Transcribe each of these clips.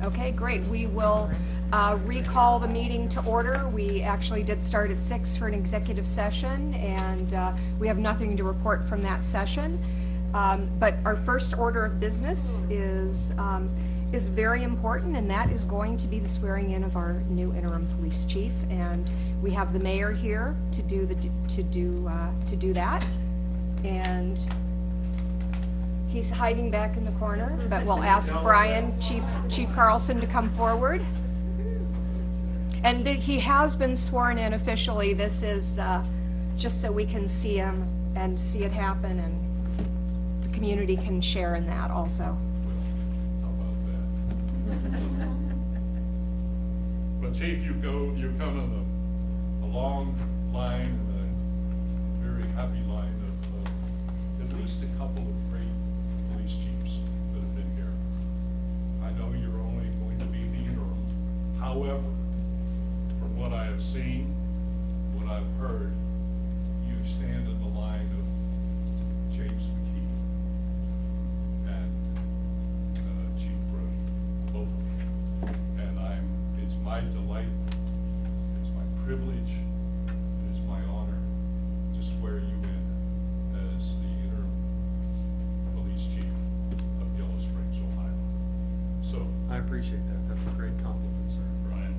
Okay, great. We will recall the meeting to order. We actually did start at 6 for an executive session, and we have nothing to report from that session. But our first order of business is very important, and that is going to be the swearing in of our new interim police chief. And we have the mayor here to do that. And he's hiding back in the corner, but we'll ask Brian, Chief Carlson, to come forward. And he has been sworn in officially. This is just so we can see him and see it happen, and the community can share in that also. How about that? But Chief, you come in a long line, and a very happy line of at least a couple of great police chiefs that have been here. I know you're only going to be the interim. However, from what I have seen, what I've heard, you stand in the line of James McKee and Chief Brody, both of them. And it's my delight, it's my privilege, it's my honor to swear you in as the interim police chief of Yellow Springs, Ohio. So, I appreciate that. That's a great compliment, sir. Brian,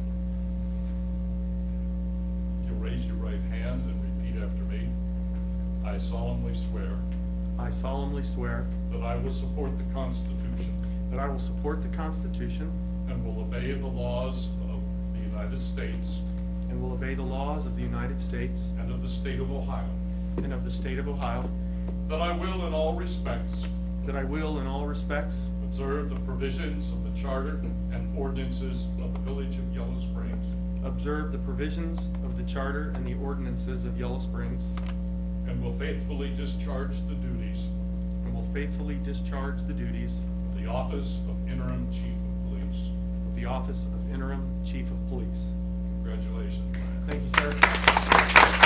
you'll raise your right hand and repeat after me. I solemnly swear I solemnly swear that I will support the Constitution that I will support the Constitution and will obey the laws of the United States and will obey the laws of the United States and of the state of Ohio, and of the state of Ohio, that I will in all respects that I will in all respects observe the provisions of the charter and ordinances of the village of Yellow Springs, observe the provisions of the charter and the ordinances of Yellow Springs, and will faithfully discharge the duties and will faithfully discharge the duties of the office of interim chief of police. of the office of interim chief of police. Congratulations, Brian. Thank you, sir.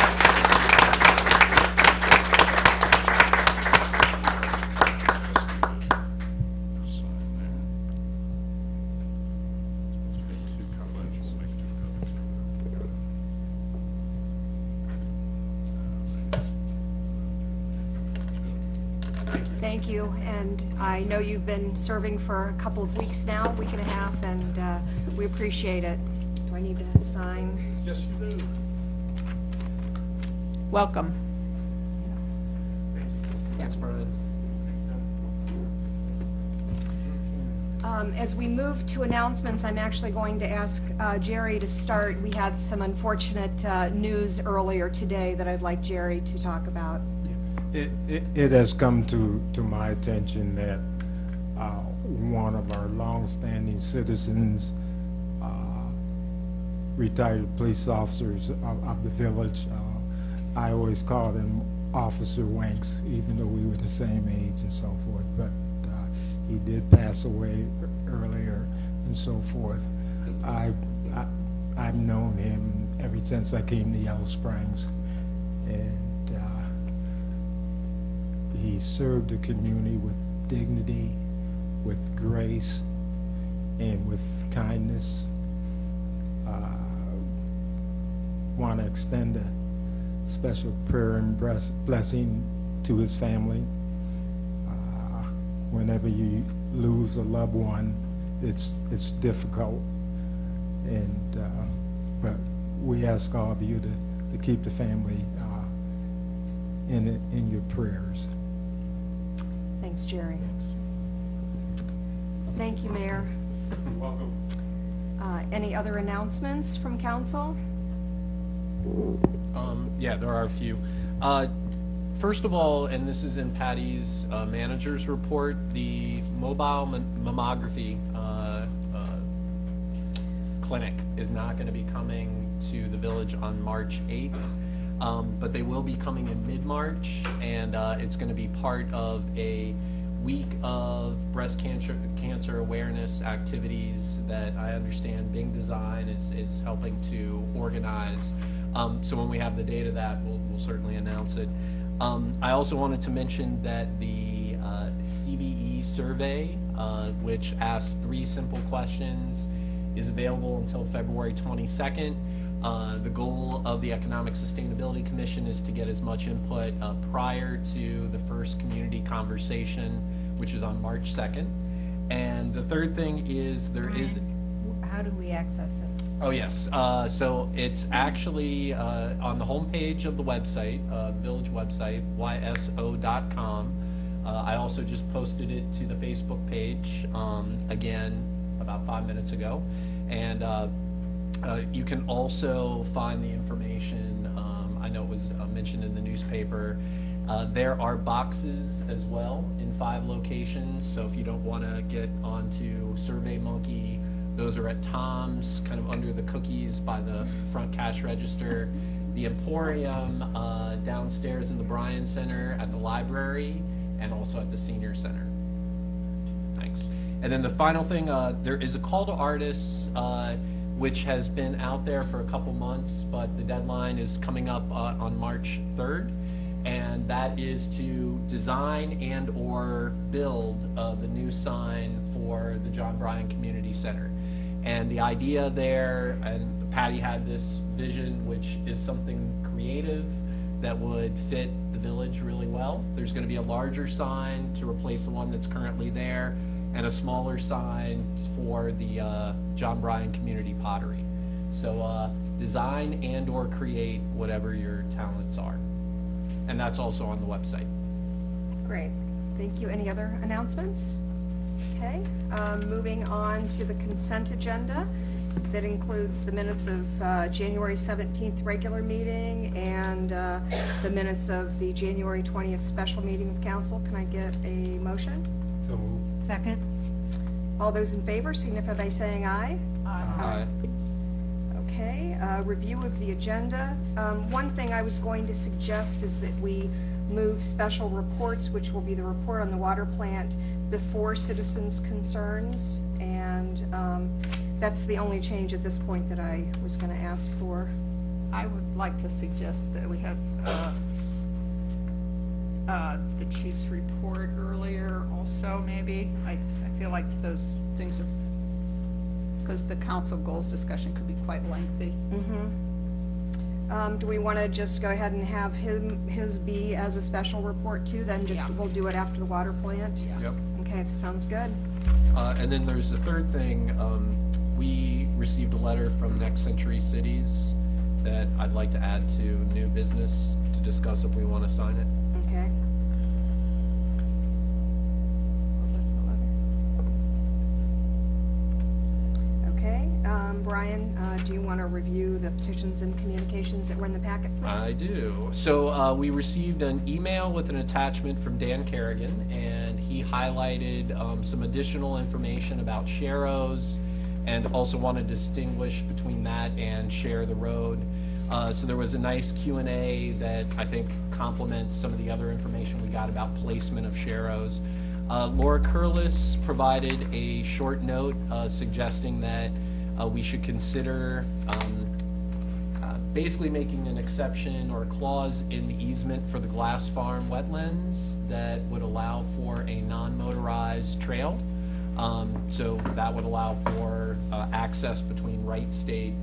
Sign there. Two copies. We'll make two copies. Thank you, and I know you've been serving for a couple of weeks now, week and a half, and we appreciate it. Do I need to sign? Yes, you do. Welcome. Thanks, Brian. As we move to announcements, I'm actually going to ask Jerry to start. We had some unfortunate news earlier today that I'd like Jerry to talk about. It has come to my attention that one of our longstanding citizens, retired police officers of the village, I always called him Officer Wanks, even though we were the same age and so forth, but he did pass away earlier and so forth. I've known him ever since I came to Yellow Springs, and he served the community with dignity, with grace, and with kindness. Want to extend a special prayer and blessing to his family. Whenever you lose a loved one, it's difficult, and but we ask all of you to keep the family in your prayers. Thanks, Jerry. Thank you, Mayor. You're welcome. Any other announcements from council? Yeah, there are a few. First of all, and this is in Patty's manager's report, the mobile mammography clinic is not going to be coming to the village on March 8th, but they will be coming in mid-March, and it's going to be part of a week of breast cancer awareness activities that I understand Bing Design is helping to organize. So when we have the date of that, we'll certainly announce it. I also wanted to mention that the CBE survey, which asks 3 simple questions, is available until February 22nd. The goal of the Economic Sustainability Commission is to get as much input prior to the first community conversation, which is on March 2nd. And the third thing is How do we access it? Oh, yes. So it's actually on the homepage of the website, village website, yso.com. I also just posted it to the Facebook page, again, about 5 minutes ago. And you can also find the information, I know it was mentioned in the newspaper. There are boxes as well in 5 locations, so if you don't want to get onto SurveyMonkey, those are at Tom's, kind of under the cookies by the front cash register. The Emporium downstairs in the Bryan Center, at the library, and also at the Senior Center. Thanks. And then the final thing, there is a call to artists, which has been out there for a couple months, but the deadline is coming up on March 3rd. And that is to design and or build the new sign for the John Bryan Community Center. And the idea there, and Patty had this vision, which is something creative that would fit the village really well. There's going to be a larger sign to replace the one that's currently there, and a smaller sign for the John Bryan Community Pottery. So design and or create whatever your talents are. And that's also on the website. Great, thank you. Any other announcements? Okay, moving on to the consent agenda. That includes the minutes of January 17th regular meeting and the minutes of the January 20th special meeting of council. Can I get a motion? So moved. Second? All those in favor signify by saying aye. Aye. Okay, review of the agenda. One thing I was going to suggest is that we move special reports, which will be the report on the water plant, before citizens' concerns. And that's the only change at this point that I was going to ask for. I would like to suggest that we have the chief's report earlier also, maybe. I feel like those things have, because the council goals discussion could be quite lengthy. Do we want to just go ahead and have his be as a special report too? Then just, Yeah. we'll do it after the water plant? Yep. Okay, sounds good. And then there's a third thing. We received a letter from Next Century Cities that I'd like to add to new business to discuss if we want to sign it. Okay. What was the letter? Okay, Brian, do you want to review the petitions and communications that were in the packet, please? I do. So we received an email with an attachment from Dan Kerrigan, and he highlighted some additional information about Sharrows, and also wanted to distinguish between that and Share the Road. So there was a nice Q&A that I think complements some of the other information we got about placement of Sharrows. Laura Curlis provided a short note suggesting that we should consider basically making an exception or a clause in the easement for the Glass Farm wetlands that would allow for a non-motorized trail. So that would allow for access between Wright Street,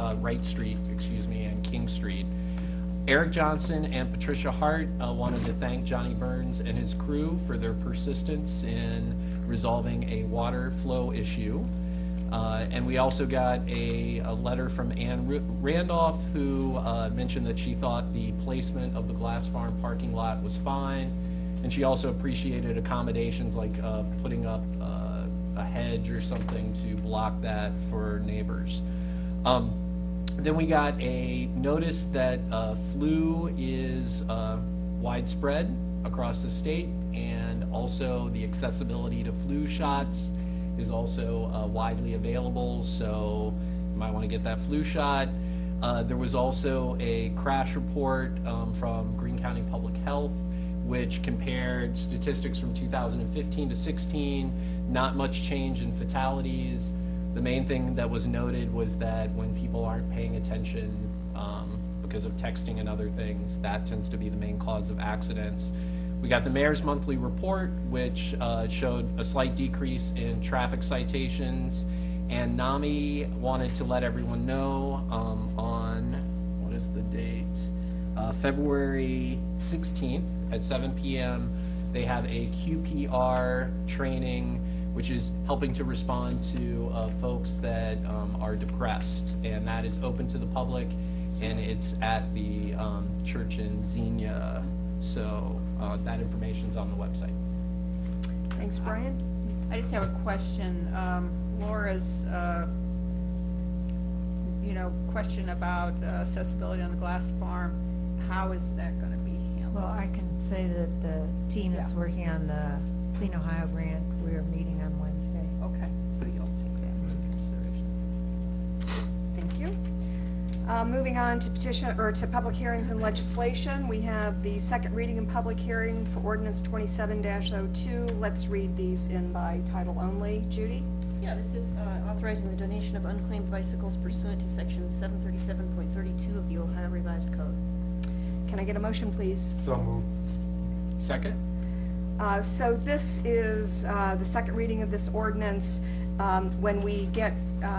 and King Street. Eric Johnson and Patricia Hart wanted to thank Johnny Burns and his crew for their persistence in resolving a water flow issue. And we also got a letter from Ann Randolph, who mentioned that she thought the placement of the Glass Farm parking lot was fine. And she also appreciated accommodations like putting up a hedge or something to block that for neighbors. Then we got a notice that flu is widespread across the state, and also the accessibility to flu shots is also widely available, so you might want to get that flu shot. There was also a crash report from Greene County Public Health, which compared statistics from 2015 to 16, not much change in fatalities. The main thing that was noted was that when people aren't paying attention because of texting and other things, that tends to be the main cause of accidents. We got the mayor's monthly report, which showed a slight decrease in traffic citations. And NAMI wanted to let everyone know on, what is the date? February 16th at 7 p.m. They have a QPR training, which is helping to respond to folks that are depressed. And that is open to the public, and it's at the church in Xenia. So that information's on the website. Thanks, Brian. I just have a question. Laura's, question about accessibility on the glass farm, how is that going to be handled? Well, I can say that the team that's Yeah. working on the Clean Ohio grant, we're meeting on Wednesday. Okay, so you'll take that into consideration. Thank you. Moving on to to public hearings and legislation, we have the second reading and public hearing for ordinance 27-02. Let's read these in by title only. Judy? Yeah, this is authorizing the donation of unclaimed bicycles pursuant to section 737.32 of the Ohio Revised Code. Can I get a motion, please? So moved. Second? So this is the second reading of this ordinance. When we get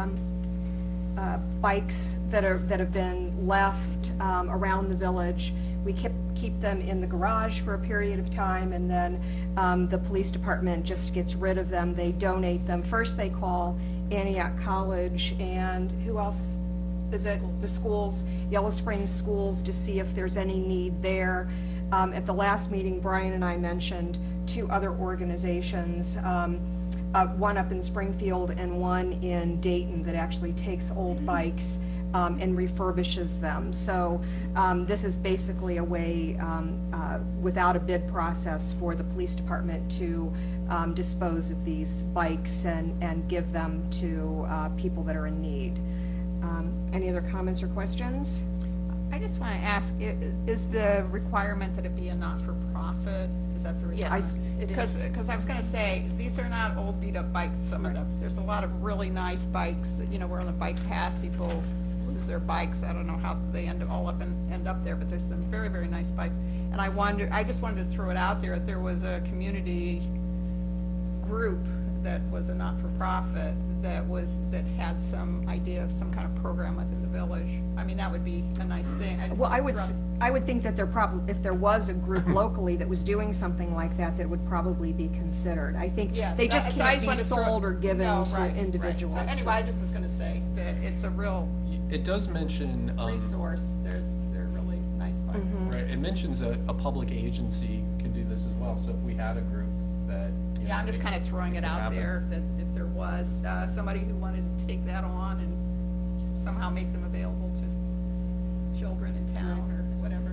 bikes that have been left around the village, we keep them in the garage for a period of time, and then the police department just gets rid of them. They donate them. First they call Antioch College, and who else? Is it the schools, Yellow Springs schools, to see if there's any need there. At the last meeting, Brian and I mentioned two other organizations, one up in Springfield and one in Dayton, that actually takes old bikes and refurbishes them. So this is basically a way, without a bid process, for the police department to dispose of these bikes and give them to people that are in need. Any other comments or questions? I just want to ask, is the requirement that it be a not-for-profit? Is that the requirement? It is. Because I was going to say, these are not old beat-up bikes, some of them. There's a lot of really nice bikes that, we're on the bike path, people lose their bikes. I don't know how they end up there, but there's some very, very nice bikes. And I just wanted to throw it out there, if there was a community group that was a not-for-profit that had some idea of some kind of program within the village. I mean, that would be a nice thing. Well, I would think that if there was a group locally that was doing something like that, that would probably be considered. I think Yes, they just so I can't just be wanted to throw- sold or given No, to right, individuals. Right. So anyway, I just was gonna say that it's a real It does mention, resource. They're really nice bikes. Mhm. right, it mentions a public agency can do this as well. So if we had a group that, Yeah, I'm just kind of throwing it out there that if there was somebody who wanted to take that on and somehow make them available to children in town or whatever.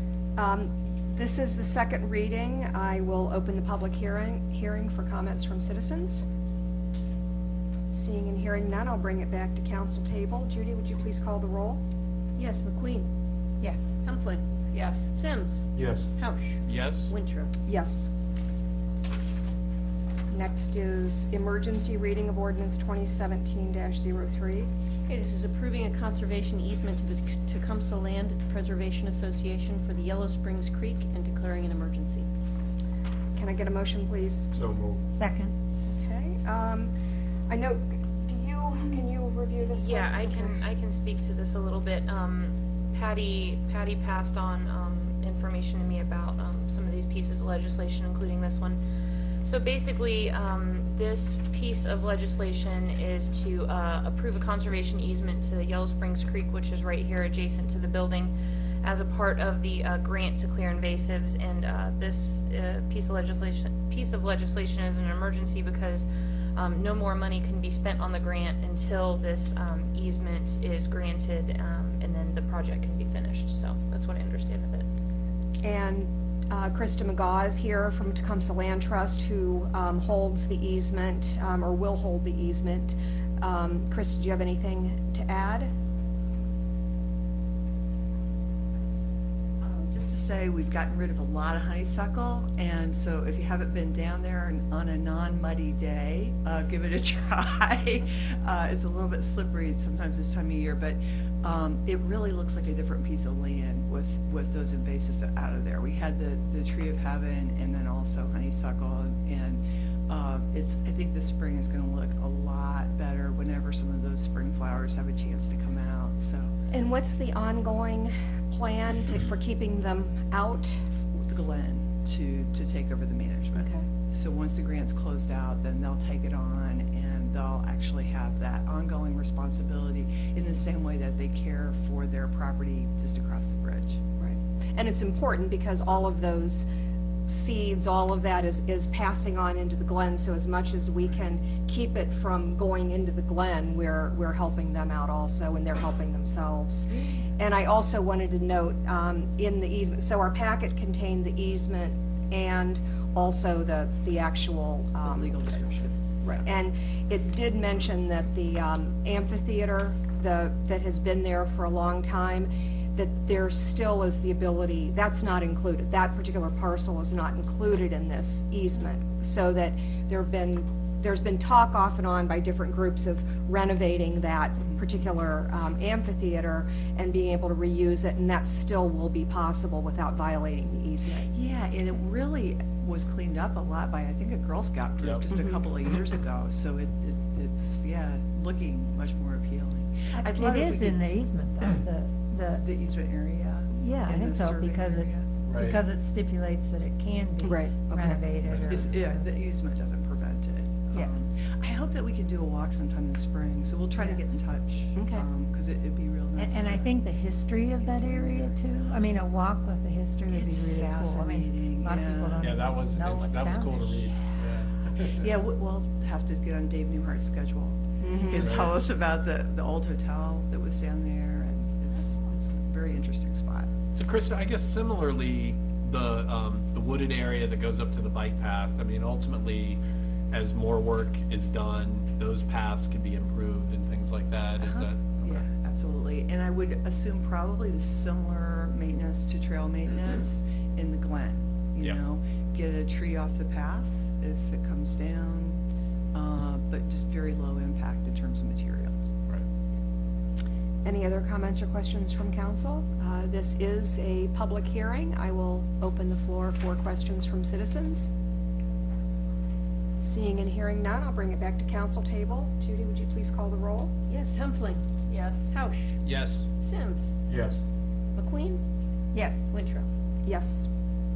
This is the second reading. I will open the public hearing for comments from citizens. Seeing and hearing none, I'll bring it back to council table. Judy, would you please call the roll? Yes, McQueen, Yes. Hempling, Yes. Sims, Yes. Hausch, yes? Winthrop. Yes. Next is emergency reading of ordinance 2017-03. Okay, this is approving a conservation easement to the Tecumseh Land Preservation Association for the Yellow Springs Creek and declaring an emergency. Can I get a motion, please? So moved. Second. Okay, I know, can you review this one? Yeah, I Okay. can speak to this a little bit. Patty passed on information to me about some of these pieces of legislation, including this one. So basically, this piece of legislation is to approve a conservation easement to Yellow Springs Creek, which is right here adjacent to the building, as a part of the grant to clear invasives. And this piece of legislation is an emergency because no more money can be spent on the grant until this easement is granted, and then the project can be finished. So that's what I understand of it. And Krista McGaw is here from Tecumseh Land Trust, who holds the easement, or will hold the easement. Krista, do you have anything to add? Just to say we've gotten rid of a lot of honeysuckle, and so if you haven't been down there on a non-muddy day, give it a try. It's a little bit slippery sometimes this time of year, but it really looks like a different piece of land with those invasive out of there. We had the tree of heaven and then also honeysuckle, and I think the spring is going to look a lot better whenever some of those spring flowers have a chance to come out. So And what's the ongoing plan for keeping them out? the Glen to take over the management. Okay. So once the grant's closed out, then they'll take it on and they'll actually have that ongoing responsibility in the same way that they care for their property just across the bridge. Right. And it's important because all of those seeds, all of that is passing on into the Glen, so as much as we can keep it from going into the Glen, we're helping them out also, and they're helping themselves. And I also wanted to note, in the easement, so our packet contained the easement and also the actual. Legal description. Right, and it did mention that the amphitheater, that has been there for a long time, that there still is the ability, that's not included, that particular parcel is not included in this easement, so that there's been talk off and on by different groups of renovating that particular amphitheater and being able to reuse it, and that still will be possible without violating the easement. Yeah, and it really was cleaned up a lot by, I think, a Girl Scout group Yep. just a couple of years ago, so it's, looking much more appealing. I'd love It if we is could- in the easement, though, The easement area? yeah, I and think the so, survey because area? Right. because it stipulates that it can be Right, okay. renovated or. The easement doesn't prevent it. Yeah. I hope that we can do a walk sometime this spring, so we'll try to Yeah. get in touch. Okay. Because it'd be real nice. And I to- think the history of that area too, I mean, a walk with the history would be It's really cool. I mean, fascinating, a lot of people yeah. don't Yeah, that was, know what's that was down cool to there. read. Yeah. Yeah, we'll have to get on Dave Newhart's schedule. He can tell us about the old hotel that was down there, and it's a very interesting spot. So Krista, I guess similarly, the wooded area that goes up to the bike path, I mean, ultimately, as more work is done, those paths can be improved and things like that. Is that? Yeah, okay. absolutely. And I would assume probably the similar maintenance to trail maintenance in the Glen. You Yeah. know, get a tree off the path if it comes down, but just very low impact in terms of materials. Right. Any other comments or questions from council? This is a public hearing. I will open the floor for questions from citizens. Seeing and hearing none, I'll bring it back to council table. Judy, would you please call the roll? Yes, Humphrey. Yes. Tausch. Yes. Sims. Yes. McQueen. Yes. Wintrow. Yes.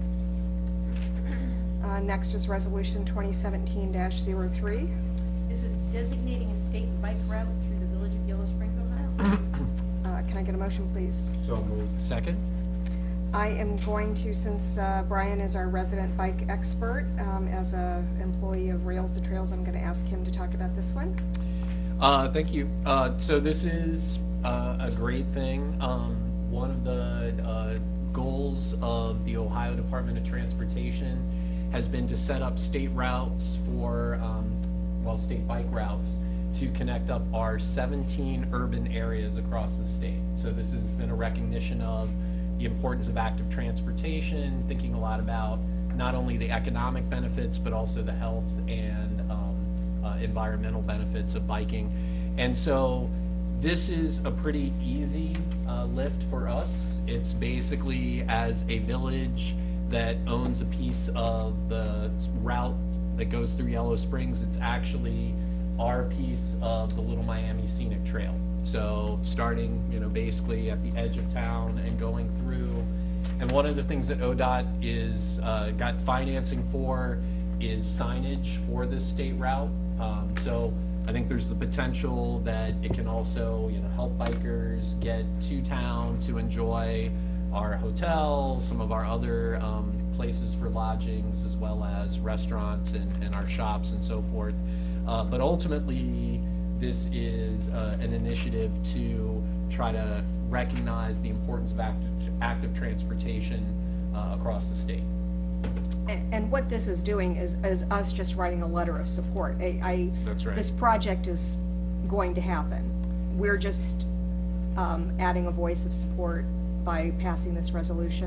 Next is Resolution 2017-03. This is designating a state bike route through the village of Yellow Springs, Ohio. Can I get a motion, please? So moved. Second? I am going to, since Brian is our resident bike expert, as a employee of Rails to Trails, I'm going to ask him to talk about this one. Thank you. So this is a great thing. One of the goals of the Ohio Department of Transportation has been to set up state routes for, state bike routes to connect up our 17 urban areas across the state. So this has been a recognition of the importance of active transportation, thinking a lot about not only the economic benefits, but also the health and environmental benefits of biking. And so this is a pretty easy lift for us. It's basically, as a village that owns a piece of the route that goes through Yellow Springs, it's actually our piece of the Little Miami Scenic Trail. So starting, basically at the edge of town and going through. And one of the things that ODOT is got financing for is signage for this state route. So I think there's the potential that it can also, help bikers get to town to enjoy our hotel, some of our other places for lodgings, as well as restaurants and our shops and so forth. But ultimately, this is an initiative to try to recognize the importance of active transportation across the state. And what this is doing is us just writing a letter of support. That's right. This project is going to happen. We're just adding a voice of support by passing this resolution.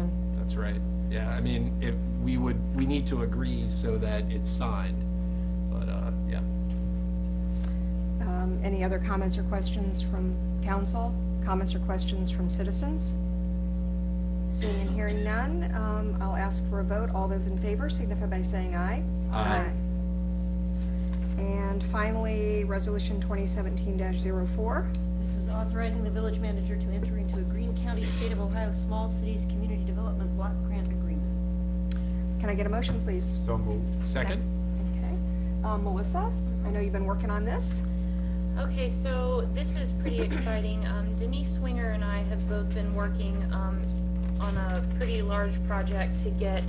That's right. Yeah, I mean, if we need to agree so that it's signed, but, yeah. Any other comments or questions from council? Comments or questions from citizens? Seeing and hearing none, I'll ask for a vote. All those in favor signify by saying aye. Aye. And finally, Resolution 2017-04. This is authorizing the village manager to enter into a Greene County, State of Ohio Small Cities Community Development Block Grant Agreement. Can I get a motion, please? So moved. Second? Okay. Melissa, I know you've been working on this. Okay, so this is pretty exciting. Denise Swinger and I have both been working on a pretty large project to get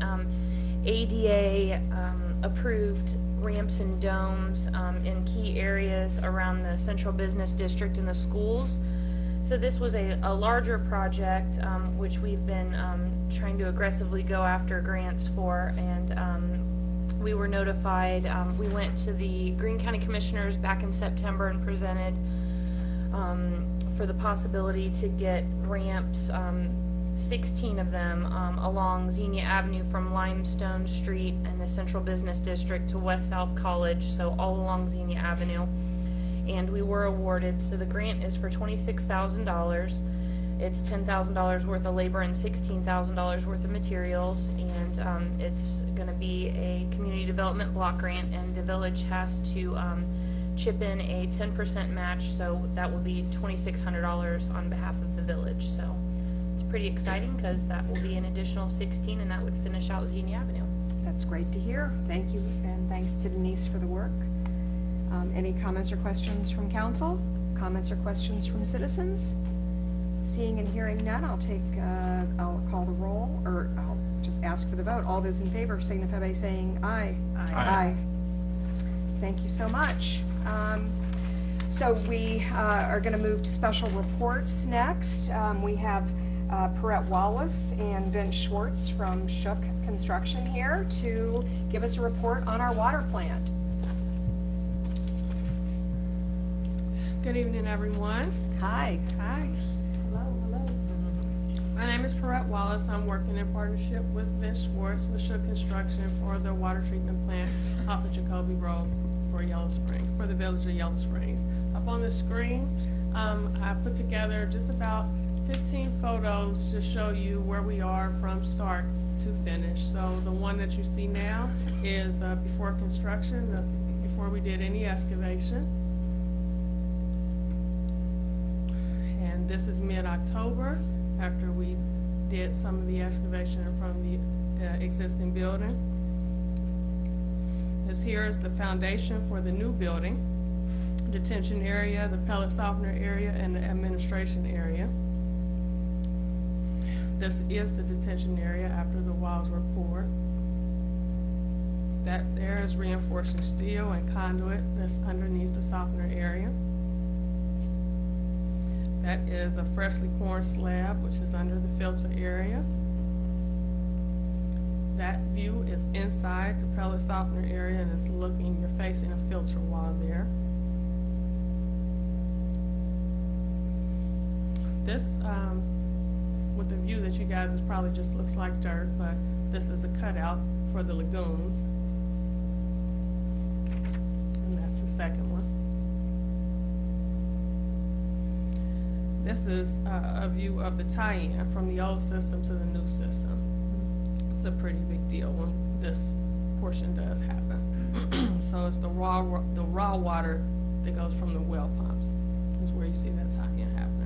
ADA approved ramps and domes in key areas around the central business district and the schools. So this was a larger project which we've been trying to aggressively go after grants for, and we were notified. We went to the Greene County Commissioners back in September and presented for the possibility to get ramps, 16 of them, along Xenia Avenue from Limestone Street and the Central Business District to West South College, so all along Xenia Avenue. And we were awarded, so the grant is for $26,000. It's $10,000 worth of labor and $16,000 worth of materials, and it's going to be a community development block grant, and the village has to chip in a 10% match, so that will be $2,600 on behalf of the village. So it's pretty exciting because that will be an additional 16, and that would finish out Xenia Avenue. That's great to hear. Thank you, and thanks to Denise for the work. Any comments or questions from council? Comments or questions from citizens? Seeing and hearing none, I'll call the roll, or I'll just ask for the vote. All those in favor signify by saying aye. Aye. Thank you so much. So we are going to move to special reports next. We have Perrette Wallace and Vince Schwartz from Shook Construction here to give us a report on our water plant. Good evening, everyone. Hi. Hi. Hello. My name is Perrette Wallace. I'm working in partnership with Vince Schwartz with Shook Construction for the water treatment plant off of Jacoby Road for Yellow Spring, for the village of Yellow Springs. Up on the screen, I put together just about 15 photos to show you where we are from start to finish. So the one that you see now is before construction, before we did any excavation. And this is mid-October, after we did some of the excavation from the existing building. This here is the foundation for the new building, detention area, the pellet softener area, and the administration area. This is the detention area after the walls were poured. That there is reinforcing steel and conduit that's underneath the softener area. That is a freshly poured slab, which is under the filter area. That view is inside the pellet softener area, and it's looking, you're facing a filter wall there. This, with the view that you guys, it probably just looks like dirt, but this is a cutout for the lagoons. And that's the second one. This is a view of the tie-in from the old system to the new system. It's a pretty big deal when this portion does happen. So it's the raw water that goes from the well pumps. Is where you see that tie-in happening.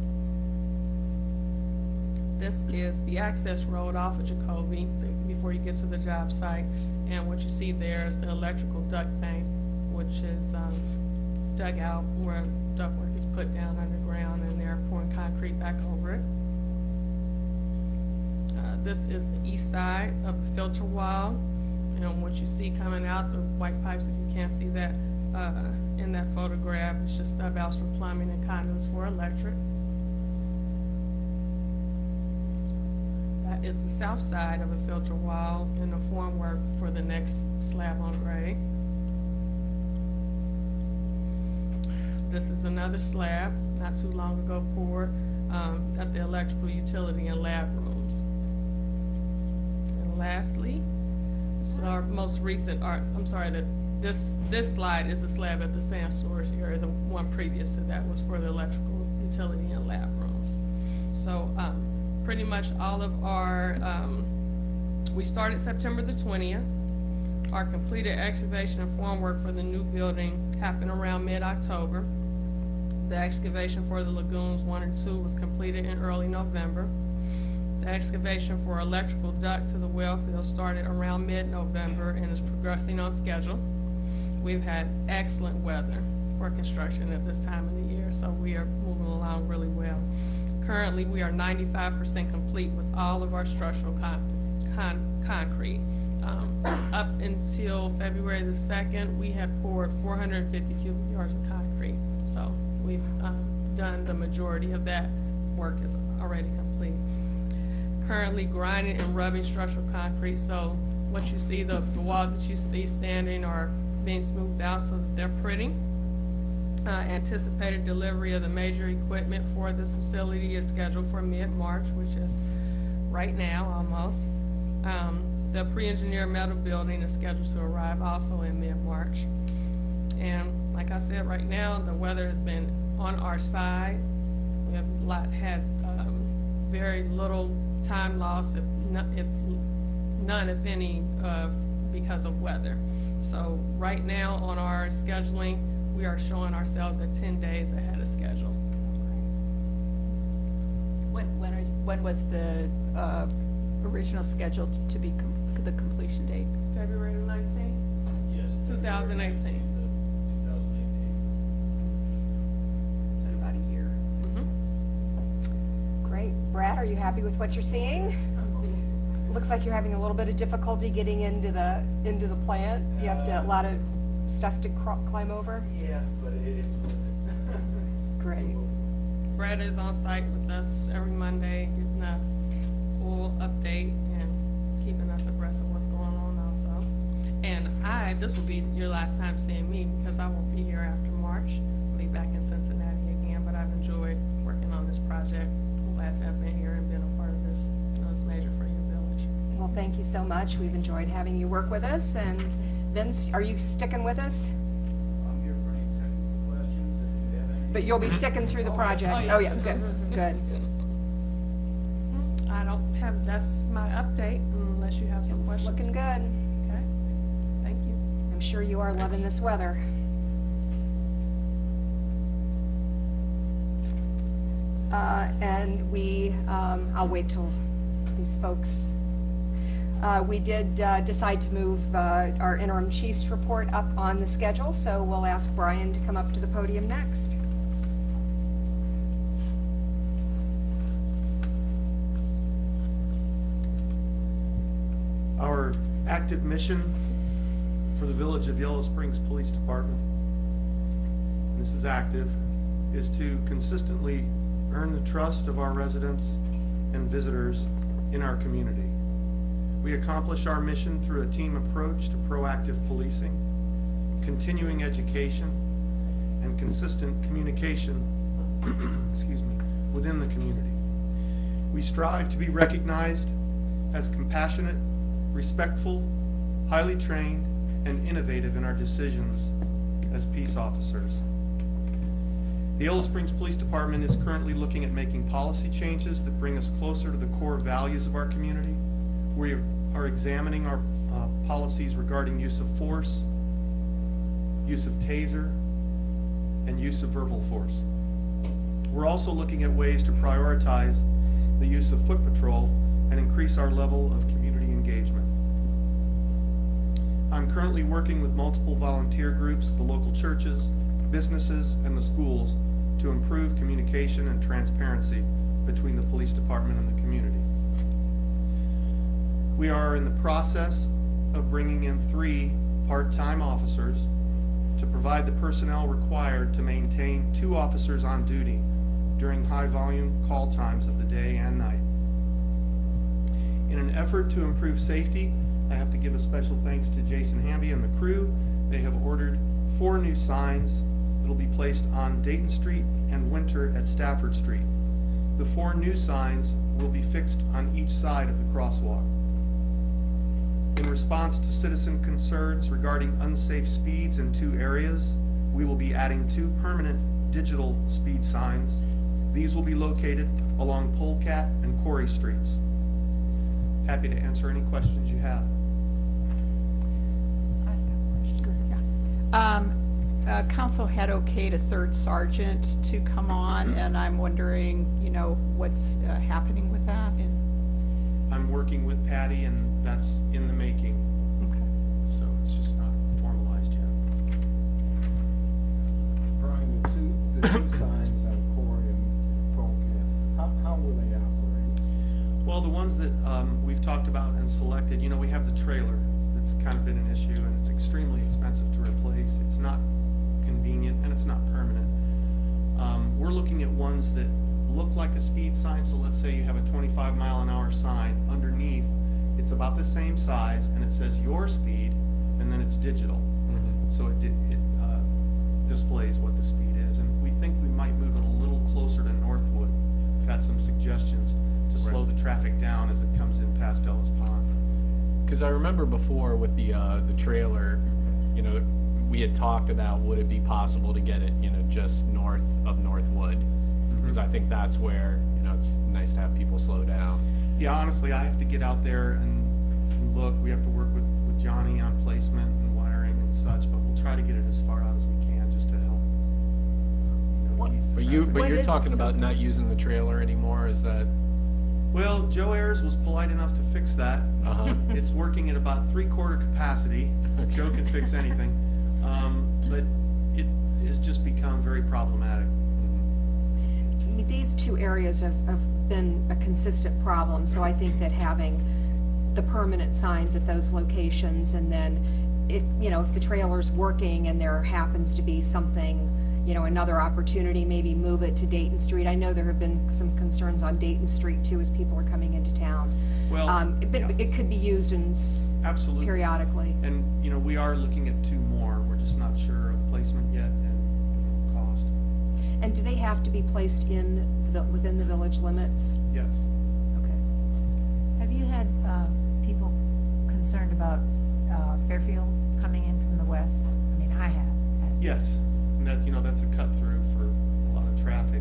This is the access road off of Jacoby before you get to the job site. And what you see there is the electrical duct bank, which is dug out where ductwork is put down underground, and they're pouring concrete back over it. This is the east side of the filter wall, and what you see coming out, the white pipes, if you can't see that in that photograph, it's just valves for plumbing and conduits for electric. That is the south side of the filter wall and the formwork for the next slab on grade. This is another slab, not too long ago poured, at the electrical utility and lab rooms. lastly, this is our most recent, this slide is a slab at the sand storage area. The one previous to that was for the electrical utility and lab rooms. So pretty much all of our, we started September the 20th. Our completed excavation and formwork for the new building happened around mid-October. The excavation for the lagoons 1 and 2 was completed in early November. The excavation for electrical duct to the well field started around mid-November and is progressing on schedule. We've had excellent weather for construction at this time of the year, so we are moving along really well. Currently, we are 95% complete with all of our structural concrete. Up until February the 2nd, we had poured 450 cubic yards of concrete. So we've done the majority of that work is already complete. Currently grinding and rubbing structural concrete, so what you see, the walls that you see standing are being smoothed out so that they're pretty. Anticipated delivery of the major equipment for this facility is scheduled for mid-March, which is right now almost. The pre-engineered metal building is scheduled to arrive also in mid-March. And like I said, right now, the weather has been on our side. We have had very little time loss, if none, if any, because of weather. So right now on our scheduling, we are showing ourselves at 10 days ahead of schedule. When was the original schedule to be the completion date? February the 19th? Yes. 2018. 2018. So about a year. Great. Brad, are you happy with what you're seeing? Looks like you're having a little bit of difficulty getting into the plant. You have a lot of stuff to climb over? Yeah, but it's worth it. Great. Brad is on site with us every Monday, getting a full update and keeping us abreast of what's going on also. And this will be your last time seeing me because I won't be here after March. I'll be back in Cincinnati again, but I've enjoyed working on this project. I'm glad to have been here and been a part of this. It's major for your village. Well, thank you so much. We've enjoyed having you work with us. And Vince, are you sticking with us? I'm here for any technical questions if you have any. But you'll be sticking through the project? Oh, yeah. Good, good. I don't have, that's my update unless you have some It's questions. looking good. Okay, thank you. I'm sure you are loving this weather. And I'll wait till these folks, we did decide to move our interim chief's report up on the schedule, so we'll ask Brian to come up to the podium next. Our active mission for the Village of Yellow Springs Police Department, and this is active, is to consistently earn the trust of our residents and visitors in our community. We accomplish our mission through a team approach to proactive policing, continuing education, and consistent communication excuse me, within the community. We strive to be recognized as compassionate, respectful, highly trained, and innovative in our decisions as peace officers. The Yellow Springs Police Department is currently looking at making policy changes that bring us closer to the core values of our community. We are examining our policies regarding use of force, use of taser, and use of verbal force. We're also looking at ways to prioritize the use of foot patrol and increase our level of community engagement. I'm currently working with multiple volunteer groups, the local churches, businesses, and the schools to improve communication and transparency between the police department and the community. We are in the process of bringing in 3 part-time officers to provide the personnel required to maintain 2 officers on duty during high-volume call times of the day and night. In an effort to improve safety, I have to give a special thanks to Jason Hamby and the crew. They have ordered 4 new signs that will be placed on Dayton Street and Winter at Stafford Street. The 4 new signs will be fixed on each side of the crosswalk. In response to citizen concerns regarding unsafe speeds in 2 areas, we will be adding 2 permanent digital speed signs. These will be located along Polecat and Quarry Streets. Happy to answer any questions you have. Council had okayed a 3rd sergeant to come on, and I'm wondering, you know, what's happening with that? And, I'm working with Patty, and that's in the making, okay. so it's just not formalized yet. Brian, the two signs on Corey and Polk, how will they operate? Well, the ones that we've talked about and selected, you know, we have the trailer that's kind of been an issue, and it's extremely expensive to replace. It's not convenient, and it's not permanent. We're looking at ones that look like a speed sign, so let's say you have a 25-mile-an-hour sign. Underneath, it's about the same size, and it says your speed, and then it's digital. So it displays what the speed is, and we think we might move it a little closer to Northwood. We've had some suggestions to slow the traffic down as it comes in past Ellis Pond. Because I remember before with the trailer, you know, we had talked about would it be possible to get it, you know, just north of Northwood, because I think that's where, you know, it's nice to have people slow down. Yeah, honestly, I have to get out there and look. We have to work with Johnny on placement and wiring and such, but we'll try to get it as far out as we can just to help, you know, ease the traffic. But you're talking about not using the trailer anymore, is that? Well, Joe Ayers was polite enough to fix that. It's working at about 3/4 capacity. Joe can fix anything. But it has just become very problematic. I mean, these 2 areas have been a consistent problem, so I think that having the permanent signs at those locations, and then if, you know, if the trailer's working and there happens to be something, you know, another opportunity, maybe move it to Dayton Street. I know there have been some concerns on Dayton Street too as people are coming into town. Well, but yeah. it could be used in Absolutely. periodically. And, you know, we are looking at 2 more. We're just not sure of placement yet and cost. And do they have to be placed within the village limits? Yes. Okay. Have you had people concerned about Fairfield coming in from the west? I mean, I have. Yes. And that, you know, that's a cut through for a lot of traffic.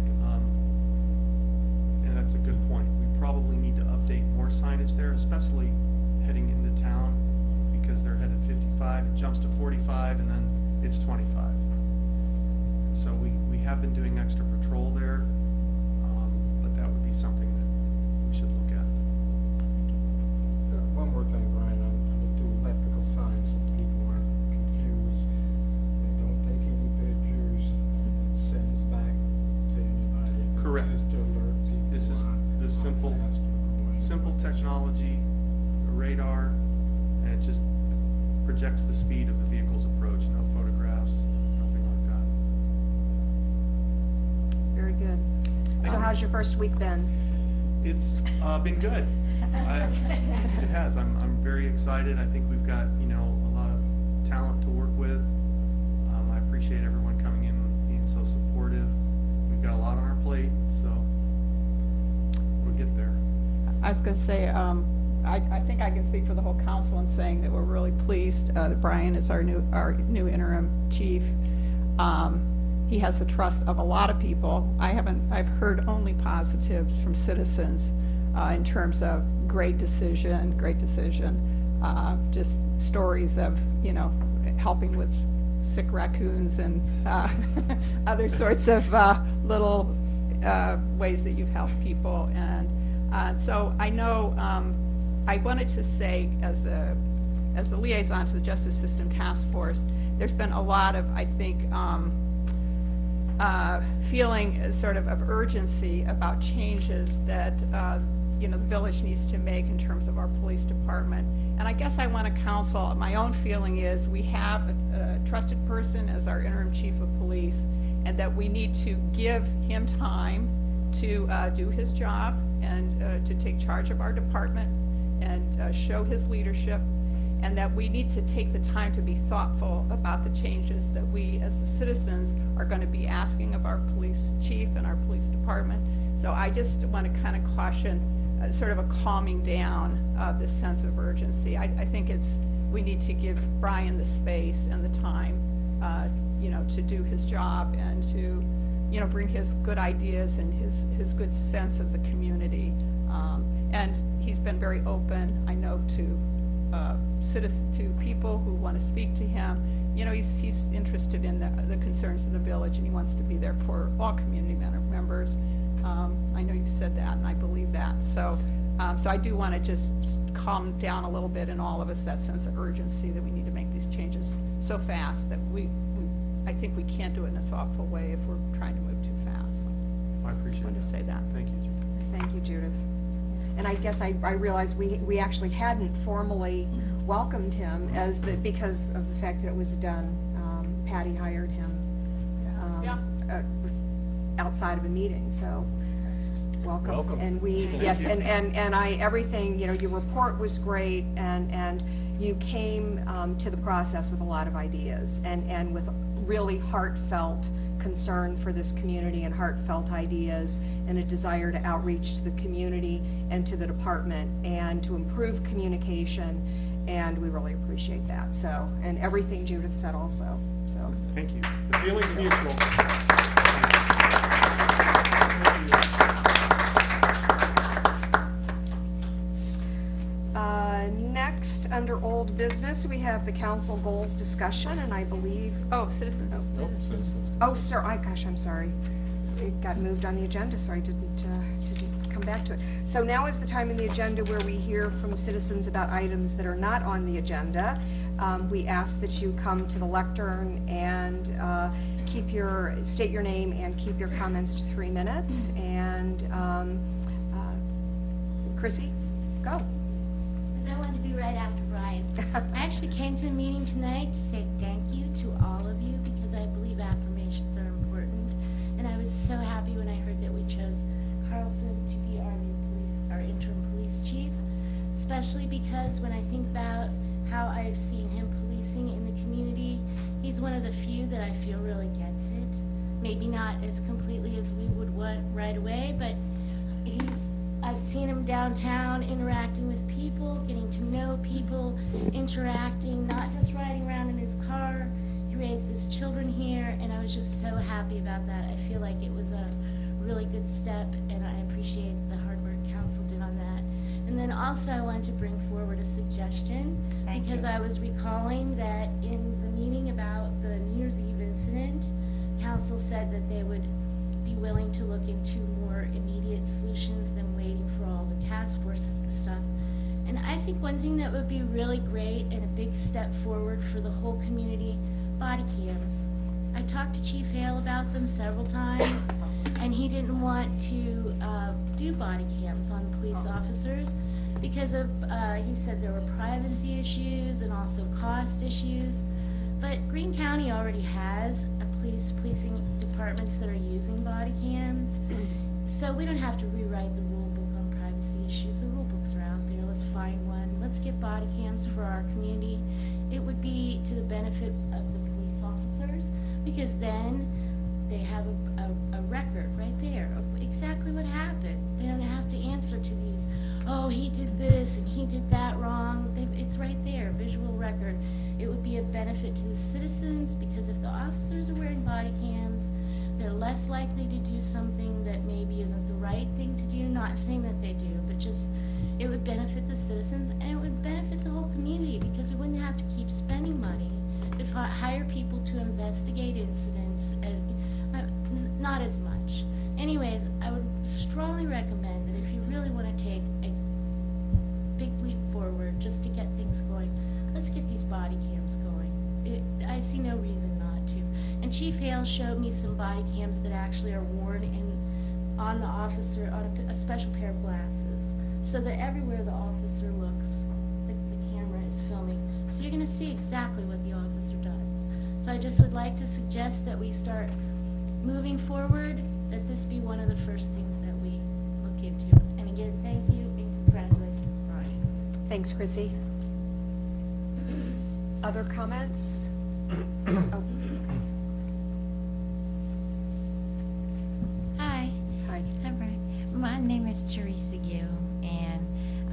And that's a good point. We probably need to update more signage there, especially heading into town, because they're headed 55, it jumps to 45, and then it's 25. And so we have been doing extra patrol there, but that would be something that we should look at. One more thing, Brian, on the 2 electrical signs, so people aren't confused. They don't take any pictures, it sends back to anybody. Correct. Just to alert people. This is the simple technology, a radar, and it just projects the speed of the vehicle's approach. No photographs, nothing like that. Very good. So how's your first week been? It's been good. It has. I'm very excited. I think we've got, you know, a lot of talent to work with. I appreciate everyone coming in and being so supportive. We've got a lot on our plate, so we'll get there. I was going to say, I think I can speak for the whole council in saying that we're really pleased that Brian is our new interim chief. He has the trust of a lot of people. I've heard only positives from citizens in terms of great decision, just stories of, you know, helping with sick raccoons and other sorts of little ways that you've helped people. And so I know I wanted to say, as a liaison to the Justice System Task Force, there's been a lot of, I think, feeling sort of urgency about changes that you know, the village needs to make in terms of our police department. And I guess I want to counsel, my own feeling is we have a trusted person as our interim chief of police, and that we need to give him time to do his job and to take charge of our department and show his leadership, and that we need to take the time to be thoughtful about the changes that we as the citizens are going to be asking of our police chief and our police department. So I just want to kind of caution sort of a calming down of this sense of urgency. I think we need to give Brian the space and the time, to do his job and to, bring his good ideas and his good sense of the community. And he's been very open, I know, to people who want to speak to him. He's interested in the concerns of the village, and he wants to be there for all community members. I know you've said that, and I believe that. So I do want to just calm down a little bit in all of us, that sense of urgency that we need to make these changes so fast that I think we can't do it in a thoughtful way if we're trying to move too fast. So I appreciate I wanted to that. say that. Thank you, Judith. Thank you, Judith. And I guess I realized we actually hadn't formally welcomed him because of the fact that it was done. Patty hired him outside of a meeting, so welcome. Welcome. And everything, your report was great, and you came to the process with a lot of ideas and with really heartfelt concern for this community and heartfelt ideas and a desire to outreach to the community and to the department and to improve communication, and we really appreciate that. So, and everything Judith said also, so. Thank you. The feeling's mutual. Next, under old business, we have the council goals discussion, and I believe, Citizens. sir, I'm sorry. It got moved on the agenda, so I didn't come back to it. So now is the time in the agenda where we hear from citizens about items that are not on the agenda. We ask that you come to the lectern and state your name and keep your comments to 3 minutes. And Chrissy, go. I wanted to be right after Brian. I actually came to the meeting tonight to say thank you to all of you because I believe affirmations are important. And I was so happy when I heard that we chose Carlson to be our interim police chief, especially because when I think about how I've seen him policing in the community, he's one of the few that I feel really gets it. Maybe not as completely as we would want right away, but I've seen him downtown interacting with people, getting to know people, interacting, not just riding around in his car. He raised his children here, and I was just so happy about that. I feel like it was a really good step, and I appreciate the hard work council did on that. And then also I wanted to bring forward a suggestion because I was recalling that in the meeting about the New Year's Eve incident, council said that they would be willing to look into more immediate solutions than waiting for all the task force stuff. And I think one thing that would be really great and a big step forward for the whole community, body cams. I talked to Chief Hale about them several times, and he didn't want to do body cams on police officers because of, he said there were privacy issues and also cost issues. But Greene County already has policing departments that are using body cams, so we don't have to rewrite the rule book on privacy issues. The rule books are out there. Let's find one. Let's get body cams for our community. It would be to the benefit of the police officers because then they have a record right there of exactly what happened. They don't have to answer to these, oh, he did this and he did that wrong. It's right there, visual record. It would be a benefit to the citizens because if the officers are wearing body cams, they're less likely to do something that maybe isn't the right thing to do. Not saying that they do, but just it would benefit the citizens and it would benefit the whole community because we wouldn't have to keep spending money to hire people to investigate incidents. Not as much. Anyways, I would strongly recommend that if you really want to take a big leap forward just to get things going, let's get these body cams going. I see no reason not to. And Chief Hale showed me some body cams that actually are worn on the officer on a special pair of glasses, so that everywhere the officer looks, the camera is filming. So you're going to see exactly what the officer does. So I just would like to suggest that we start moving forward, that this be one of the first things that we look into. And again, thank you and congratulations, Brian. Thanks, Chrissy. Other comments? Oh. Hi. Hi. Hi, Brian. My name is Teresa Gill,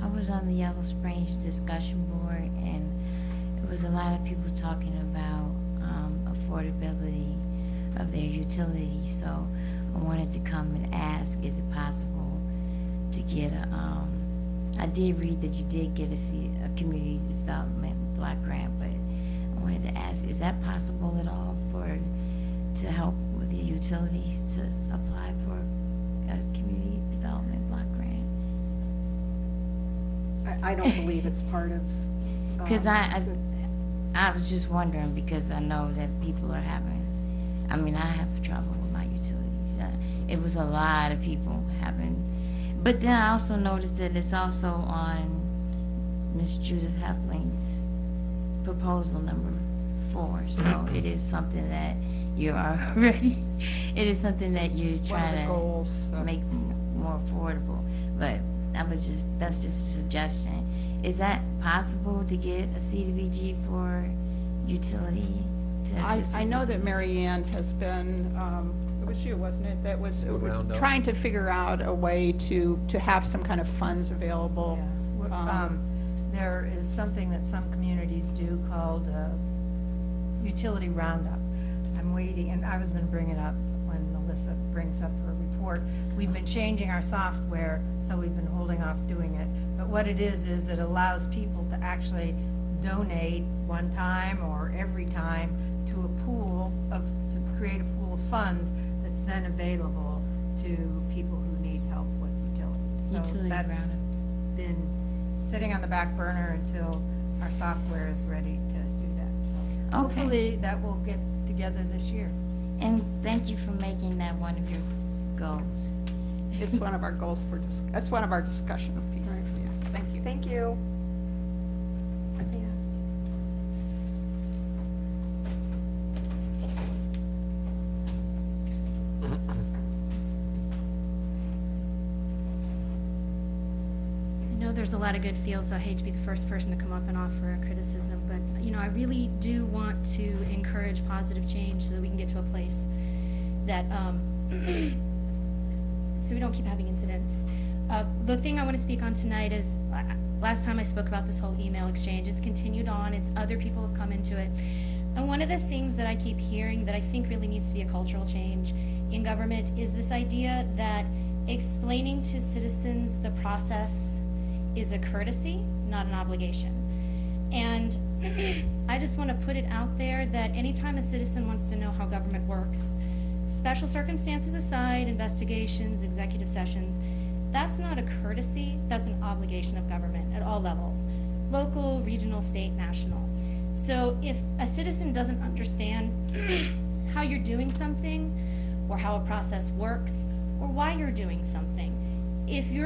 I was on the Yellow Springs discussion board, and it was a lot of people talking about affordability of their utilities. So I wanted to come and ask, is it possible to get a, I did read that you did get a community development block grant, but I wanted to ask, is that possible at all to help with the utilities to apply for a community development block grant? I don't believe it's part of. Because I was just wondering, because I know that people are having, I mean, I have trouble with my utilities. It was a lot of people having, but then I also noticed that it's also on Miss Judith Hefling's proposal number 4. So it is something that you're already, it is something that you're trying to make more affordable. But that's just a suggestion. Is that possible to get a CDBG for utility to assist I with know that utility? Mary Ann has been, it was you, wasn't it, that was Roundup. trying to figure out a way to have some kind of funds available. Yeah. There is something that some communities do called utility roundup. I'm waiting, and I was going to bring it up when Melissa brings up her report. We've been changing our software, so we've been holding off doing it. But what it is it allows people to actually donate one time or every time to a pool to create a pool of funds that's then available to people who need help with utilities. So Utility that's roundup. been sitting on the back burner until our software is ready to do that. So Okay. hopefully that will get together this year. And thank you for making that one of your goals. It's one of our goals that's one of our discussion pieces, yes, thank you. Thank you. Athena? I know there's a lot of good fields, so I hate to be the first person to come up and offer a criticism, but, I really do want to encourage positive change so that we can get to a place that, so we don't keep having incidents. The thing I want to speak on tonight is, last time I spoke about this whole email exchange, it's continued on, other people have come into it. And one of the things that I keep hearing that I think really needs to be a cultural change in government is this idea that explaining to citizens the process is a courtesy, not an obligation. And I just want to put it out there that anytime a citizen wants to know how government works, special circumstances aside, investigations, executive sessions, that's not a courtesy, that's an obligation of government at all levels, local, regional, state, national. So if a citizen doesn't understand how you're doing something, or how a process works, or why you're doing something, if you're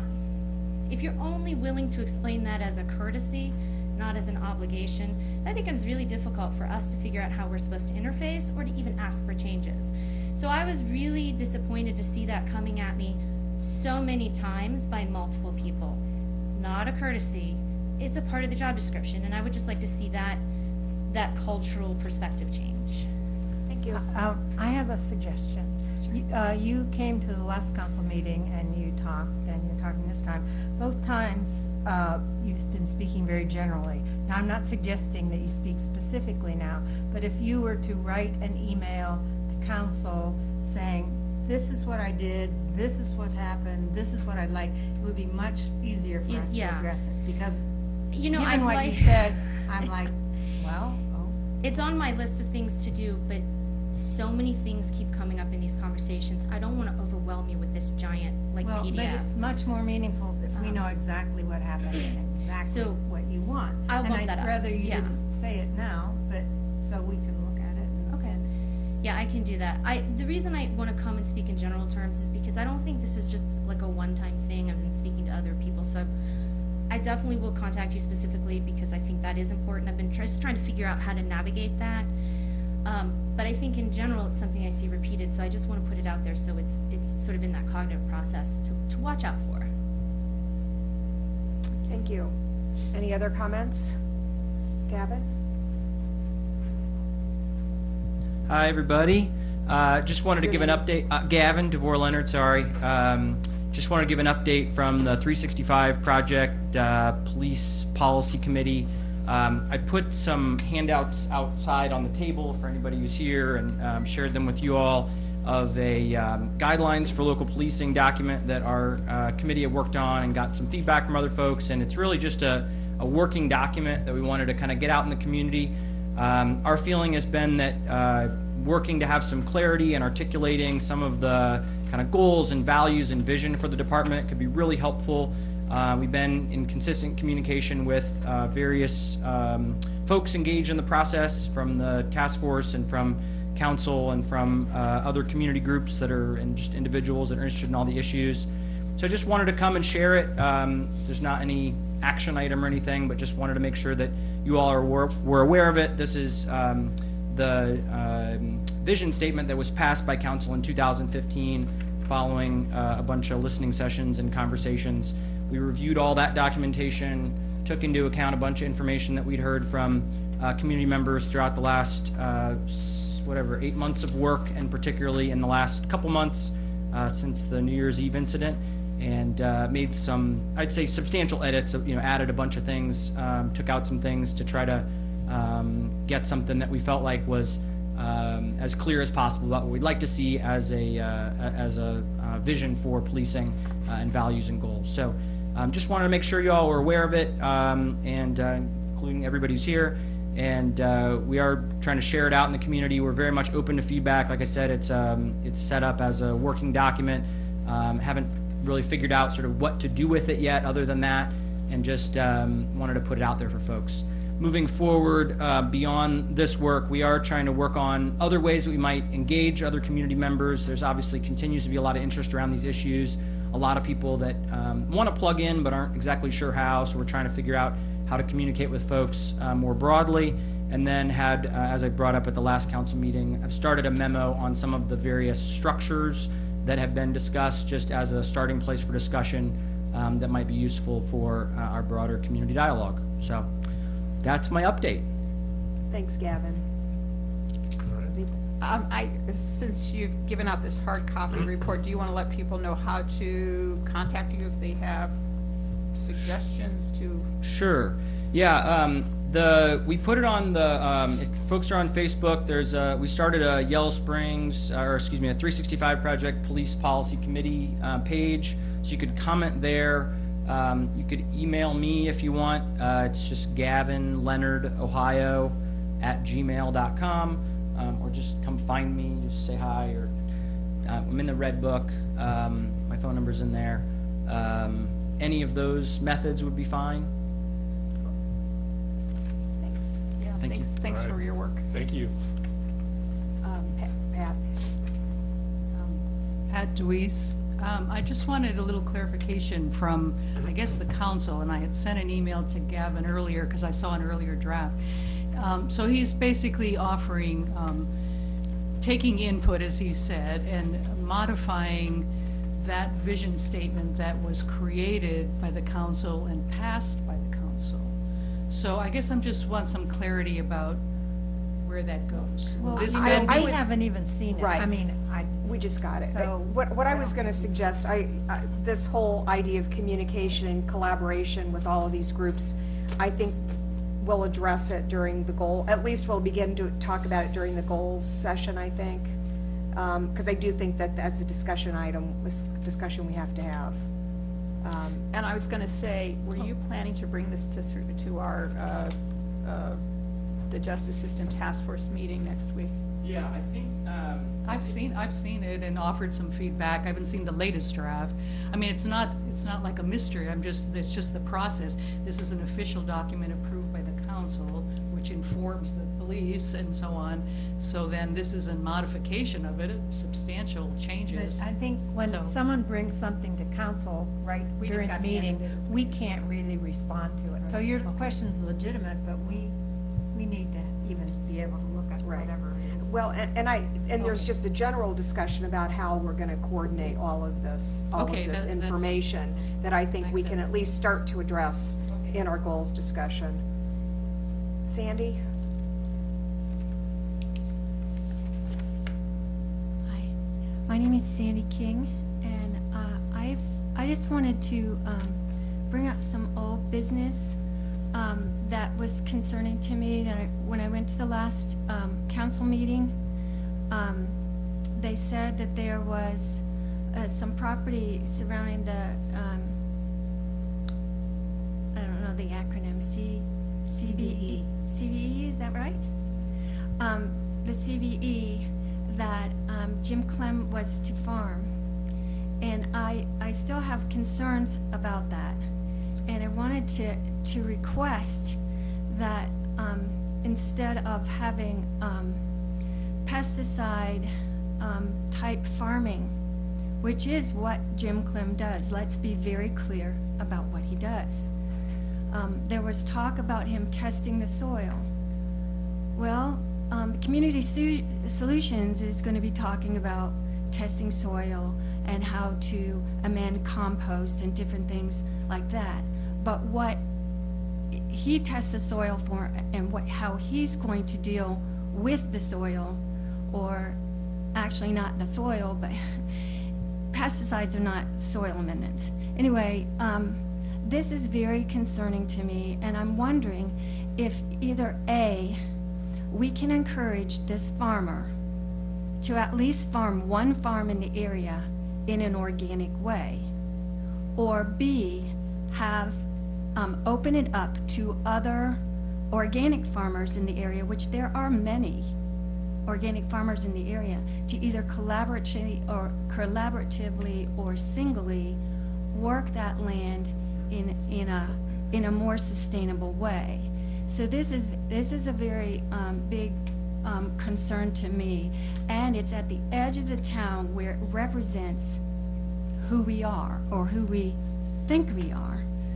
only willing to explain that as a courtesy, not as an obligation, that becomes really difficult for us to figure out how we're supposed to interface or to even ask for changes. So I was really disappointed to see that coming at me so many times by multiple people. Not a courtesy, it's a part of the job description, and I would just like to see that cultural perspective change. Thank you. I have a suggestion. You came to the last council meeting and you talked, and you're talking this time. Both times, you've been speaking very generally. Now, I'm not suggesting that you speak specifically now, but if you were to write an email to council saying, this is what I did, this is what happened, this is what I'd like, it would be much easier for us to Yeah. address it. Because I'd given what you like- said, I'm like, well, oh. It's on my list of things to do, but so many things keep coming up in these conversations. I don't want to overwhelm you with this giant, Well, PDF. but it's much more meaningful if we know exactly what happened and exactly So, what you want. I'll bump that up. And I'd rather you Yeah. didn't say it now, but, so we can look at it. Okay. Yeah, I can do that. The reason I want to come and speak in general terms is because I don't think this is just like a one-time thing. I've been speaking to other people, so I definitely will contact you specifically because I think that is important. I've been just trying to figure out how to navigate that. But I think in general, it's something I see repeated, so I just want to put it out there so it's sort of in that cognitive process to watch out for. Thank you. Any other comments? Gavin? Hi, everybody. Just wanted to give an update. Gavin, DeVore Leonard, sorry. just want to give an update from the 365 project, Police Policy Committee. I put some handouts outside on the table for anybody who's here and shared them with you all of a guidelines for local policing document that our committee had worked on and got some feedback from other folks. And it's really just a working document that we wanted to kind of get out in the community. Our feeling has been that working to have some clarity and articulating some of the kind of goals and values and vision for the department could be really helpful. We've been in consistent communication with various folks engaged in the process from the task force and from council and from other community groups that are, and just individuals that are interested in all the issues. So I just wanted to come and share it. There's not any action item or anything, but just wanted to make sure that you all were aware of it. This is the vision statement that was passed by council in 2015 following a bunch of listening sessions and conversations. We reviewed all that documentation, took into account a bunch of information that we'd heard from community members throughout the last 8 months of work, and particularly in the last couple months since the New Year's Eve incident, and made some, I'd say, substantial edits. Added a bunch of things, took out some things to try to get something that we felt like was as clear as possible about what we'd like to see as a vision for policing and values and goals. So just wanted to make sure you all were aware of it, and including everybody who's here. And we are trying to share it out in the community. We're very much open to feedback. Like I said, it's set up as a working document. Haven't really figured out sort of what to do with it yet other than that, and just wanted to put it out there for folks. Moving forward, beyond this work, we are trying to work on other ways that we might engage other community members. There's obviously continues to be a lot of interest around these issues. A lot of people that want to plug in but aren't exactly sure how, so we're trying to figure out how to communicate with folks more broadly. And then had, as I brought up at the last council meeting, I've started a memo on some of the various structures that have been discussed, just as a starting place for discussion that might be useful for our broader community dialogue. So that's my update. Thanks, Gavin. Since you've given out this hard copy report, do you want to let people know how to contact you if they have suggestions to? Sure. Yeah. We put it on the. If folks are on Facebook, we started a Yellow Springs, a 365 Project Police Policy Committee page, so you could comment there. You could email me if you want. It's just gavinleonardohio@gmail.com, or just come find me, just say hi, or I'm in the Red Book. My phone number's in there. Any of those methods would be fine. Thanks. Yeah, Thank you. Thanks for your work. Thank you. Pat. Pat Deweese. I just wanted a little clarification from, I guess, the council, and I had sent an email to Gavin earlier because I saw an earlier draft. So he's basically offering, taking input, as he said, and modifying that vision statement that was created by the council and passed by the council. So I guess I'm just want some clarity about where that goes. Well, This we then be- haven't even seen it. Right. I mean, We just got it. So- What I was going to suggest, this whole idea of communication and collaboration with all of these groups, I think we'll address it during the goal, at least we'll begin to talk about it during the goals session, I think. Because I do think that that's a discussion item, discussion we have to have. And I was going to say, were you planning to bring this to our the Justice System Task Force meeting next week? Yeah, I think. I've seen it and offered some feedback. I haven't seen the latest draft. I mean, it's not like a mystery. It's just the process. This is an official document approved by the council, which informs the police and so on. So then this is a modification of it, substantial changes. But I think when So- someone brings something to council right We just during the got meeting, handed it. we can't really respond to it. So your question's legitimate, but we need to even be able to look at whatever it is. Well, and there's just a general discussion about how we're going to coordinate all of this Okay, that's- information that I think we makes can sense. at least start to address in our goals discussion. Sandy? Hi, my name is Sandy King, and I've just wanted to bring up some old business that was concerning to me. When I went to the last council meeting, they said that there was some property surrounding the, I don't know the acronym, CBE. CBE, is that right? The CBE that Jim Clem was to farm. And I still have concerns about that. And I wanted to request that instead of having pesticide type farming, which is what Jim Clem does, let's be very clear about what he does. There was talk about him testing the soil. Well, Community Solutions is going to be talking about testing soil and how to amend compost and different things like that. But what he tests the soil for and how he's going to deal with the soil, or actually not the soil, but pesticides are not soil amendments. Anyway, this is very concerning to me, and I'm wondering if either A, we can encourage this farmer to at least farm one farm in the area in an organic way, or B, have open it up to other organic farmers in the area, which there are many organic farmers in the area, to either collaboratively or singly work that land in a more sustainable way. So this is a very big concern to me, and it's at the edge of the town where it represents who we are or who we think we are.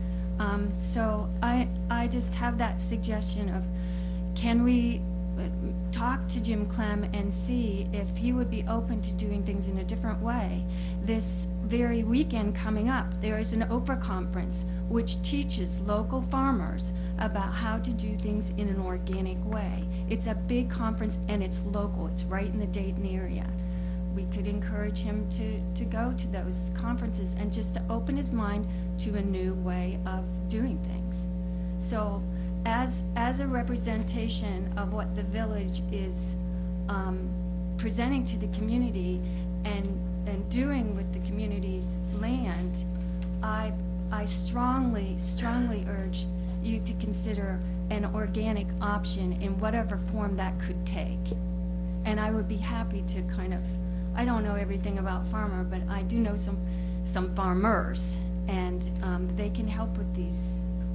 So I just have that suggestion of, can we talk to Jim Clem and see if he would be open to doing things in a different way. This very weekend coming up, there is an Oprah conference which teaches local farmers about how to do things in an organic way. It's a big conference and it's local. It's right in the Dayton area. We could encourage him to go to those conferences and just to open his mind to a new way of doing things. So as a representation of what the village is presenting to the community and doing with the community's land, I strongly urge you to consider an organic option in whatever form that could take. And I would be happy to kind of, I don't know everything about farmer, but I do know some farmers, and they can help with these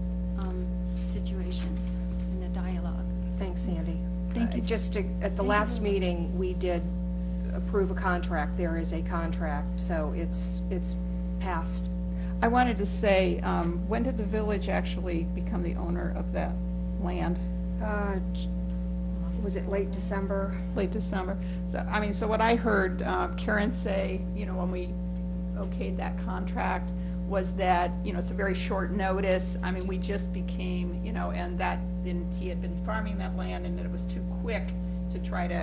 situations in the dialogue. Thanks, Sandy. Thank you. At the last meeting, we did approve a contract. There is a contract, so it's passed. I wanted to say, when did the village actually become the owner of that land? Was it late December? Late December. So what I heard Karen say, when we okayed that contract, was that, it's a very short notice. I mean, we just became, and he had been farming that land, and that it was too quick to try to,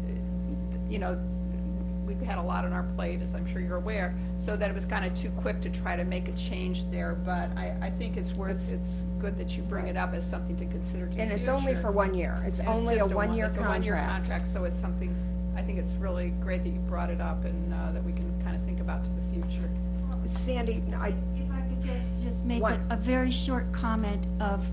we've had a lot on our plate, as I'm sure you're aware, so that it was kind of too quick to try to make a change there. But I think it's good that you bring it up as something to consider to the future. And it's only for 1 year. It's only a one-year contract. It's a one-year contract, so it's something, I think it's really great that you brought it up, and that we can kind of think about to the future. Sandy, If I could just make a very short comment of,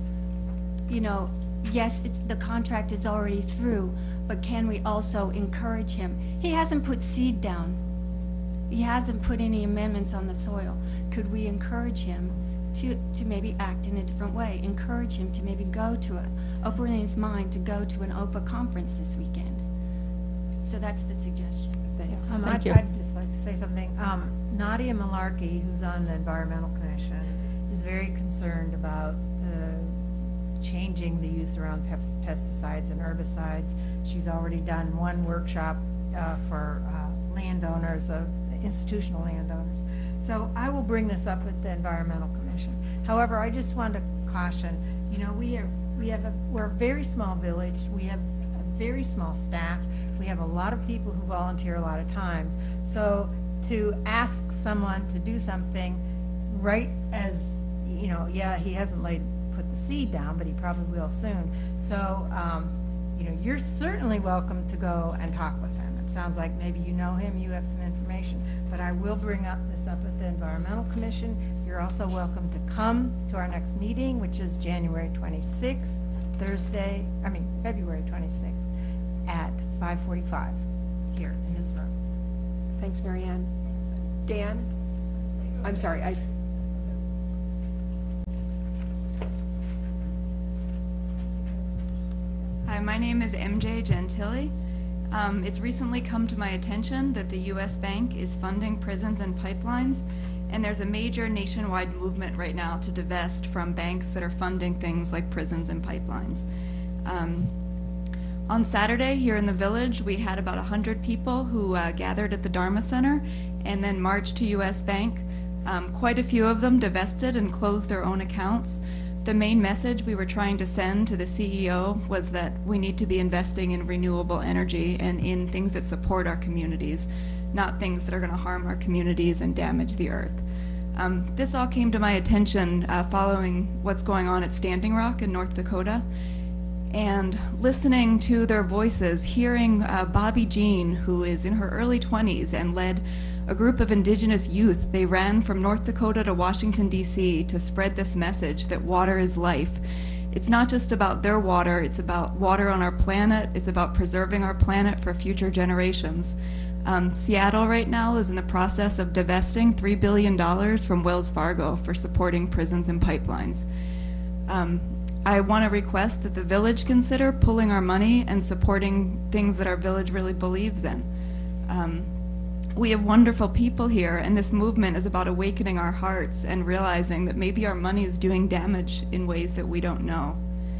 yes, the contract is already through, but can we also encourage him? He hasn't put seed down. He hasn't put any amendments on the soil. Could we encourage him to maybe act in a different way? Encourage him to maybe open his mind to go to an OPA conference this weekend. So that's the suggestion. Thanks. Thank you. I'd just like to say something. Nadia Malarkey, who's on the Environmental Commission, is very concerned about changing the use around pesticides and herbicides. She's already done one workshop for landowners, institutional landowners. So I will bring this up with the Environmental Commission. However, I just want to caution, we're a very small village. We have a very small staff. We have a lot of people who volunteer a lot of times. So to ask someone to do something right as, you know, yeah, he hasn't put the seed down, but he probably will soon. So, you know, you're certainly welcome to go and talk with him. It sounds like maybe you know him, you have some information, but I will bring this up at the Environmental Commission. You're also welcome to come to our next meeting, which is January 26th, February 26th at 5:45 here in this room. Thanks, Mary Ann. Dan? I'm sorry, Hi, my name is MJ Gentili. It's recently come to my attention that the U.S. Bank is funding prisons and pipelines, and there's a major nationwide movement right now to divest from banks that are funding things like prisons and pipelines. On Saturday here in the village, we had about 100 people who gathered at the Dharma Center and then marched to U.S. Bank. Quite a few of them divested and closed their own accounts. The main message we were trying to send to the CEO was that we need to be investing in renewable energy and in things that support our communities, not things that are going to harm our communities and damage the earth. This all came to my attention following what's going on at Standing Rock in North Dakota, and listening to their voices, hearing Bobby Jean, who is in her early 20s and led a group of indigenous youth. They ran from North Dakota to Washington, D.C. to spread this message that water is life. It's not just about their water, it's about water on our planet, it's about preserving our planet for future generations. Seattle right now is in the process of divesting $3 billion from Wells Fargo for supporting prisons and pipelines. I want to request that the village consider pulling our money and supporting things that our village really believes in. We have wonderful people here, and this movement is about awakening our hearts and realizing that maybe our money is doing damage in ways that we don't know.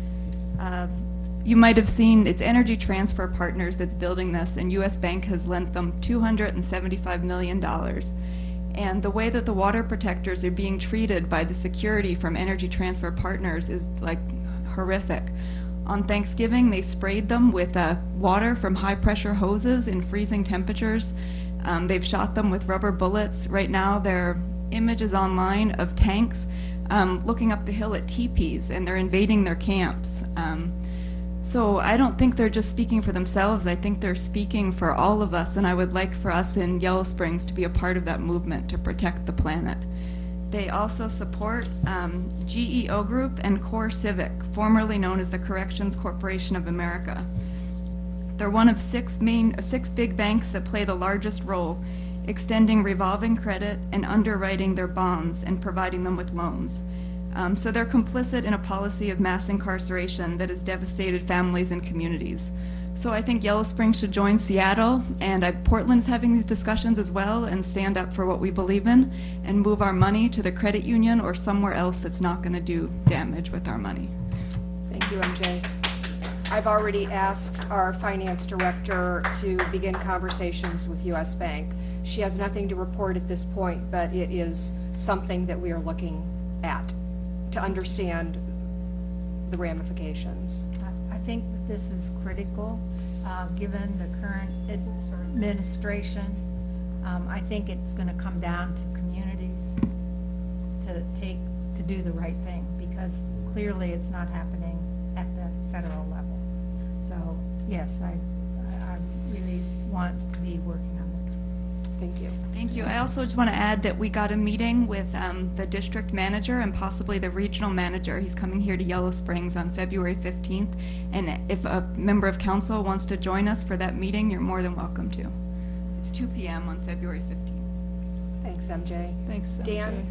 You might have seen it's Energy Transfer Partners that's building this, and U.S. Bank has lent them $275 million. And the way that the water protectors are being treated by the security from Energy Transfer Partners is like horrific. On Thanksgiving, they sprayed them with water from high-pressure hoses in freezing temperatures. They've shot them with rubber bullets. Right now, there are images online of tanks looking up the hill at teepees, and they're invading their camps. So I don't think they're just speaking for themselves. I think they're speaking for all of us, and I would like for us in Yellow Springs to be a part of that movement to protect the planet. They also support GEO Group and Core Civic, formerly known as the Corrections Corporation of America. They're one of six big banks that play the largest role, extending revolving credit and underwriting their bonds and providing them with loans. So they're complicit in a policy of mass incarceration that has devastated families and communities. So I think Yellow Springs should join Seattle, and Portland's having these discussions as well, and stand up for what we believe in and move our money to the credit union or somewhere else that's not going to do damage with our money. Thank you, MJ. I've already asked our finance director to begin conversations with U.S. Bank. She has nothing to report at this point, but it is something that we are looking at to understand the ramifications. I think that this is critical, given the current administration. I think it's going to come down to communities to do the right thing, because clearly it's not happening at the federal level. So yes, I really want to be working on this. Thank you. Thank you. I also just want to add that we got a meeting with the district manager and possibly the regional manager. He's coming here to Yellow Springs on February 15th. And if a member of council wants to join us for that meeting, you're more than welcome to. It's 2 p.m. on February 15th. Thanks, MJ. Thanks, MJ. Dan?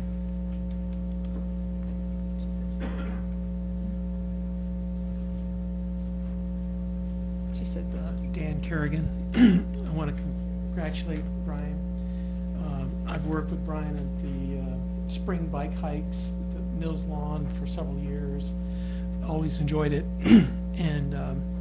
She said Dan Kerrigan. I want to congratulate Brian. I've worked with Brian at the spring bike hikes at the Mills Lawn for several years. Always enjoyed it. And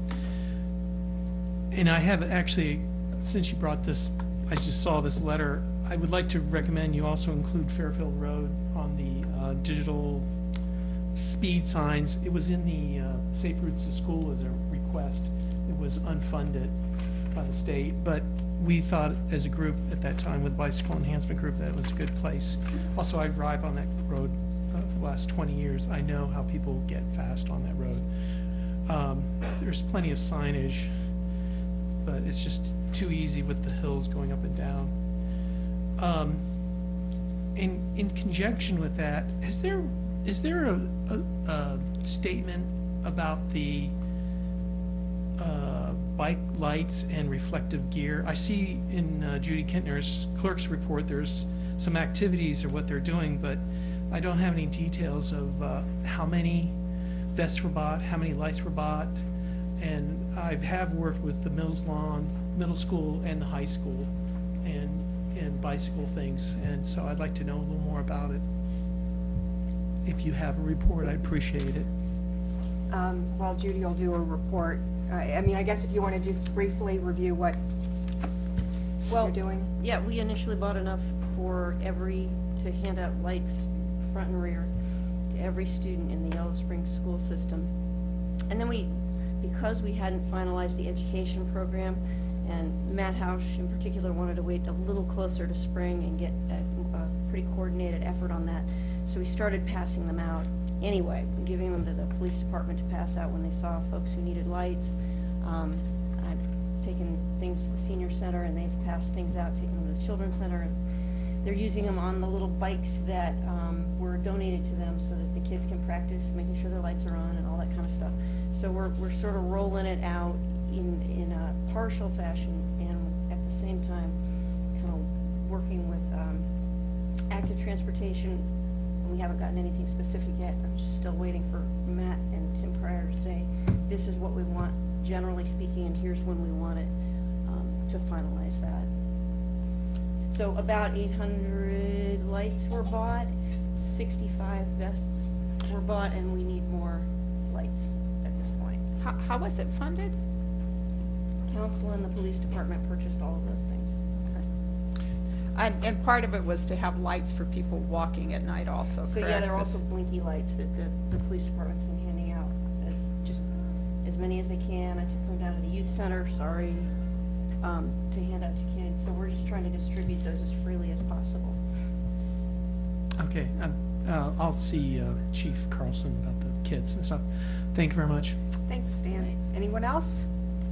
I have actually, since you brought this, I just saw this letter, I would like to recommend you also include Fairfield Road on the digital speed signs. It was in the Safe Routes to School as a request. It was unfunded by the state, but we thought as a group at that time with Bicycle Enhancement Group that it was a good place. Also, I drive on that road for the last 20 years. I know how people get fast on that road. There's plenty of signage, but it's just too easy with the hills going up and down. In conjunction with that, is there a statement about the bike lights and reflective gear? I see in Judy Kintner's clerk's report there's some activities or what they're doing, but I don't have any details of how many vests were bought, how many lights were bought, and I have worked with the Mills Lawn Middle School and the high school and bicycle things, and so I'd like to know a little more about it. If you have a report, I'd appreciate it. Well, Judy will do a report. I mean, I guess if you want to just briefly review what you're doing. Yeah, we initially bought enough for to hand out lights front and rear to every student in the Yellow Springs school system. And then because we hadn't finalized the education program, and Matt Hausch in particular wanted to wait a little closer to spring and get a pretty coordinated effort on that. So we started passing them out anyway, giving them to the police department to pass out when they saw folks who needed lights. I've taken things to the senior center and they've passed things out, taken them to the children's center. And they're using them on the little bikes that were donated to them so that the kids can practice making sure their lights are on and all that kind of stuff. So we're sort of rolling it out in a partial fashion and at the same time kind of working with active transportation. And we haven't gotten anything specific yet. I'm just still waiting for Matt and Tim Pryor to say, this is what we want, generally speaking, and here's when we want it, to finalize that. So about 800 lights were bought, 65 vests were bought, and we need more lights at this point. How was it funded? Council and the police department purchased all of those things. And part of it was to have lights for people walking at night also, So correct? yeah, there are also blinky lights that the police department's been handing out as many as they can. I took them down to the youth center, sorry, to hand out to kids. So we're just trying to distribute those as freely as possible. Okay, I'll see Chief Carlson about the kids and stuff. Thank you very much. Thanks, Dan. Anyone else?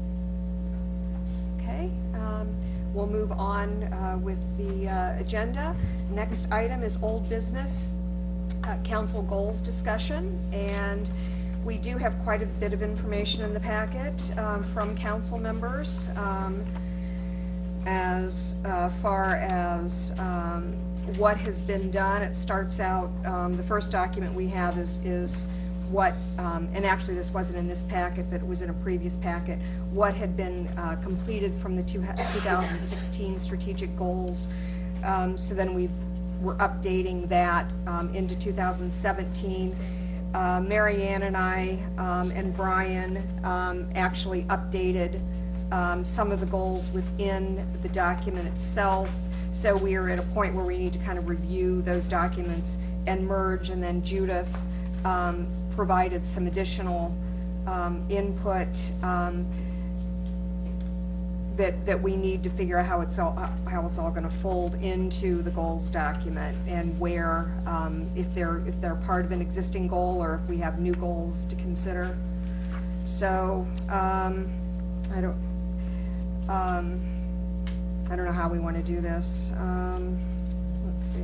Okay, we'll move on with the agenda. Next item is old business, council goals discussion, and we do have quite a bit of information in the packet from council members as far as what has been done. It starts out, the first document we have is what, and actually this wasn't in this packet, but it was in a previous packet, what had been completed from the 2016 strategic goals. So then we're updating that into 2017. Mary Ann and I and Brian actually updated some of the goals within the document itself. So we are at a point where we need to kind of review those documents and merge, and then Judith provided some additional input that we need to figure out how it's all going to fold into the goals document, and where if they're part of an existing goal or if we have new goals to consider. So I don't know how we want to do this. Let's see.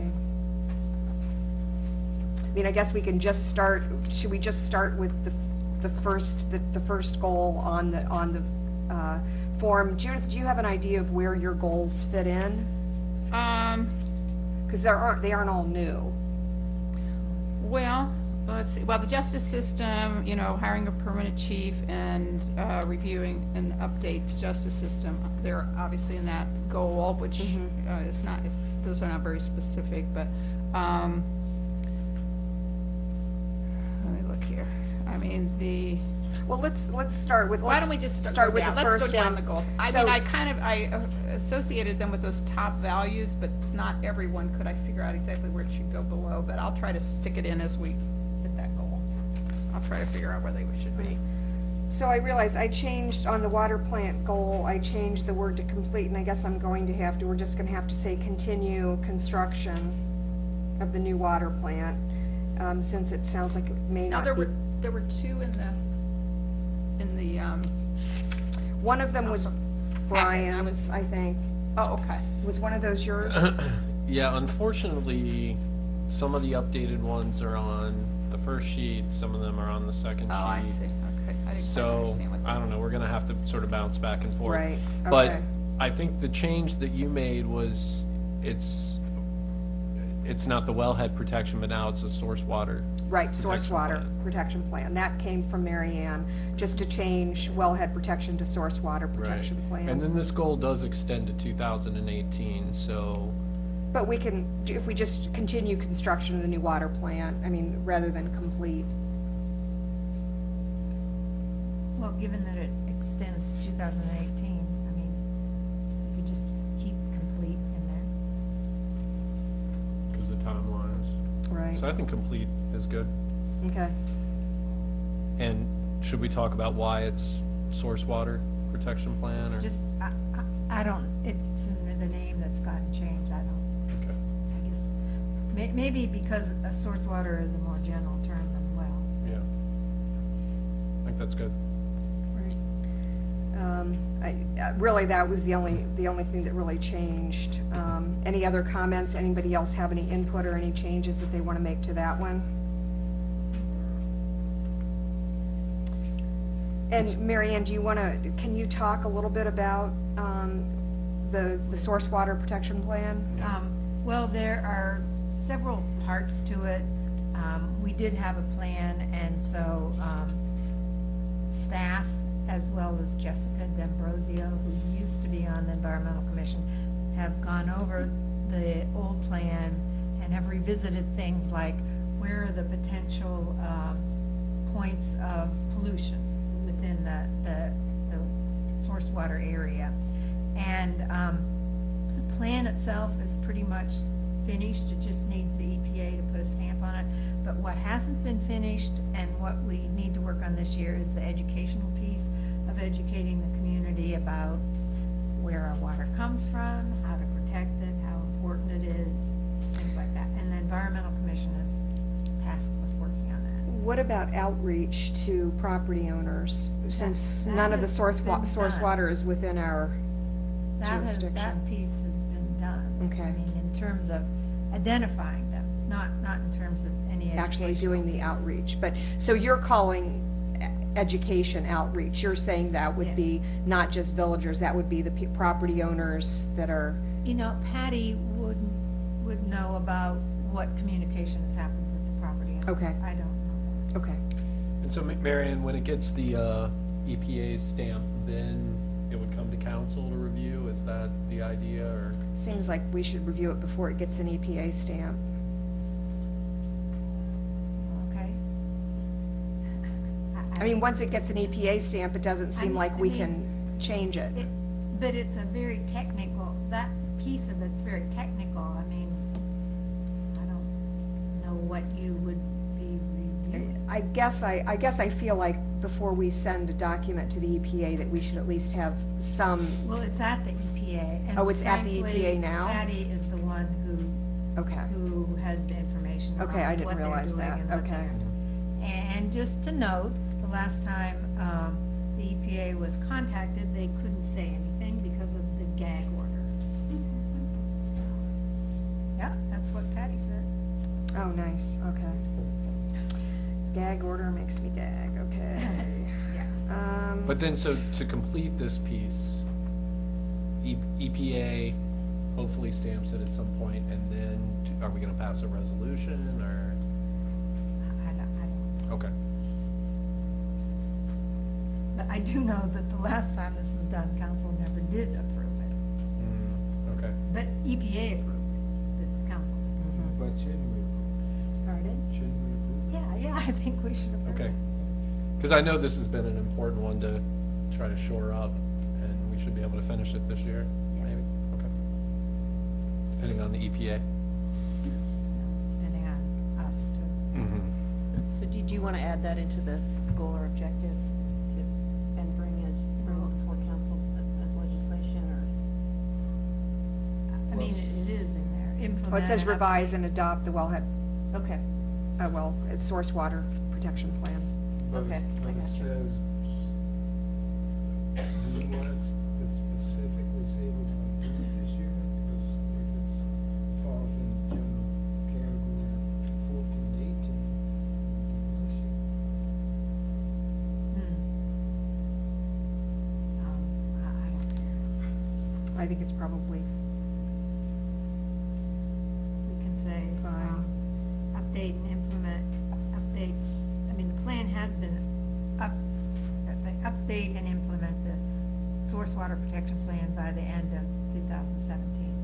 I mean, I guess we can just start. Should we just start with the first goal on the form? Judith, do you have an idea of where your goals fit in? Because they aren't all new. Well, let's see. Well, the justice system, hiring a permanent chief and reviewing and update the justice system. They're obviously in that goal, which is not. Those are not very specific, but. Let me look here. I mean, well, let's start with. Why don't we just start with the first one? Let's go down the goals. I associated them with those top values, but not everyone could I figure out exactly where it should go below. But I'll try to stick it in as we hit that goal. I'll try to figure out where they should be. So I realize I changed on the water plant goal, I changed the word to complete, and I guess I'm going to have to, we're just gonna have to say continue construction of the new water plant, since it sounds like it may Now, not there be. were two in the, One of them was Brian's, was- I think. oh, okay. Was one of those yours? Yeah, unfortunately, some of the updated ones are on the first sheet, some of them are on the second sheet. Oh, I see, okay. I didn't quite So, understand what I don't know, we're gonna have to sort of bounce back and forth. Right, But okay. I think the change that you made was, it's not the wellhead protection, but now it's a source water. Right, source protection water plan. protection plan. That came from Mary Ann, just to change wellhead protection to source water protection Right. plan. And then this goal does extend to 2018, so, But we can, if we just continue construction of the new water plant, I mean, rather than complete. Well, given that it extends to 2018, I mean, you could just keep complete in there. because the timelines. Right. So I think complete is good. Okay. And should we talk about why it's source water protection plan? or- It's just, I don't, it's in the name that's gotten changed, I don't, Okay. I guess. Maybe because a source water is a more general term than well. Yeah. I think that's good. Really, that was the only thing that really changed. Any other comments? Anybody else have any input or any changes that they want to make to that one? And Mary Ann, do you want to, can you talk a little bit about the source water protection plan? Well, there are several parts to it. We did have a plan, and so staff, as well as Jessica D'Ambrosio, who used to be on the Environmental Commission, have gone over the old plan and have revisited things like where are the potential points of pollution within the source water area. And the plan itself is pretty much finished. It just needs the EPA to put a stamp on it. But what hasn't been finished and what we need to work on this year is the educational piece of educating the community about where our water comes from, how to protect it, how important it is, things like that. And the Environmental Commission is tasked with working on that. What about outreach to property owners, since that none of the has source been done. water is within our jurisdiction? That piece has been done. Okay. I mean, in terms of identifying them, not in terms of any Actually doing the educational piece. outreach, but, so you're calling education outreach, you're saying that would Yeah. be not just villagers, that would be the property owners that are, You know, Patty would know about what communication has happened with the property owners. Okay. I don't know that. okay. And so, Marion, when it gets the EPA stamp, then it would come to council to review? Is that the idea, or? Seems like we should review it before it gets an EPA stamp. Okay. I mean, once it gets an EPA stamp, it doesn't seem like we can change it. But it's a very technical, that piece of it's very technical. I mean, I don't know what you would be reviewing. I guess I feel like before we send a document to the EPA, that we should at least have some, Well, it's at the EPA. and Oh, it's at the frankly, EPA now? Patty is the one okay. who has the information Okay, about I didn't what they're realize doing that. and what Okay. they're doing. And just to note, the last time the EPA was contacted, they couldn't say anything because of the gag order. Yeah, that's what Patty said. Oh, nice, okay. Gag order makes me gag, okay. But then, so to complete this piece, EPA hopefully stamps it at some point, and then are we gonna pass a resolution, or? I don't. Okay. But I do know that the last time this was done, council never did approve it. Okay. But EPA approved it, the council. But shouldn't we? Pardon? Shouldn't we approve? Yeah, I think we should approve it. Okay. Because I know this has been an important one to try to shore up, and we should be able to finish it this year, maybe? Okay. Depending on the EPA. Depending on us too. So did you want to add that into the goal or objective to Well, it then says an revise and adopt the wellhead, Okay, it's source water protection plan. okay, But I it got you. says, do you want it to specifically say we're gonna do it this year? Because if it falls in general category 14 to 18, we'll do it this year. I don't care. I think it's probably, We can say, Fine. update and implement, update, I mean, the plan has been let's say, update and implement the source water protection plan by the end of 2017.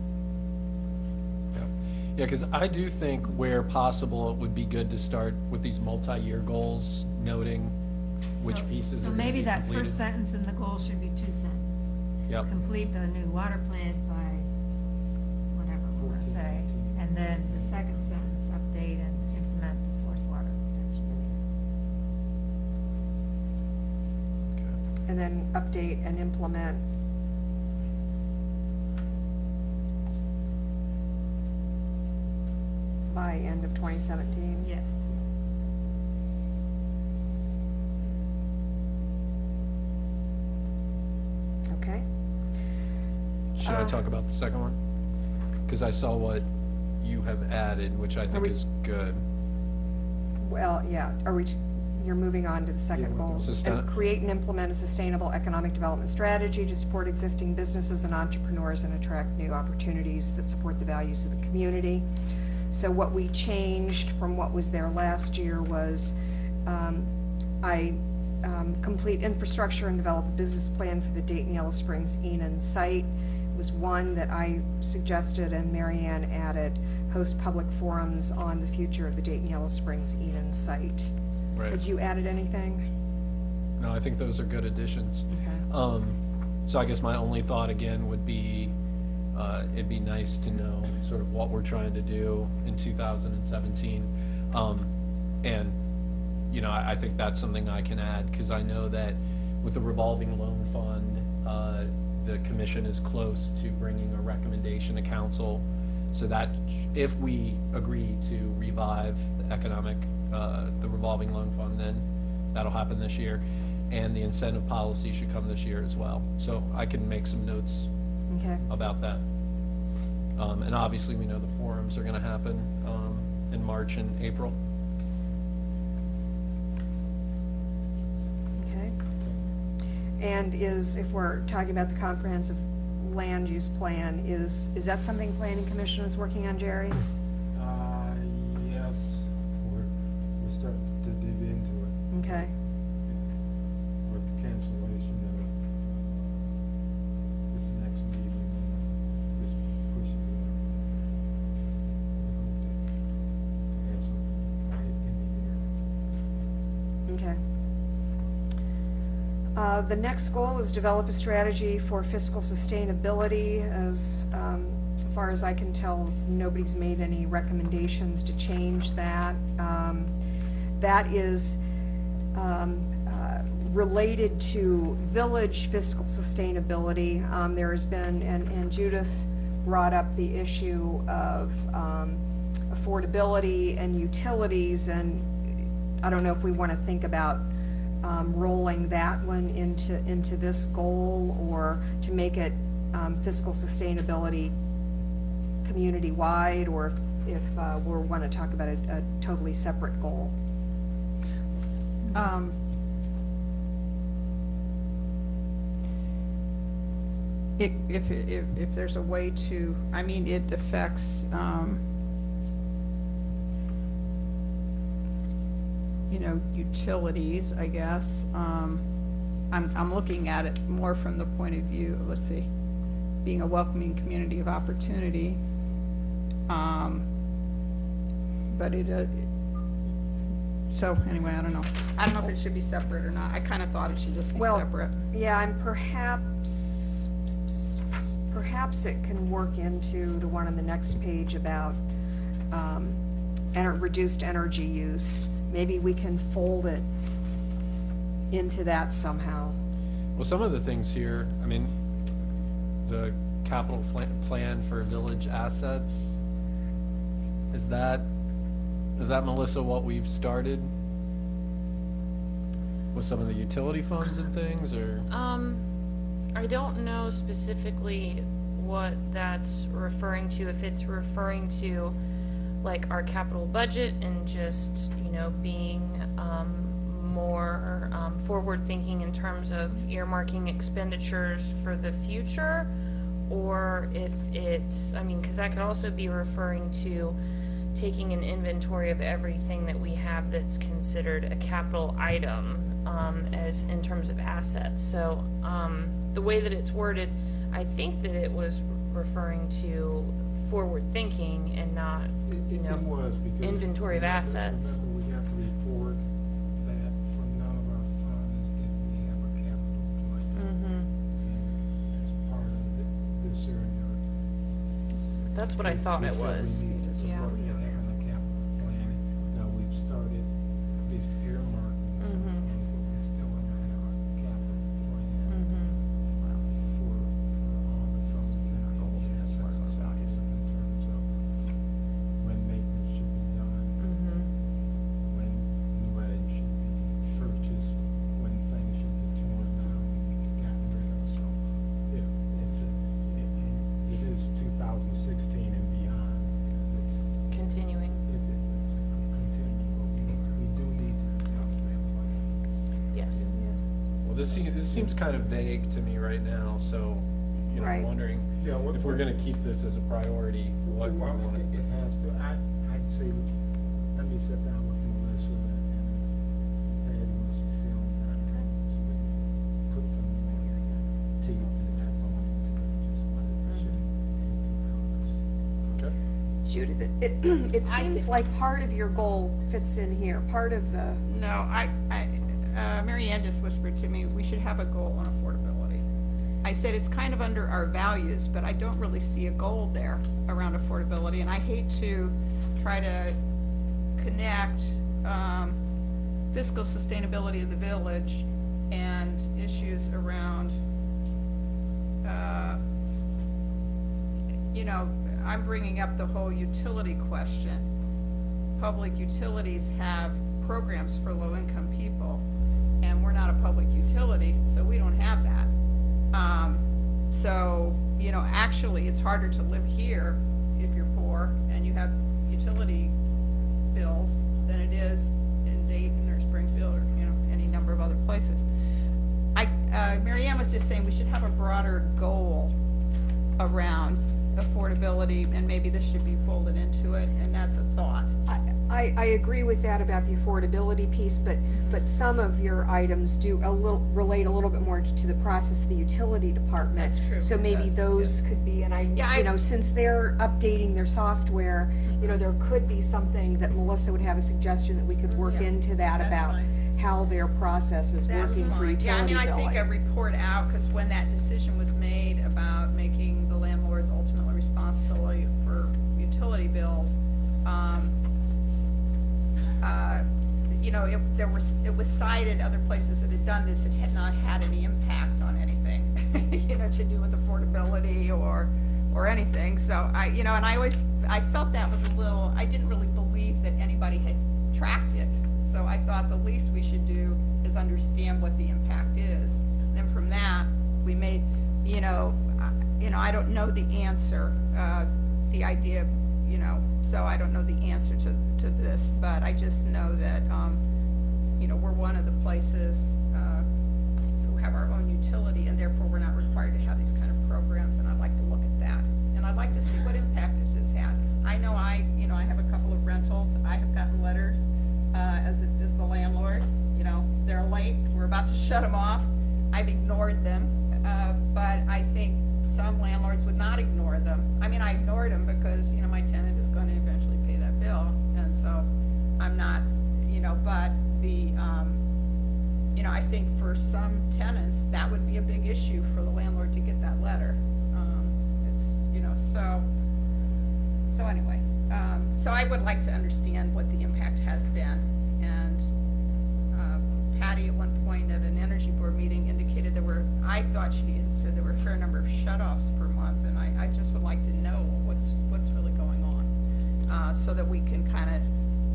Yeah, because I do think where possible, it would be good to start with these multi-year goals, noting which So- pieces are So going to be maybe that completed. first sentence in the goal should be 2 sentences. Yep. Complete the new water plant by whatever we're gonna say. And then the second sentence, update and implement the source water protection. and then update and implement. By end of 2017? Yes. Okay. Should I talk about the second one? Because I saw what you have added, which I think we- is good. Well, yeah, you're moving on to the second goal. Sustain- And create and implement a sustainable economic development strategy to support existing businesses and entrepreneurs and attract new opportunities that support the values of the community. So what we changed from what was there last year was, complete infrastructure and develop a business plan for the Dayton Yellow Springs Enon site was one that I suggested, and Marianne added, host public forums on the future of the Dayton Yellow Springs Enon site. Right. Had you added anything? No, I think those are good additions. Okay. So I guess my only thought again would be, it'd be nice to know sort of what we're trying to do in 2017. And, you know, I think that's something I can add, because I know that with the revolving loan fund, the commission is close to bringing a recommendation to council, so that if we agree to revive the economic, the revolving loan fund, then that'll happen this year. And the incentive policy should come this year as well. So I can make some notes Okay. about that. And obviously, we know the forums are gonna happen, in March and April. Okay. And if we're talking about the comprehensive land use plan, is that something Planning Commission is working on, Jerry? Yes, we're starting to dig into it Okay. with the cancellation of this next meeting, just pushing it. We hope to have something by in the year. Okay. The next goal is develop a strategy for fiscal sustainability. As far as I can tell, nobody's made any recommendations to change that. That is related to village fiscal sustainability. There has been, and Judith brought up the issue of affordability and utilities, and I don't know if we want to think about rolling that one into this goal, or to make it fiscal sustainability community-wide, or if we want to talk about a totally separate goal. If there's a way to, I mean, it affects, you know, utilities, I guess. I'm looking at it more from the point of view, let's see, being a welcoming community of opportunity. But so anyway, I don't know. I don't know if it should be separate or not. I kind of thought it should just be Well, separate. yeah, and perhaps it can work into the one on the next page about reduced energy use. Maybe we can fold it into that somehow. Well, some of the things here, I mean, the capital plan for village assets, Is that Melissa, what we've started? With some of the utility funds and things, or? I don't know specifically what that's referring to, if it's referring to like our capital budget and just, you know, being more forward-thinking in terms of earmarking expenditures for the future, or if it's, I mean, because that could also be referring to taking an inventory of everything that we have that's considered a capital item as in terms of assets. So the way that it's worded, I think that it was referring to forward thinking and not, you know, It was, because inventory of we have to assets. remember, we have to report that from none of our funds did we have a capital plan. As part of this area. That's what I thought it was. Yeah. Having a capital plan. Now, we've started at least earmarking some funds, but we still don't have a capital plan for all the funds and all the assets and stuff in terms of when maintenance should be done, when new items should be purchased, when things should be torn down and gotten rid of. So it is 2016 and beyond, because it's Continuing. it's continuing, but we do need to develop that plan. Yes. Well, this seems kind of vague to me right now, so, you know, I'm Right. wondering Yeah, if we're gonna keep this as a priority, what we Well, want to. it has to, I'd say, let me sit down with Melissa and Patty must film that, so we can put some more teeth and that into it, just what it should Okay. Judith, it seems like part of your goal fits in here, part of the, No, Mary Ann just whispered to me, we should have a goal on affordability. I said it's kind of under our values, but I don't really see a goal there around affordability, and I hate to try to connect fiscal sustainability of the village and issues around, you know, I'm bringing up the whole utility question. Public utilities have programs for low-income people, and we're not a public utility, so we don't have that. So, you know, actually, it's harder to live here if you're poor and you have utility bills than it is in Dayton or Springfield or, you know, any number of other places. Mary Ann was just saying we should have a broader goal around affordability, and maybe this should be folded into it, and that's a thought. I agree with that about the affordability piece, but some of your items do relate a little bit more to the process of the utility department. That's true. So maybe Yes, those yes. could be, and Yeah, you know, since they're updating their software, you know, there could be something that Melissa would have a suggestion that we could work Yeah, into that that's about fine. how their process is That's working for fine. utility Yeah, I mean, I think a billing. report out, because when that decision was made about making the landlord's ultimately responsibility for utility bills, you know, it was cited other places that had done this, it had not had any impact on anything, you know, to do with affordability or anything. So you know, and I felt that was a little, I didn't really believe that anybody had tracked it. So I thought the least we should do is understand what the impact is. And then from that, we made, you know, I don't know the answer, the idea, you know, so I don't know the answer to this, but I just know that, you know, we're one of the places who have our own utility, and therefore we're not required to have these kind of programs, and I'd like to look at that. And I'd like to see what impact this has had. I know you know, I have a couple of rentals. I have gotten letters as the landlord, you know, they're late, we're about to shut them off. I've ignored them, but I think some landlords would not ignore them. I mean, I ignored them because, you know, my tenant is going to eventually pay that bill, and so I'm not, you know, but you know, I think for some tenants, that would be a big issue for the landlord to get that letter. It's, you know, so anyway, so I would like to understand what the impact has been. And Patty at one point at an energy board meeting indicated I thought she had said there were a fair number of shut-offs per month, and I just would like to know what's really going on. so that we can kind of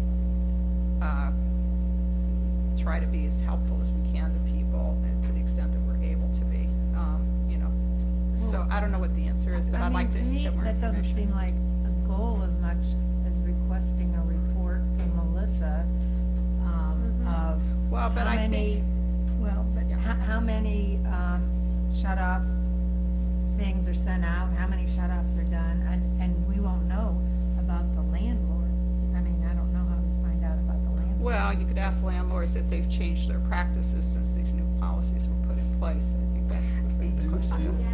try to be as helpful as we can to people and to the extent that we're able to be, you know. So I don't know what the answer is, but I'd like to To me, get more that doesn't information. seem like a goal as much as requesting a report from Melissa of Well, but how I many, well, but how many shut-off things are sent out, how many shut-offs are done, and we won't know about the landlord. I mean, I don't know how to find out about the landlord. Well, you could ask landlords if they've changed their practices since these new policies were put in place. I think that's the question.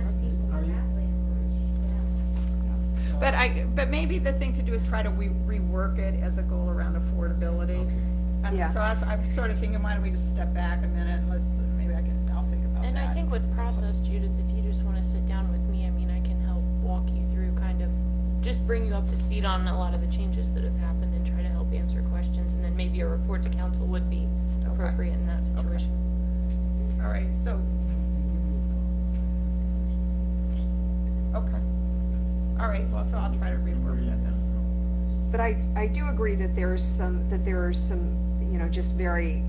But maybe the thing to do is try to rework it as a goal around affordability. Yeah. So I'm sort of thinking, why don't we just step back a minute, and maybe I'll think about that. And I think with process, Judith, if you just want to sit down with me, I mean, I can help walk you through kind of, just bring you up to speed on a lot of the changes that have happened and try to help answer questions, and then maybe a report to council would be appropriate in that situation. All right, so. Okay. All right, well, so I'll try to rework that this. But I do agree that there are some, you know, just very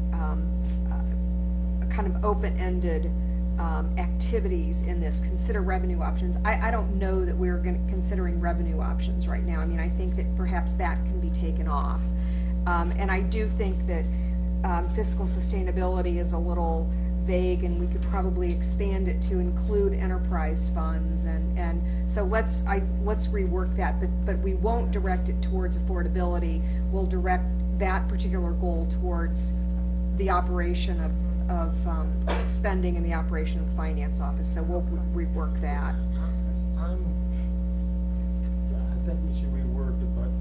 kind of open-ended activities in this. Consider revenue options. I don't know that we're considering revenue options right now. I mean, I think that perhaps that can be taken off. And I do think that fiscal sustainability is a little vague, and we could probably expand it to include enterprise funds, and so let's rework that, but we won't direct it towards affordability. We'll direct that particular goal towards the operation of spending and the operation of the finance office, so we'll rework that. I think we should rework it, but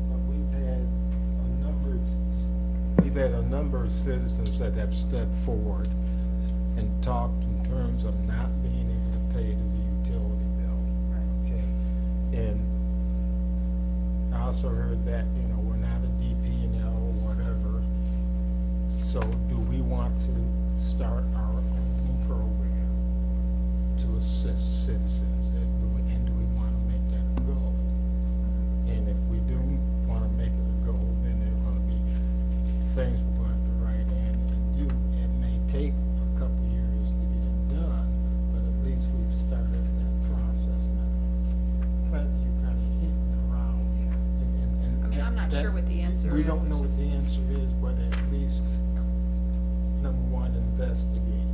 we've had a number of citizens that have stepped forward and talked in terms of not being able to pay the utility bill. Okay. And I also heard that, you know, we're not a DP&L or whatever. So do we want to start our own program to assist citizens? And do we want to make that a goal? And if we do want to make it a goal, then there are going to be things we're going to have to write in and do. It may take a couple years to get it done, but at least we've started that process. But you kind of hitting around. I mean, I'm not sure what the answer We is. don't know It's what the just- answer is, but at least, number one, investigate.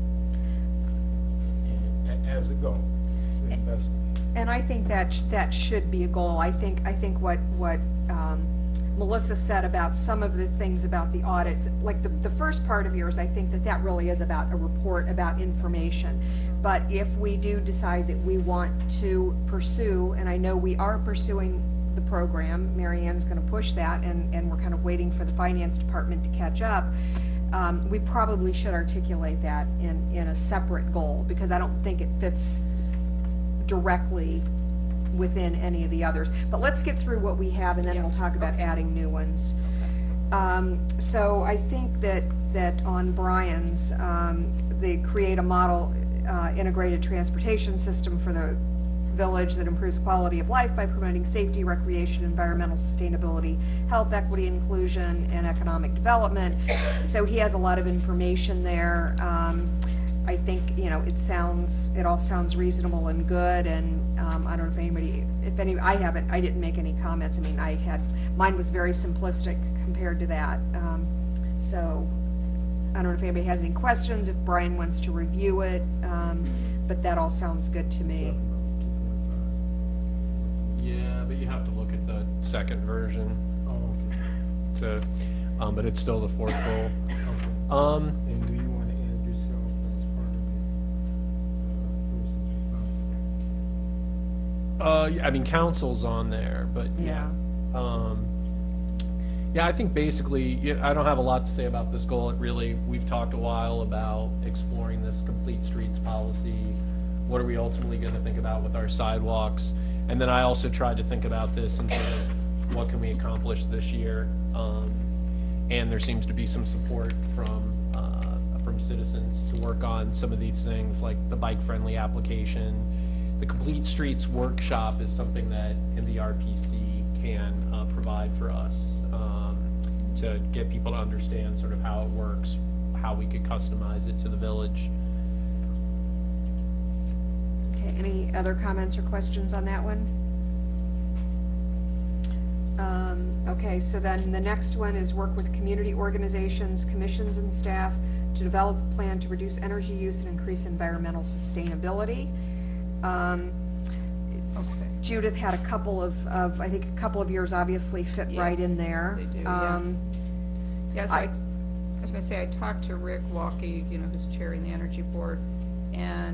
And as a goal, to investigate. And I think that should be a goal. I think what Melissa said about some of the things about the audit, like the first part of yours, I think that really is about a report about information. But if we do decide that we want to pursue, and I know we are pursuing the program, Mary Ann's going to push that, and we're kind of waiting for the finance department to catch up, we probably should articulate that in a separate goal, because I don't think it fits directly within any of the others. But let's get through what we have, and then we'll talk about adding new ones. So I think that on Brian's, they create a model integrated transportation system for the village that improves quality of life by promoting safety, recreation, environmental sustainability, health, equity, inclusion, and economic development. So he has a lot of information there. I think, you know, it all sounds reasonable and good, and I don't know if I didn't make any comments. I mean, mine was very simplistic compared to that. So I don't know if anybody has any questions, if Brian wants to review it, but that all sounds good to me. Yeah, but you have to look at the second version to, but it's still the fourth goal. And do you want to add yourself as part of the person's responsibility? I mean, council's on there, but yeah. Yeah, I think basically, I don't have a lot to say about this goal. We've talked a while about exploring this complete streets policy. What are we ultimately going to think about with our sidewalks? And then I also tried to think about this in sort of what can we accomplish this year. And there seems to be some support from citizens to work on some of these things, like the bike-friendly application. The Complete Streets workshop is something that MVRPC can provide for us to get people to understand sort of how it works, how we could customize it to the village. Okay, any other comments or questions on that one? Okay, so then the next one is work with community organizations, commissions, and staff to develop a plan to reduce energy use and increase environmental sustainability. Judith had a couple of, I think a couple of yours obviously fit right in there. They do, yeah. Yes, I was gonna say, I talked to Rick Walke, you know, who's chairing the Energy Board, and,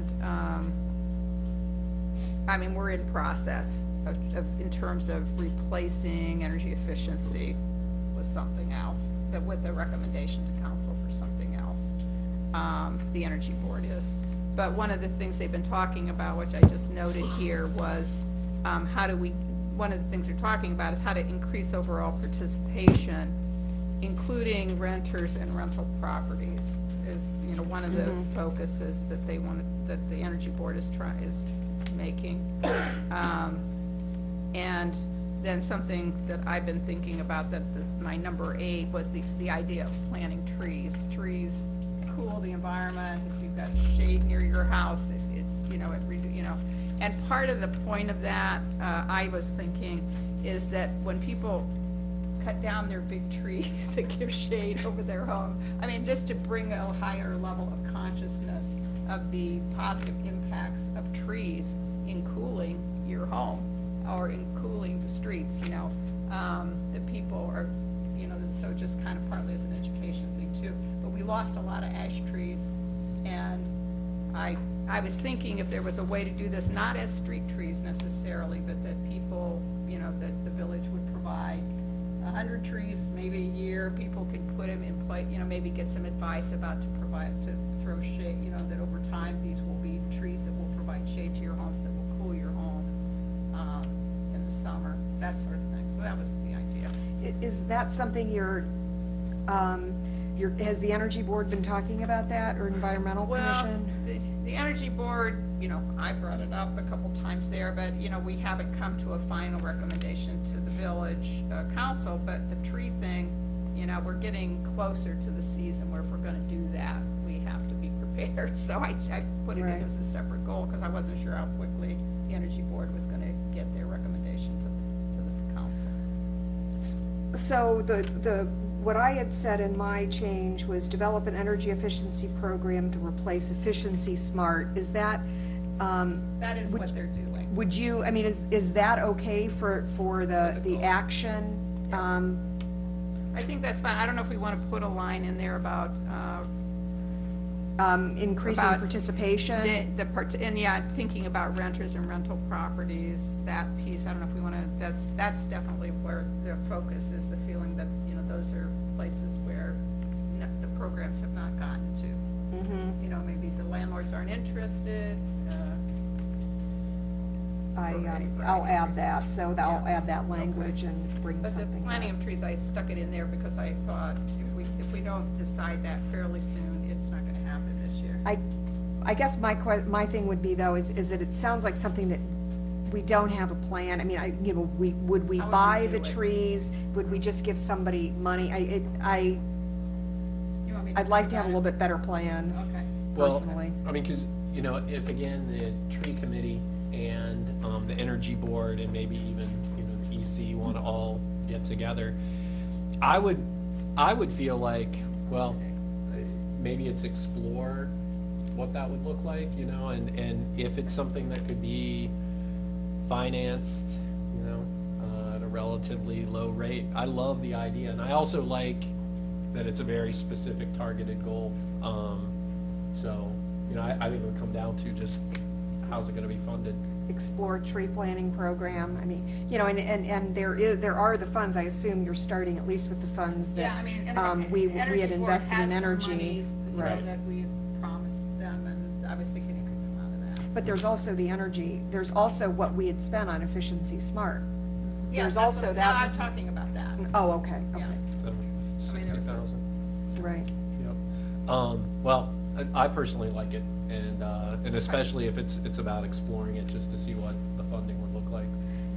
I mean, we're in process of in terms of replacing energy efficiency with something else, that with a recommendation to council for something else. The Energy Board is. But one of the things they've been talking about, which I just noted here, was how do we, one of the things they're talking about is how to increase overall participation, including renters and rental properties, is, you know, one of the focuses that they want, that the Energy Board is making. And then something that I've been thinking about, that my number 8 was the idea of planting trees. Trees cool the environment. If you've got shade near your house, it's, you know, and part of the point of that, I was thinking, is that when people cut down their big trees that give shade over their home, I mean, just to bring a higher level of consciousness of the positive impacts of trees in cooling your home, or in cooling the streets, you know, that people are, you know, so just kind of partly as an education thing too. But we lost a lot of ash trees, and I was thinking if there was a way to do this, not as street trees necessarily, but that people, you know, that the village would provide 100 trees, maybe a year, people could put them in place, you know, maybe get some advice about to throw shade, you know, that over time these will be trees that will provide shade to your homes, that will cool your home in the summer, that sort of thing. So that was the idea. Is that something has the Energy Board been talking about that, or Environmental Commission? Well, the Energy Board, you know, I brought it up a couple times there, but, you know, we haven't come to a final recommendation to the village council. But the tree thing, you know, we're getting closer to the season where if we're gonna do that, we have to be prepared. So I put it in as a separate goal, because I wasn't sure how quickly the Energy Board was gonna get their recommendation to the council. So what I had said in my change was develop an energy efficiency program to replace Efficiency Smart. Is that? That is what they're doing. Would you, I mean, is that okay for the action? I think that's fine. I don't know if we want to put a line in there about increasing participation? And yeah, thinking about renters and rental properties, that piece, I don't know if we want to, that's definitely where their focus is, the feeling that, you know, those are places where the programs have not gotten to. You know, maybe the landlords aren't interested. I'll add that, so I'll add that language and bring something. But the planting of trees, I stuck it in there because I thought if we don't decide that fairly soon, it's not going to happen this year. I guess my thing would be, though, is that it sounds like something that we don't have a plan. I mean, would we buy the trees? Would we just give somebody money? I'd like to have a little bit better plan, personally. Well, I mean, because, you know, if again, the tree committee and the Energy Board and maybe even, you know, the EC want to all get together, I would feel like, well, maybe it's explore what that would look like, you know, and if it's something that could be financed, you know, at a relatively low rate. I love the idea, and I also like that it's a very specific targeted goal. So, you know, I think it would come down to just how's it going to be funded. Explore tree planting program. I mean, you know, and there are the funds. I assume you're starting at least with the funds that we had invested in energy. Right. That we had promised them, and I was thinking it could come out of that. But there's also the energy. There's also what we had spent on Efficiency Smart. Yeah, there's also that. No, I'm talking about that. Oh, okay. Yeah. I mean, there was 60,000. Right. Yep. Well, I personally like it, and especially if it's about exploring it, just to see what the funding would look like.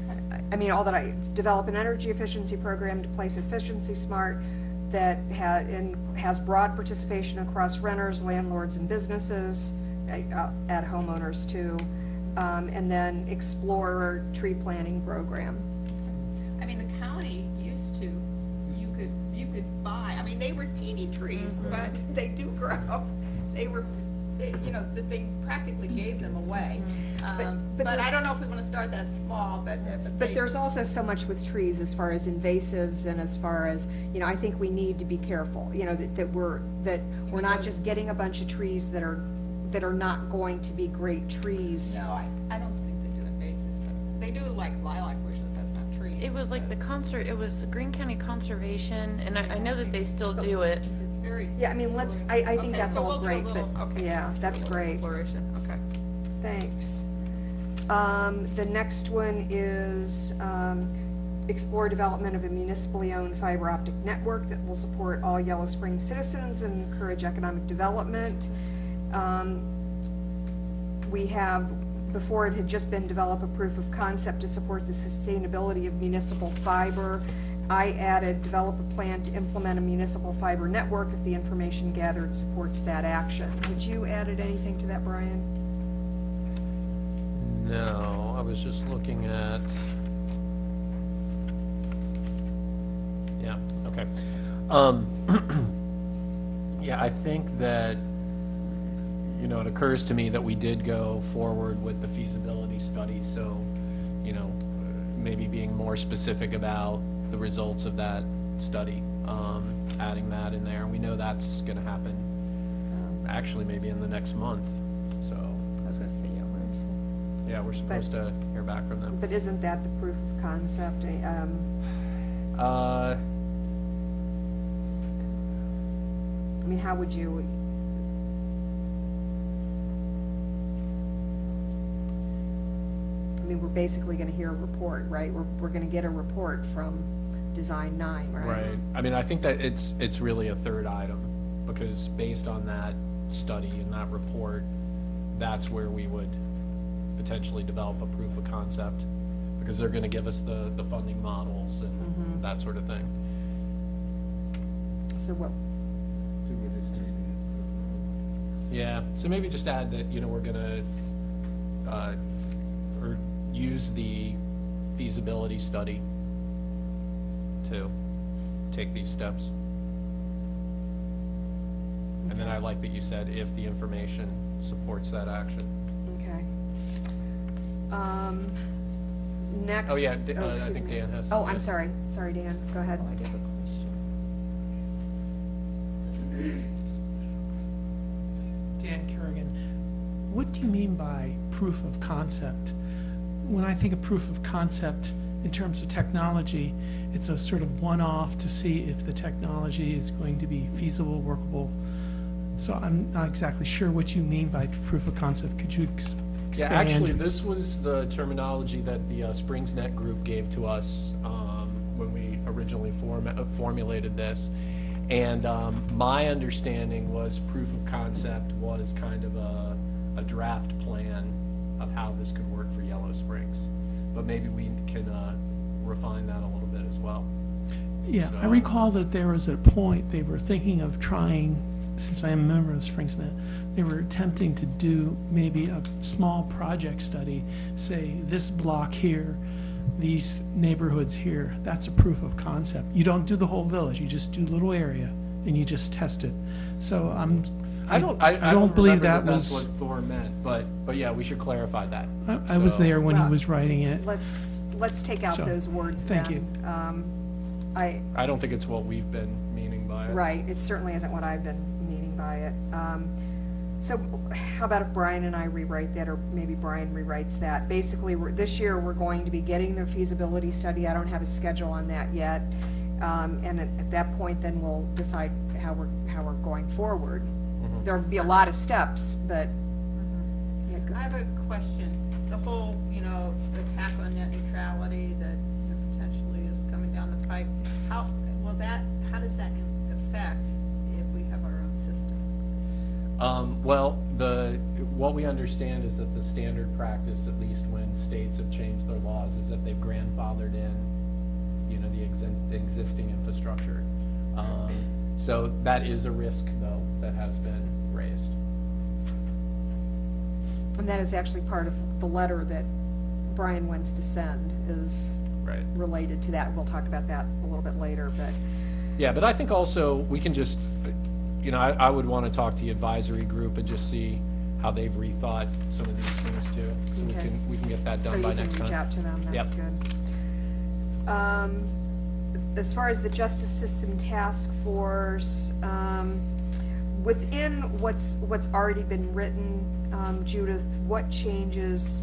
develop an energy efficiency program to place Efficiency Smart that has broad participation across renters, landlords, and businesses, at homeowners too, and then explore tree planting program. I mean, the county used to, you could buy, I mean, they were teeny trees, but they do grow. They they practically gave them away. But I don't know if we want to start that small, but There's also so much with trees as far as invasives and as far as, I think we need to be careful, that we're not just getting a bunch of trees that are not going to be great trees. No, I don't think they do invasives, but they do like lilac bushes, that's not trees. It was like it was Greene County Conservation, and I know that they still do it. It's very. Yeah, I mean, I think Okay, that's so all we'll do a great, little- but, okay. yeah, that's great. Exploration, okay. Thanks. The next one is explore development of a municipally owned fiber optic network that will support all Yellow Springs citizens and encourage economic development. We have, before it had just been develop a proof of concept to support the sustainability of municipal fiber. I added develop a plan to implement a municipal fiber network if the information gathered supports that action. Would you added anything to that, Brian? No, I was just looking at, yeah, okay. Yeah, I think that, it occurs to me that we did go forward with the feasibility study, so, maybe being more specific about the results of that study, adding that in there. We know that's gonna happen, actually maybe in the next month, so. I was gonna say, yeah, where is it? Yeah, we're supposed to hear back from them. But isn't that the proof of concept? I mean, how would you? I mean, we're basically gonna hear a report, right? We're gonna get a report from Design 9, right? Right. I mean, I think that it's really a third item, because based on that study and that report, that's where we would potentially develop a proof of concept, because they're gonna give us the funding models and that sort of thing. So what? Yeah, so maybe just add that, we're gonna, or use the feasibility study to take these steps. And then I like that you said if the information supports that action. Okay. Next. Oh, yeah, I excuse think me. Dan has. Oh, I'm sorry. Sorry, Dan. Go ahead. I did have a question. Dan Kerrigan, what do you mean by proof of concept? When I think of proof of concept in terms of technology, it's a sort of one-off to see if the technology is going to be feasible, workable. So I'm not exactly sure what you mean by proof of concept. Could you expand? Yeah, actually, this was the terminology that the SpringsNet group gave to us when we originally formulated this. And my understanding was proof of concept was kind of a draft plan of how this could work for Yellow Springs. But maybe we can refine that a little bit as well. Yeah, So- I recall that there was a point they were thinking of trying, since I am a member of SpringsNet, they were attempting to do maybe a small project study, say this block here, these neighborhoods here. That's a proof of concept. You don't do the whole village, you just do a little area and you just test it. So I don't believe remember that that's was, what Thor meant, but yeah, we should clarify that. I was So- there when he Well, was writing it. Let's take out So, those words thank then. I don't think it's what we've been meaning by it. Right, it certainly isn't what I've been meaning by it. So how about if Brian and I rewrite that, or maybe Brian rewrites that? Basically, this year, we're going to be getting the feasibility study. I don't have a schedule on that yet. And at that point, then we'll decide how we're going forward. There'll be a lot of steps, but, yeah, go. I have a question. The whole, attack on net neutrality that potentially is coming down the pipe, how does that affect if we have our own system? Well, what we understand is that the standard practice, at least when states have changed their laws, is that they've grandfathered in, the existing infrastructure. So that is a risk, though, that has been raised. And that is actually part of the letter that Brian wants to send, is Right. related to that. We'll talk about that a little bit later, but. Yeah, but I think also we can just, I would want to talk to the advisory group and just see how they've rethought some of these things too. So Okay. we can get that done by next So you can reach time. out to them, that's Yep. good. As far as the Justice System Task Force, within what's already been written, Judith, what changes,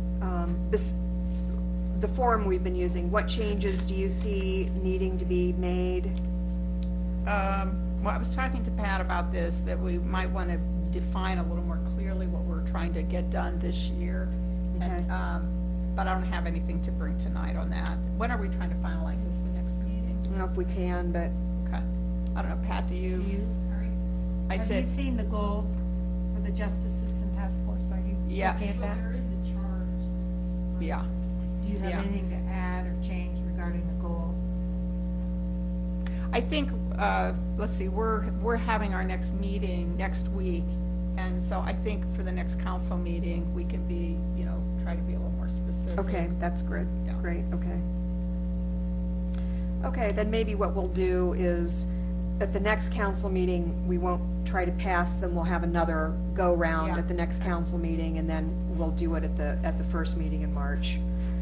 the form we've been using, what changes do you see needing to be made? Well, I was talking to Pat about this, that we might want to define a little more clearly what we're trying to get done this year. Okay. But I don't have anything to bring tonight on that. When are we trying to finalize this, the next meeting? I don't know if we can, but. Okay. I don't know, Pat, do you? Sorry? I Have said. you seen the goal for the Justice System Task Force? Are you Yeah. looking at that? Yeah. Do you have Yeah. anything to add or change regarding the goal? I think, let's see, we're having our next meeting next week, and so I think for the next council meeting, we can be, try to be a little more specific. Okay, that's good, Yeah. great, okay. Okay, then maybe what we'll do is, at the next council meeting, we won't try to pass them, we'll have another go-round Yeah. at the next council meeting, and then we'll do it at the first meeting in March.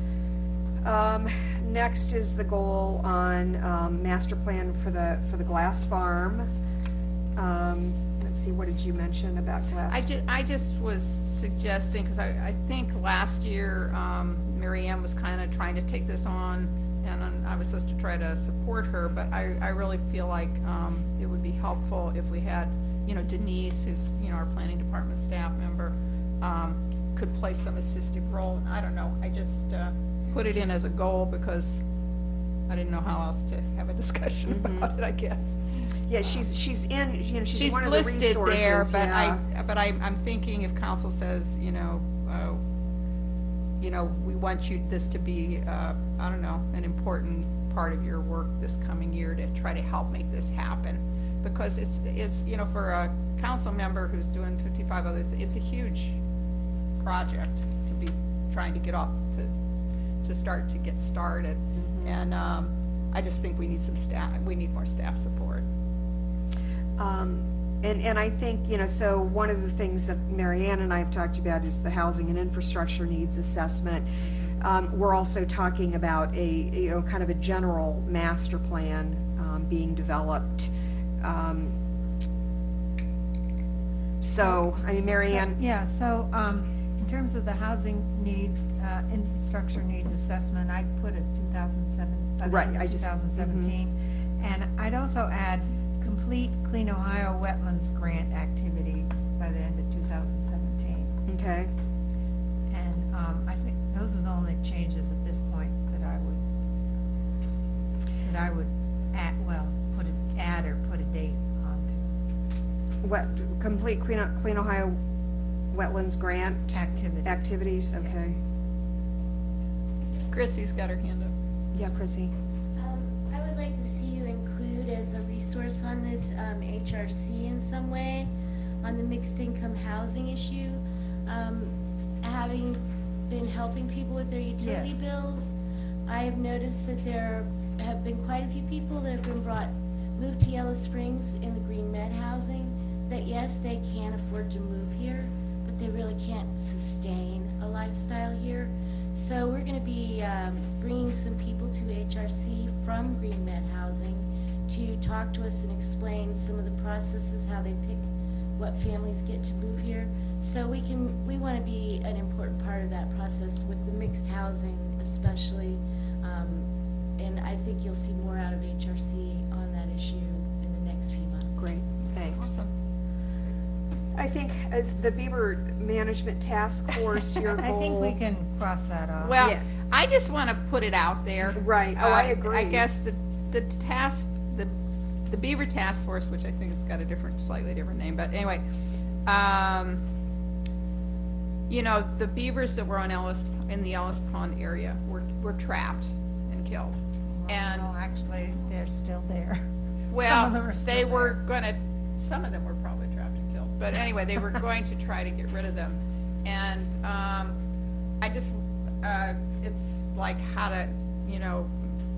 Next is the goal on, master plan for the glass farm. Let's see, what did you mention about glass? I just was suggesting, because I think last year, Mary Ann was kind of trying to take this on, and I was supposed to try to support her, but I really feel like it would be helpful if we had, Denise, who's, our planning department staff member, could play some assistive role. I don't know, I just put it in as a goal because I didn't know how else to have a discussion about it, I guess. Yeah, she's in, she's one of the listed resources, there, but yeah. I'm thinking if council says, we want this to be, I don't know, an important part of your work this coming year to try to help make this happen. Because it's for a council member who's doing 55 other things, it's a huge project to be trying to get off, to start to get started. And I just think we need more staff support. And I think, so one of the things that Mary Ann and I have talked about is the housing and infrastructure needs assessment. We're also talking about a, kind of a general master plan being developed. So, I mean, Mary Ann. Yeah, so, in terms of the housing needs, infrastructure needs assessment, I'd put it 2007, by the Right, end I of just- 2017. And I'd also add complete Clean Ohio Wetlands Grant activities by the end of 2017. Okay. And I think those are the only changes at this point that I would add or put a date onto. Complete Clean Ohio Wetlands Grant? Activities, okay. Chrissy's got her hand up. Yeah, Chrissy. I would like to see you include as a resource on this HRC in some way on the mixed income housing issue. Having been helping people with their utility Yes. bills, I have noticed that there have been quite a few people that have been moved to Yellow Springs in the Green Med housing, that yes, they can afford to move here, but they really can't sustain a lifestyle here. So we're going to be bringing some people to HRC from Green Med Housing to talk to us and explain some of the processes, how they pick what families get to move here. So we want to be an important part of that process with the mixed housing especially. And I think you'll see more out of HRC on that issue in the next few months. Great, thanks. I think as the Beaver Management Task Force, your goal. I think we can cross that off. Well, Yeah. I just want to put it out there. Right. Oh, I agree. I guess the Beaver Task Force, which I think it's got a slightly different name, but anyway, You know, the beavers that were on in the Ellis Pond area were trapped and killed. And Well, actually, they're still there. well, Some of them are still they were there. gonna, some of them were probably trapped and killed, but anyway, they were going to try to get rid of them. And, I just, it's like how to, you know,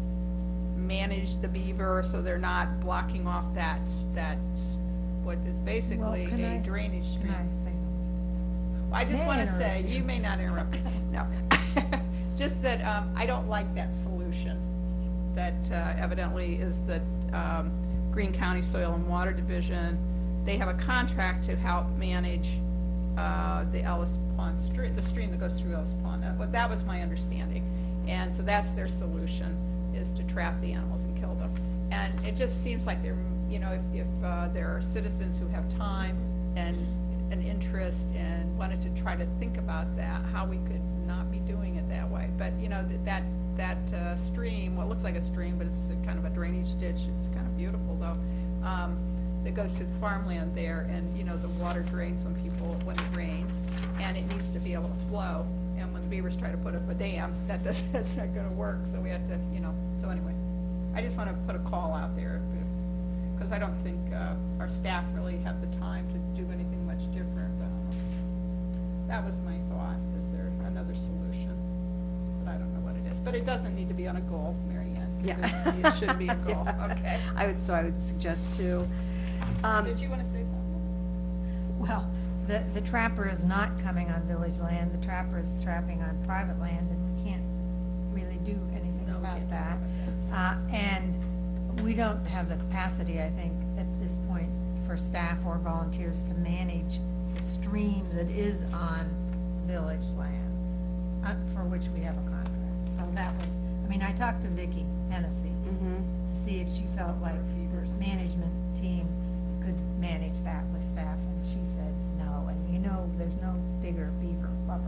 manage the beaver so they're not blocking off that, what is basically can a I- drainage stream. Can I say something? I just May wanna interrupt say, you. you may not interrupt me, no. Just that, I don't like that solution that evidently is that Greene County Soil and Water Division, they have a contract to help manage the Ellis Pond stream, the stream that goes through Ellis Pond. That was my understanding. And so that's their solution, is to trap the animals and kill them. And it just seems like they're, you know, if there are citizens who have time and an interest and wanted to try to think about that, how we could not be doing it that way. But, you know, that stream, what looks like a stream, but it's kind of a drainage ditch, it's kind of beautiful though, that goes through the farmland there, and, you know, the water drains when it rains, and it needs to be able to flow. And when the beavers try to put up a dam, that's not gonna work, so we have to, you know, so anyway. I just wanna put a call out there, because I don't think our staff really have the time to do anything much different, but that was my thought. Is there another solution? But I don't know what it is. But it doesn't need to be on a goal, Mary Ann. Yeah. It shouldn't be a goal, Yeah. okay. I would suggest too. Did you wanna say something? Well, the trapper is not coming on village land, the trapper is trapping on private land, and we can't really do anything No, we about can't do that. anything about And we don't have the capacity, I think, at this point, for staff or volunteers to manage the stream that is on village land, for which we have a contract. So that was, I mean, I talked to Vicki Hennessy to see if she felt like the management team could manage that with staff, and she said no. And you know, there's no bigger beaver lover.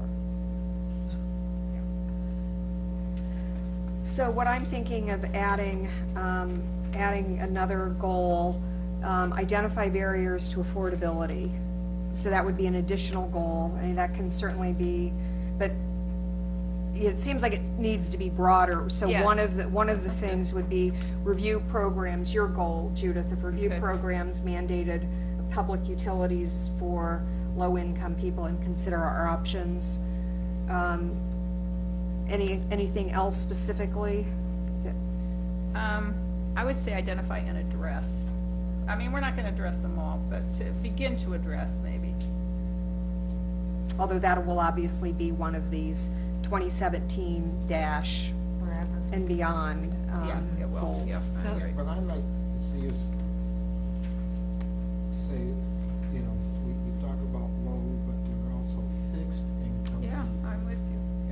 So what I'm thinking of adding another goal, identify barriers to affordability. So that would be an additional goal. I mean, that can certainly be, but it seems like it needs to be broader. So Yes. one of the things would be review programs, your goal, Judith, of review Okay. programs mandated public utilities for low-income people and consider our options. Anything else specifically? I would say identify and address. I mean, we're not gonna address them all, but to begin to address maybe. Although that will obviously be one of these 2017 dash Wherever. and beyond Yeah, it will, goals. yeah. I agree. But I'd like to see us say, you know, we talk about low, but there are also fixed income. Yeah, I'm with you, yeah.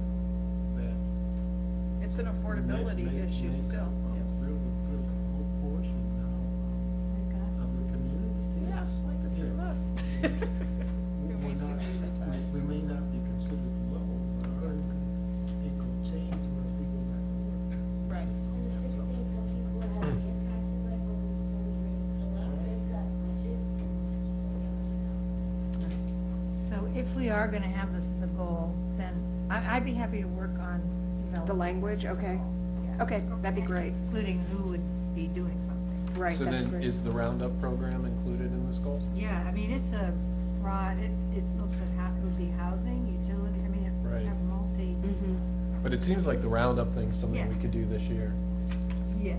That It's an affordability issue still. A really good portion now of the community. Yeah, like the three of us. We're not- we may not be considered low, but our income change when we go back to work. Right. And the fixed income people are having impacted by local utility rates, so they've got budgets and just like So if we are gonna have this as a goal, then I'd be happy to work on developing. The language, this as a okay. goal. Yeah. Okay, that'd be great. Including who would be doing something. Right, So that's then, great. is the Roundup program included in this goal? Yeah, I mean, it's a broad, it looks at how, it would be housing, utility, I mean, it would Right. have multi, But it seems like the Roundup thing's something Yeah. we could do this year. yes.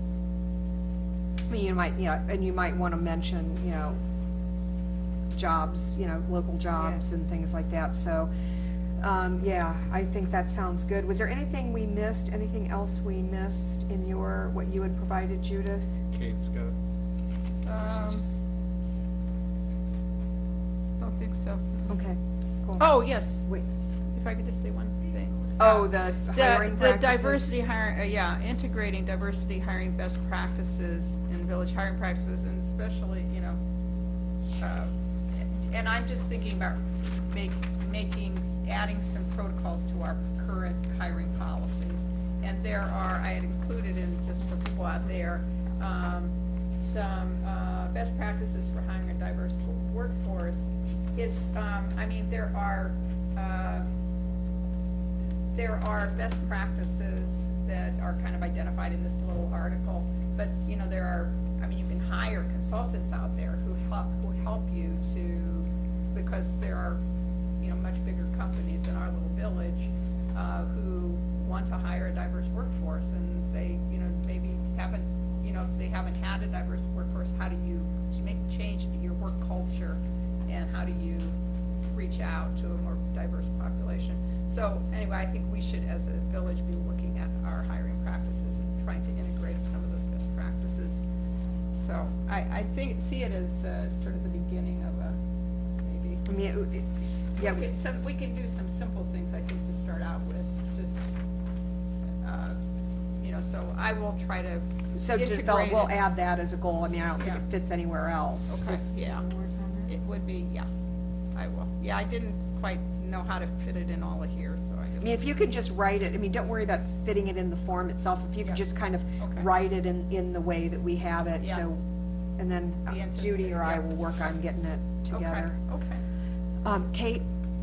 I mean, you might want to mention, jobs, local jobs and things like that. So, yeah, I think that sounds good. Was there anything we missed, anything else we missed in what you had provided, Judith? Kate's got. Don't think so. Okay, cool. Oh, yes, Wait, if I could just say one thing. oh, the hiring The practices? diversity hiring, yeah, integrating diversity hiring best practices in village hiring practices, and especially, and I'm just thinking about adding some protocols to our current hiring policies. And I had included in, just for people out there, some best practices for hiring a diverse workforce, it's, I mean, there are best practices that are kind of identified in this little article, but, you know, there are, I mean, you can hire consultants out there who help you to, because there are, you know, much bigger companies in our little village, who want to hire a diverse workforce, and they, you know, maybe haven't, you know, if they haven't had a diverse workforce, how do you make change in your work culture, and how do you reach out to a more diverse population? So anyway, I think we should, as a village, be looking at our hiring practices and trying to integrate some of those best practices. So I think, see it as sort of the beginning of a, maybe. I mean, yeah. We can do some simple things, I think, to start out with, just, you know, so I will try to So integrate we'll it. add that as a goal. I mean, I don't think Yeah. it fits anywhere else. Okay, yeah. It would be, yeah, I will. Yeah, I didn't quite know how to fit it in all of here, so I I guess. mean, if you could just write it, I mean, don't worry about fitting it in the form itself. If you could just kind of write it in the way that we have it, Yeah. so, and then Be Judy or I anticipated, will work on getting it together. Okay. Kate?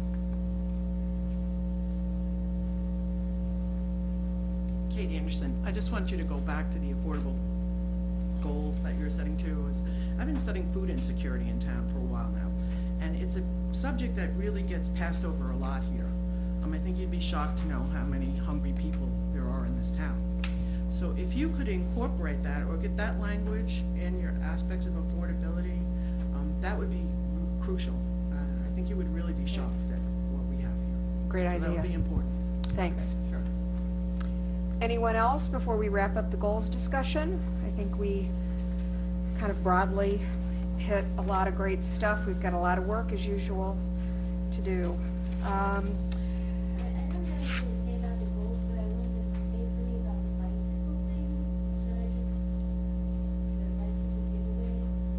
Kate Anderson, I just want you to go back to the affordable goals that you're setting too. I've been studying food insecurity in town for a while now, and it's a subject that really gets passed over a lot here. I think you'd be shocked to know how many hungry people there are in this town. So if you could incorporate that or get that language in your aspects of affordability, that would be crucial. I think you would really be shocked at what we have here. Great So idea. that would be important. Thanks. Sure. Anyone else before we wrap up the goals discussion? I think we kind of broadly hit a lot of great stuff. We've got a lot of work, as usual, to do. I don't have anything to say about the goals, but I wanted to say something about the bicycle thing. Should I just, the bicycle giveaway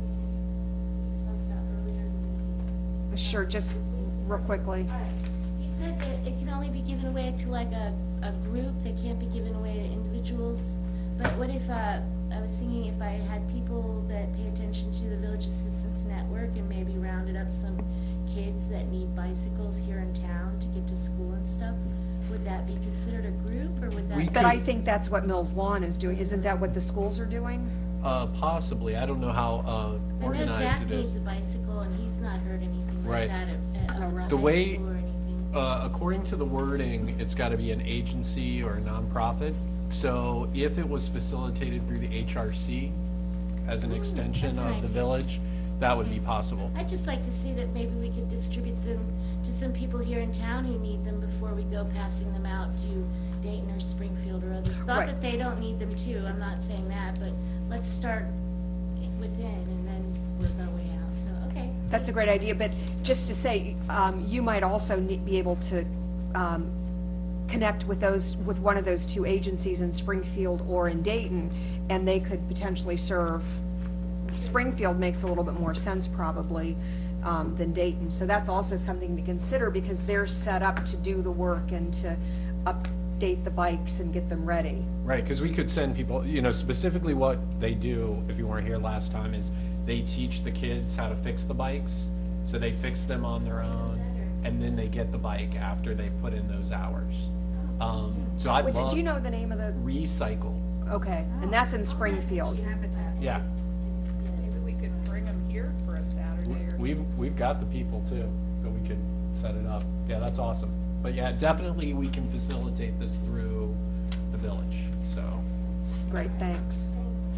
we talked about earlier in the meeting? Sure, just real quickly. All right. You said that it can only be given away to like a group, that can't be given away to individuals. But what if, I was thinking if I had people that pay attention to the Village Assistance Network and maybe rounded up some kids that need bicycles here in town to get to school and stuff, would that be considered a group, or would that? But I think that's what Mills Lawn is doing. Isn't that what the schools are doing? Possibly. I don't know how I know organized Zach it needs is. a bicycle, and he's not heard anything Right. like that at high The way, school or anything. according to the wording, it's got to be an agency or a nonprofit. So if it was facilitated through the HRC as an extension that's an of the idea. village, that would be possible. I'd just like to see that maybe we could distribute them to some people here in town who need them before we go passing them out to Dayton or Springfield or others. Not Right. that they don't need them too, I'm not saying that, but let's start within and then work our way out, so, okay. That's a great idea, but just to say, you might also be able to connect with one of those two agencies in Springfield or in Dayton, and they could potentially serve. Springfield makes a little bit more sense probably than Dayton, so that's also something to consider, because they're set up to do the work and to update the bikes and get them ready. Right, because we could send people, specifically what they do, if you weren't here last time, is they teach the kids how to fix the bikes. So they fix them on their own, and then they get the bike after they put in those hours. So I'd love. Do you know the name of the? Recycle. Okay, and that's in Springfield. Yeah, Maybe we could bring them here for a Saturday or. we've got the people too, so we could set it up. Yeah, that's awesome. But yeah, definitely we can facilitate this through the village, so. Great, thanks.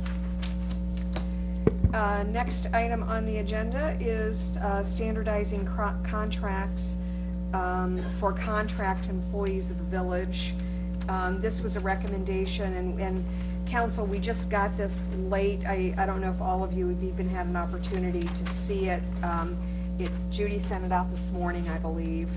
Next item on the agenda is standardizing contracts for contract employees of the village. This was a recommendation, and council, we just got this late. I don't know if all of you have even had an opportunity to see it. Judy sent it out this morning, I believe.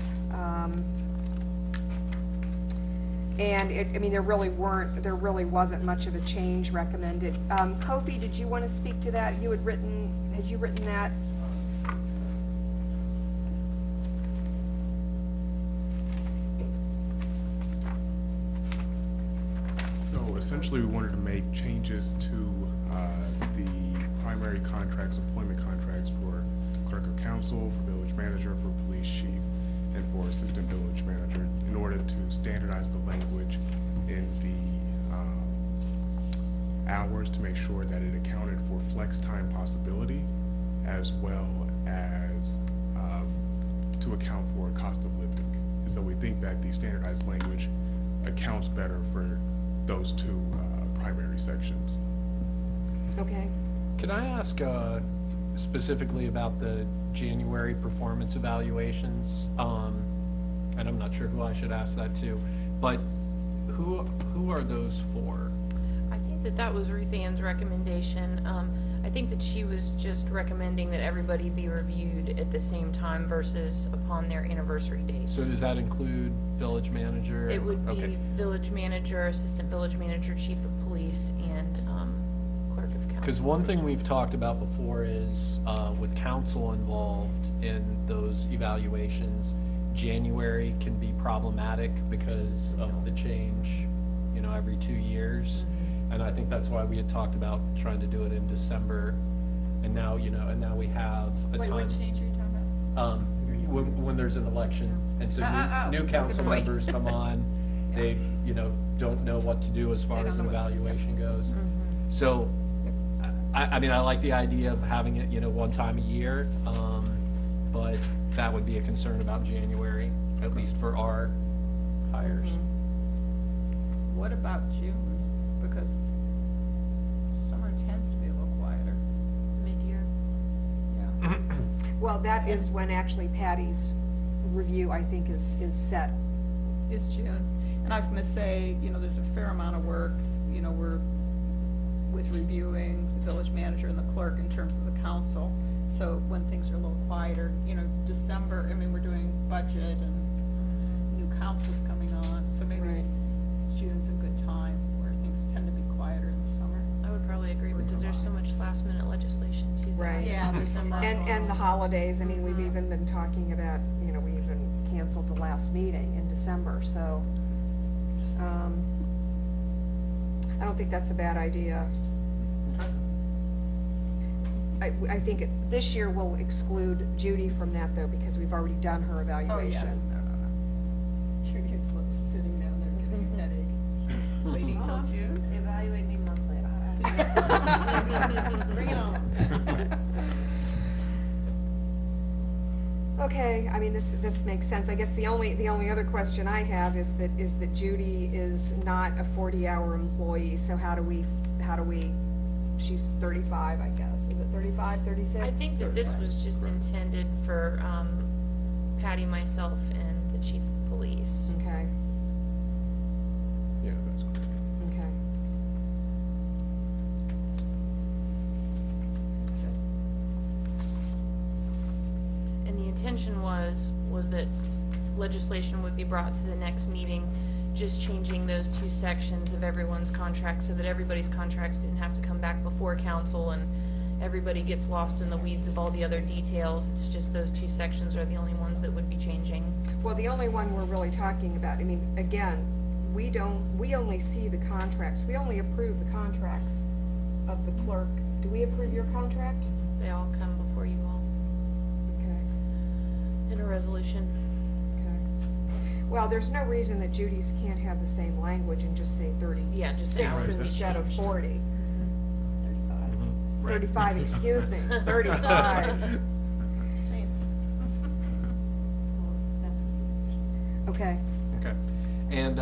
And there really wasn't much of a change recommended. Kofi, did you want to speak to that? Had you written that? So essentially, we wanted to make changes to the primary primary contracts, employment contracts for clerk of council, for village manager, for police chief, and for assistant village manager in order to standardize the language in the hours to make sure that it accounted for flex time possibility as well as to account for cost of living. And so we think that the standardized language accounts better for those two primary sections. Okay. Can I ask specifically about the January performance evaluations? And I'm not sure who I should ask that to, but who are those for? I think that was Ruth Ann's recommendation. I think that she was just recommending that everybody be reviewed at the same time versus upon their anniversary dates. So does that include village manager? It would be Okay. village manager, assistant village manager, chief of police, and clerk of council. Because one thing we've talked about before is with council involved in those evaluations, January can be problematic because of the change, every 2 years. And I think that's why we had talked about trying to do it in December. And now, and now we have a time. What change are you talking about? When there's an election, and so new council Good point. members come on, they, don't know what to do as far They don't as an know what's- evaluation goes. So, I mean, I like the idea of having it, one time a year, but that would be a concern about January, at least for our hires. What about June? Because summer tends to be a little quieter. Mid-year. Yeah. Well, that is when actually Patty's review, I think, is set. It's June. And I was gonna say, there's a fair amount of work, we're with reviewing the village manager and the clerk in terms of the council. So when things are a little quieter, December, we're doing budget and new council's coming on, so maybe June's a good time where things tend to be quieter in the summer. I would probably agree because there's so much last minute legislation too. that Right. happens in December. And the holidays, we've even been talking about, we even canceled the last meeting in December, so, I don't think that's a bad idea. I think this year we'll exclude Judy from that though, because we've already done her evaluation. Oh, yes. No. Judy's sitting down there getting a headache, waiting till June. Evaluate me monthly. Bring it on. Okay, this makes sense. I guess the only other question I have is that Judy is not a 40-hour employee, so how do we, she's 35, I guess. Is it 35, 36? I think that this was just intended for Patty, myself, and the chief of police. Okay, Yeah, that's correct. okay. And the intention was that legislation would be brought to the next meeting, just changing those two sections of everyone's contract so that everybody's contracts didn't have to come back before council and everybody gets lost in the weeds of all the other details. It's just those two sections are the only ones that would be changing. Well, the only one we're really talking about, again, we only see the contracts. We only approve the contracts of the clerk. Do we approve your contract? They all come before you all Okay. in a resolution. Well, there's no reason that Judy's can't have the same language and just say 36 Yeah, just hours. instead of 40. 35. 35, excuse me, 35. Same. Okay. Okay. And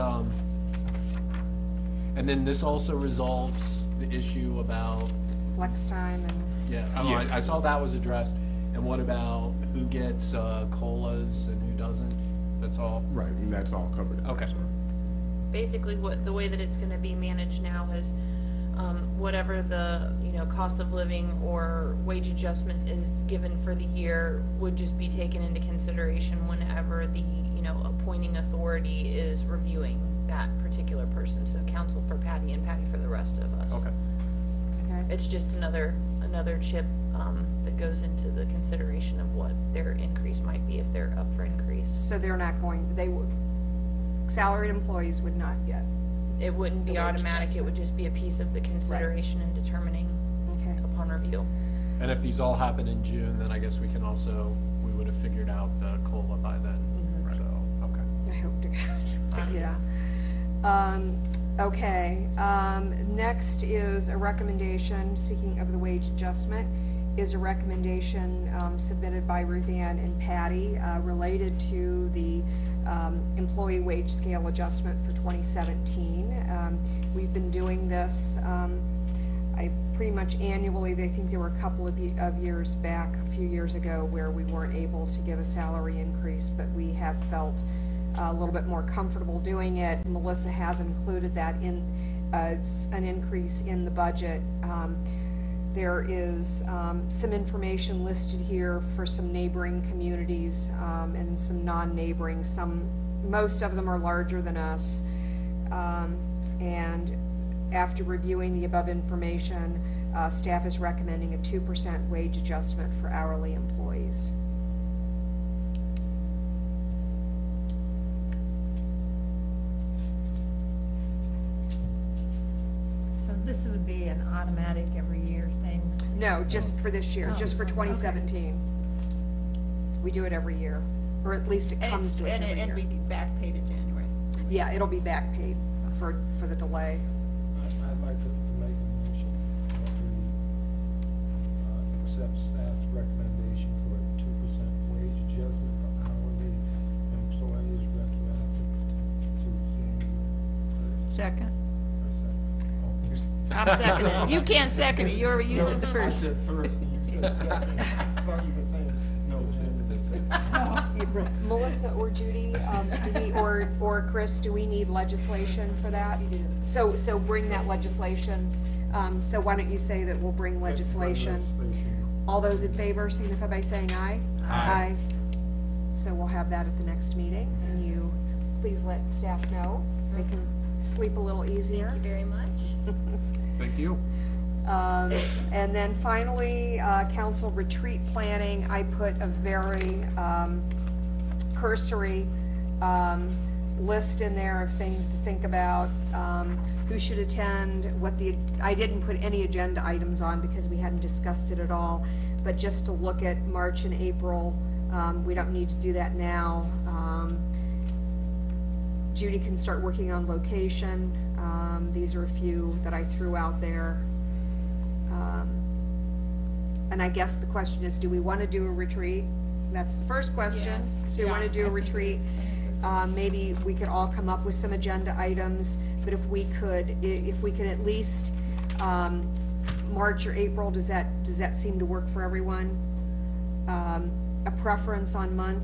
then this also resolves the issue about, Flex time and, I saw that was addressed. And what about who gets COLAs and who doesn't? That's all? Right, and that's all covered. Okay. Basically, the way that it's gonna be managed now is, whatever the, cost of living or wage adjustment is given for the year would just be taken into consideration whenever the, appointing authority is reviewing that particular person. So counsel for Patty and Patty for the rest of us. Okay. okay. It's just another chip, that goes into the consideration of what their increase might be if they're up for increase. So they're not going, salaried employees would not get. It wouldn't be The wage automatic, it would adjustment. just be a piece of the consideration in determining Okay. upon review. And if these all happen in June, then I guess we can also, we would have figured out the COLA by then, so, okay. I hope to God, yeah. Okay, next is a recommendation, speaking of the wage adjustment, is a recommendation submitted by Ruth Ann and Patty related to the employee wage scale adjustment for 2017. We've been doing this pretty much annually. I think there were a couple of years back, a few years ago, where we weren't able to give a salary increase, but we have felt a little bit more comfortable doing it. Melissa has included that in an increase in the budget. There is some information listed here for some neighboring communities and some non-neighboring. Most of them are larger than us. And after reviewing the above information, staff is recommending a 2% wage adjustment for hourly employees. So this would be an automatic every year thing? No, just for this year, Oh, just for okay. 2017. We do it every year, or at least it comes to us every year. And we back paid in January. Yeah, it'll be back paid for the delay. I'd like to make a motion that we accept staff's recommendation for a 2% wage adjustment for hourly employees retroactive to January 1st. Second. Or I'm seconding. You can't second it. You said the first. I said first and you said second. I thought you were saying, no, Jim did second. Melissa or Judy, or Chris, do we need legislation for that? So bring that legislation. So why don't you say that we'll bring legislation? All those in favor signify by saying aye. Aye. So we'll have that at the next meeting, and you please let staff know. They can sleep a little easier. Thank you very much. Thank you. And then finally, council retreat planning, I put a very cursory list in there of things to think about, who should attend, I didn't put any agenda items on because we hadn't discussed it at all, but just to look at March and April. We don't need to do that now. Judy can start working on location. These are a few that I threw out there. And I guess the question is, do we want to do a retreat? That's the first question. Yes. So we want to do a retreat. Maybe we could all come up with some agenda items, but if we could at least, March or April, does that seem to work for everyone? A preference on month?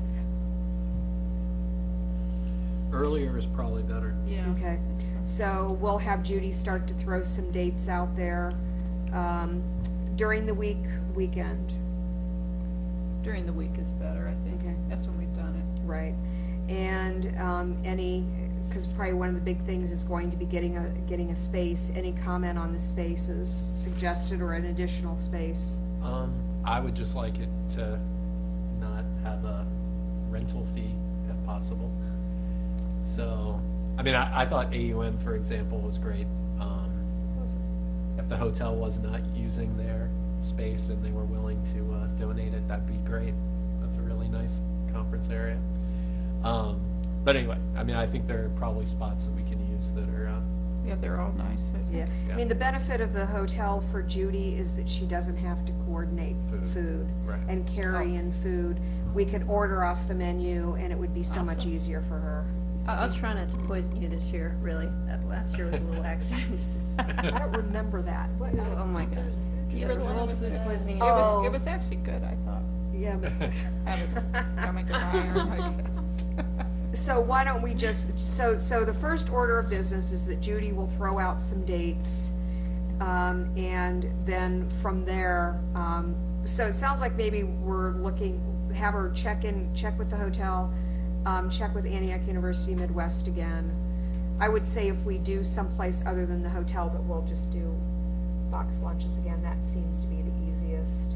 Earlier is probably better. Yeah. Okay, so we'll have Judy start to throw some dates out there, during the weekend. During the week is better, I think. Okay. That's when we've done it. Right, and, because probably one of the big things is going to be getting a space. Any comment on the spaces suggested or an additional space? I would just like it to not have a rental fee if possible. So, I mean, I thought AUM, for example, was great. If the hotel was not using their space and they were willing to donate it, that'd be great. That's a really nice conference area. But anyway, I mean, I think there are probably spots that we can use that are, Yeah, they're all nice. I think. Yeah, I mean, the benefit of the hotel for Judy is that she doesn't have to coordinate food Right. and carry in food. We could order off the menu and it would be so much easier for her. I'll try not to poison you this year, really. Last year was a little accident. I don't remember that. What? Oh, my gosh. You were the one who was food poisoning. It was actually good, I thought. Yeah, but. I have a stomach of iron, I guess. So why don't we just, so the first order of business is that Judy will throw out some dates, and then from there, so it sounds like maybe we're looking, have her check with the hotel, check with Antioch University Midwest again. I would say if we do someplace other than the hotel, that we'll just do box lunches again. That seems to be the easiest.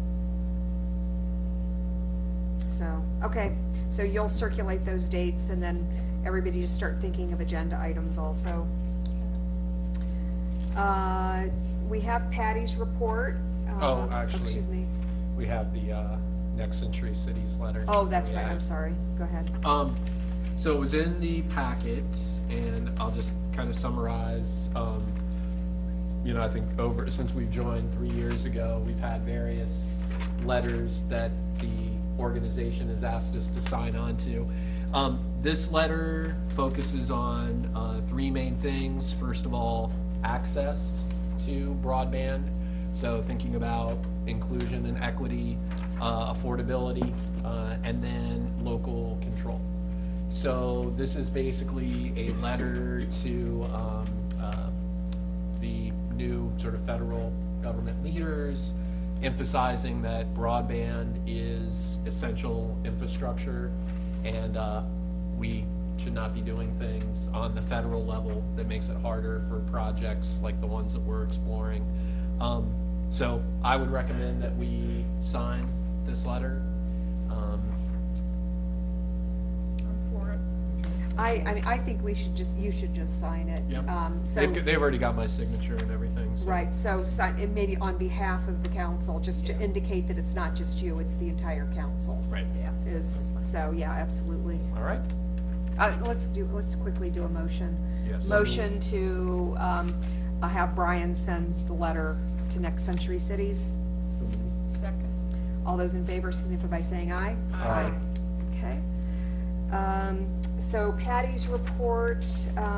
So, okay, so you'll circulate those dates and then everybody just start thinking of agenda items also. We have Patty's report. Oh, actually. Excuse me. We have the Next Century Cities letter. Oh, that's right, Yeah. I'm sorry. Go ahead. So it was in the packet, and I'll just kind of summarize. I think since we've joined 3 years ago, we've had various letters that the organization has asked us to sign on to. This letter focuses on 3 main things. First of all, access to broadband. So thinking about inclusion and equity, affordability, and then local control. So this is basically a letter to the new sort of federal government leaders, emphasizing that broadband is essential infrastructure, and we should not be doing things on the federal level that makes it harder for projects like the ones that we're exploring. So I would recommend that we sign this letter. I'm for it. I think you should just sign it. Yep. So, They've already got my signature and everything. So. right, so sign, and maybe on behalf of the council, just to indicate that it's not just you, it's the entire council. Right. Yeah. Yeah, absolutely. All right. Let's quickly do a motion. Yes. Motion to have Brian send the letter to Next Century Cities. Second. All those in favor signify by saying aye. Aye. Okay. So Patty's report,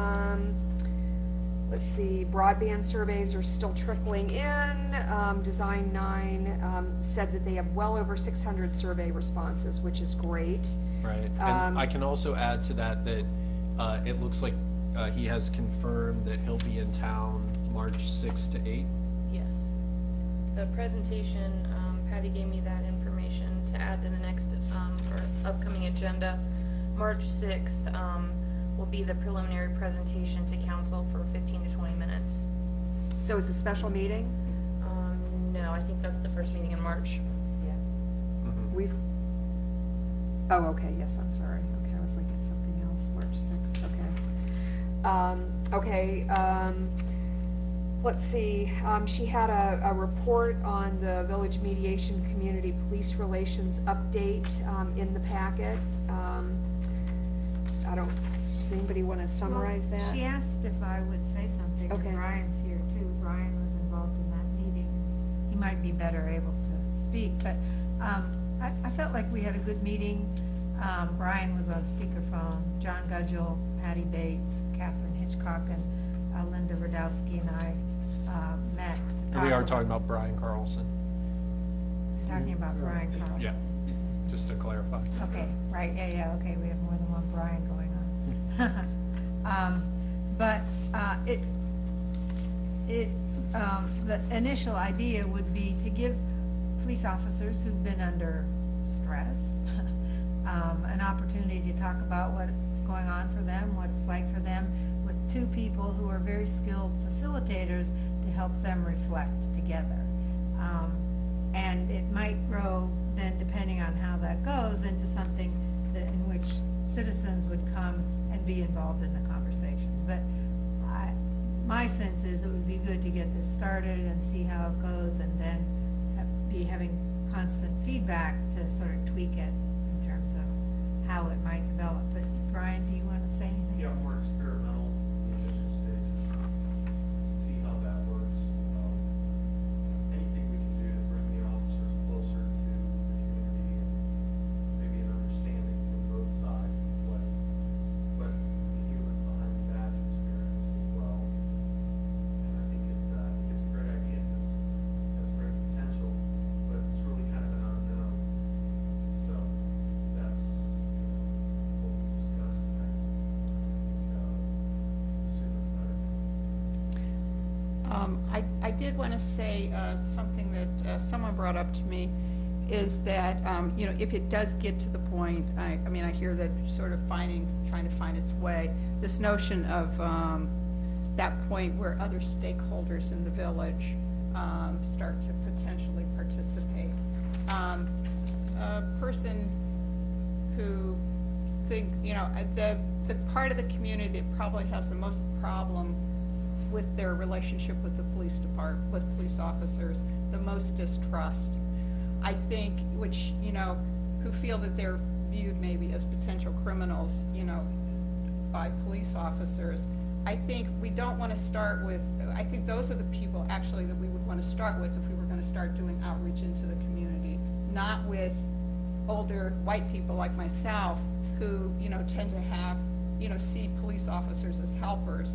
let's see, broadband surveys are still trickling in. Design 9 said that they have well over 600 survey responses, which is great. Right, and I can also add to that it looks like he has confirmed that he'll be in town March 6th to 8th. Yes. The presentation, Patty gave me that information to add to the next, or upcoming agenda. March 6th, will be the preliminary presentation to council for 15 to 20 minutes. So it's a special meeting? No, I think that's the first meeting in March. Yeah. Mm-hmm. Okay, yes, I'm sorry. Okay, I was looking at something else, March 6th, okay. Let's see, she had a report on the Village Mediation Community Police Relations update, in the packet. Does anybody want to summarize that? She asked if I would say something. Okay. Brian's here too. Brian was involved in that meeting. He might be better able to speak, but I felt like we had a good meeting. Brian was on speakerphone. John Gudgel, Patty Bates, Catherine Hitchcock, and Linda Radowski and I met. And we are talking about Brian Carlson. Talking about Brian Carlson. Yeah, just to clarify. Okay, right, yeah, okay, we have more than one Brian going on. The initial idea would be to give police officers who've been under stress an opportunity to talk about what's going on for them, what it's like for them, with 2 people who are very skilled facilitators to help them reflect together. And it might grow then, depending on how that goes, into something in which citizens would come and be involved in the conversations. But my sense is it would be good to get this started and see how it goes, and then be having constant feedback to sort of tweak it in terms of how it might develop. But Brian, do you want to say anything? Yeah, more experimental in the initial stages. See how that works. Anything we can do to bring the officers closer to the community and maybe an understanding from both sides of what the humans behind the badge experience as well. And I think it's a great idea. It has great potential, but it's really kind of an unknown. So that's what we discussed. And the sooner the better. I did want to say something that someone brought up to me, is that, if it does get to the point, I hear that sort of trying to find its way, this notion of that point where other stakeholders in the village start to potentially participate. A person who the part of the community that probably has the most problem with their relationship with the police department, with police officers, the most distrust. I think, which, you know, who feel that they're viewed maybe as potential criminals, you know, by police officers. I think we don't want to start with, I think those are the people actually that we would want to start with if we were going to start doing outreach into the community, not with older white people like myself who, you know, tend to have, you know, see police officers as helpers.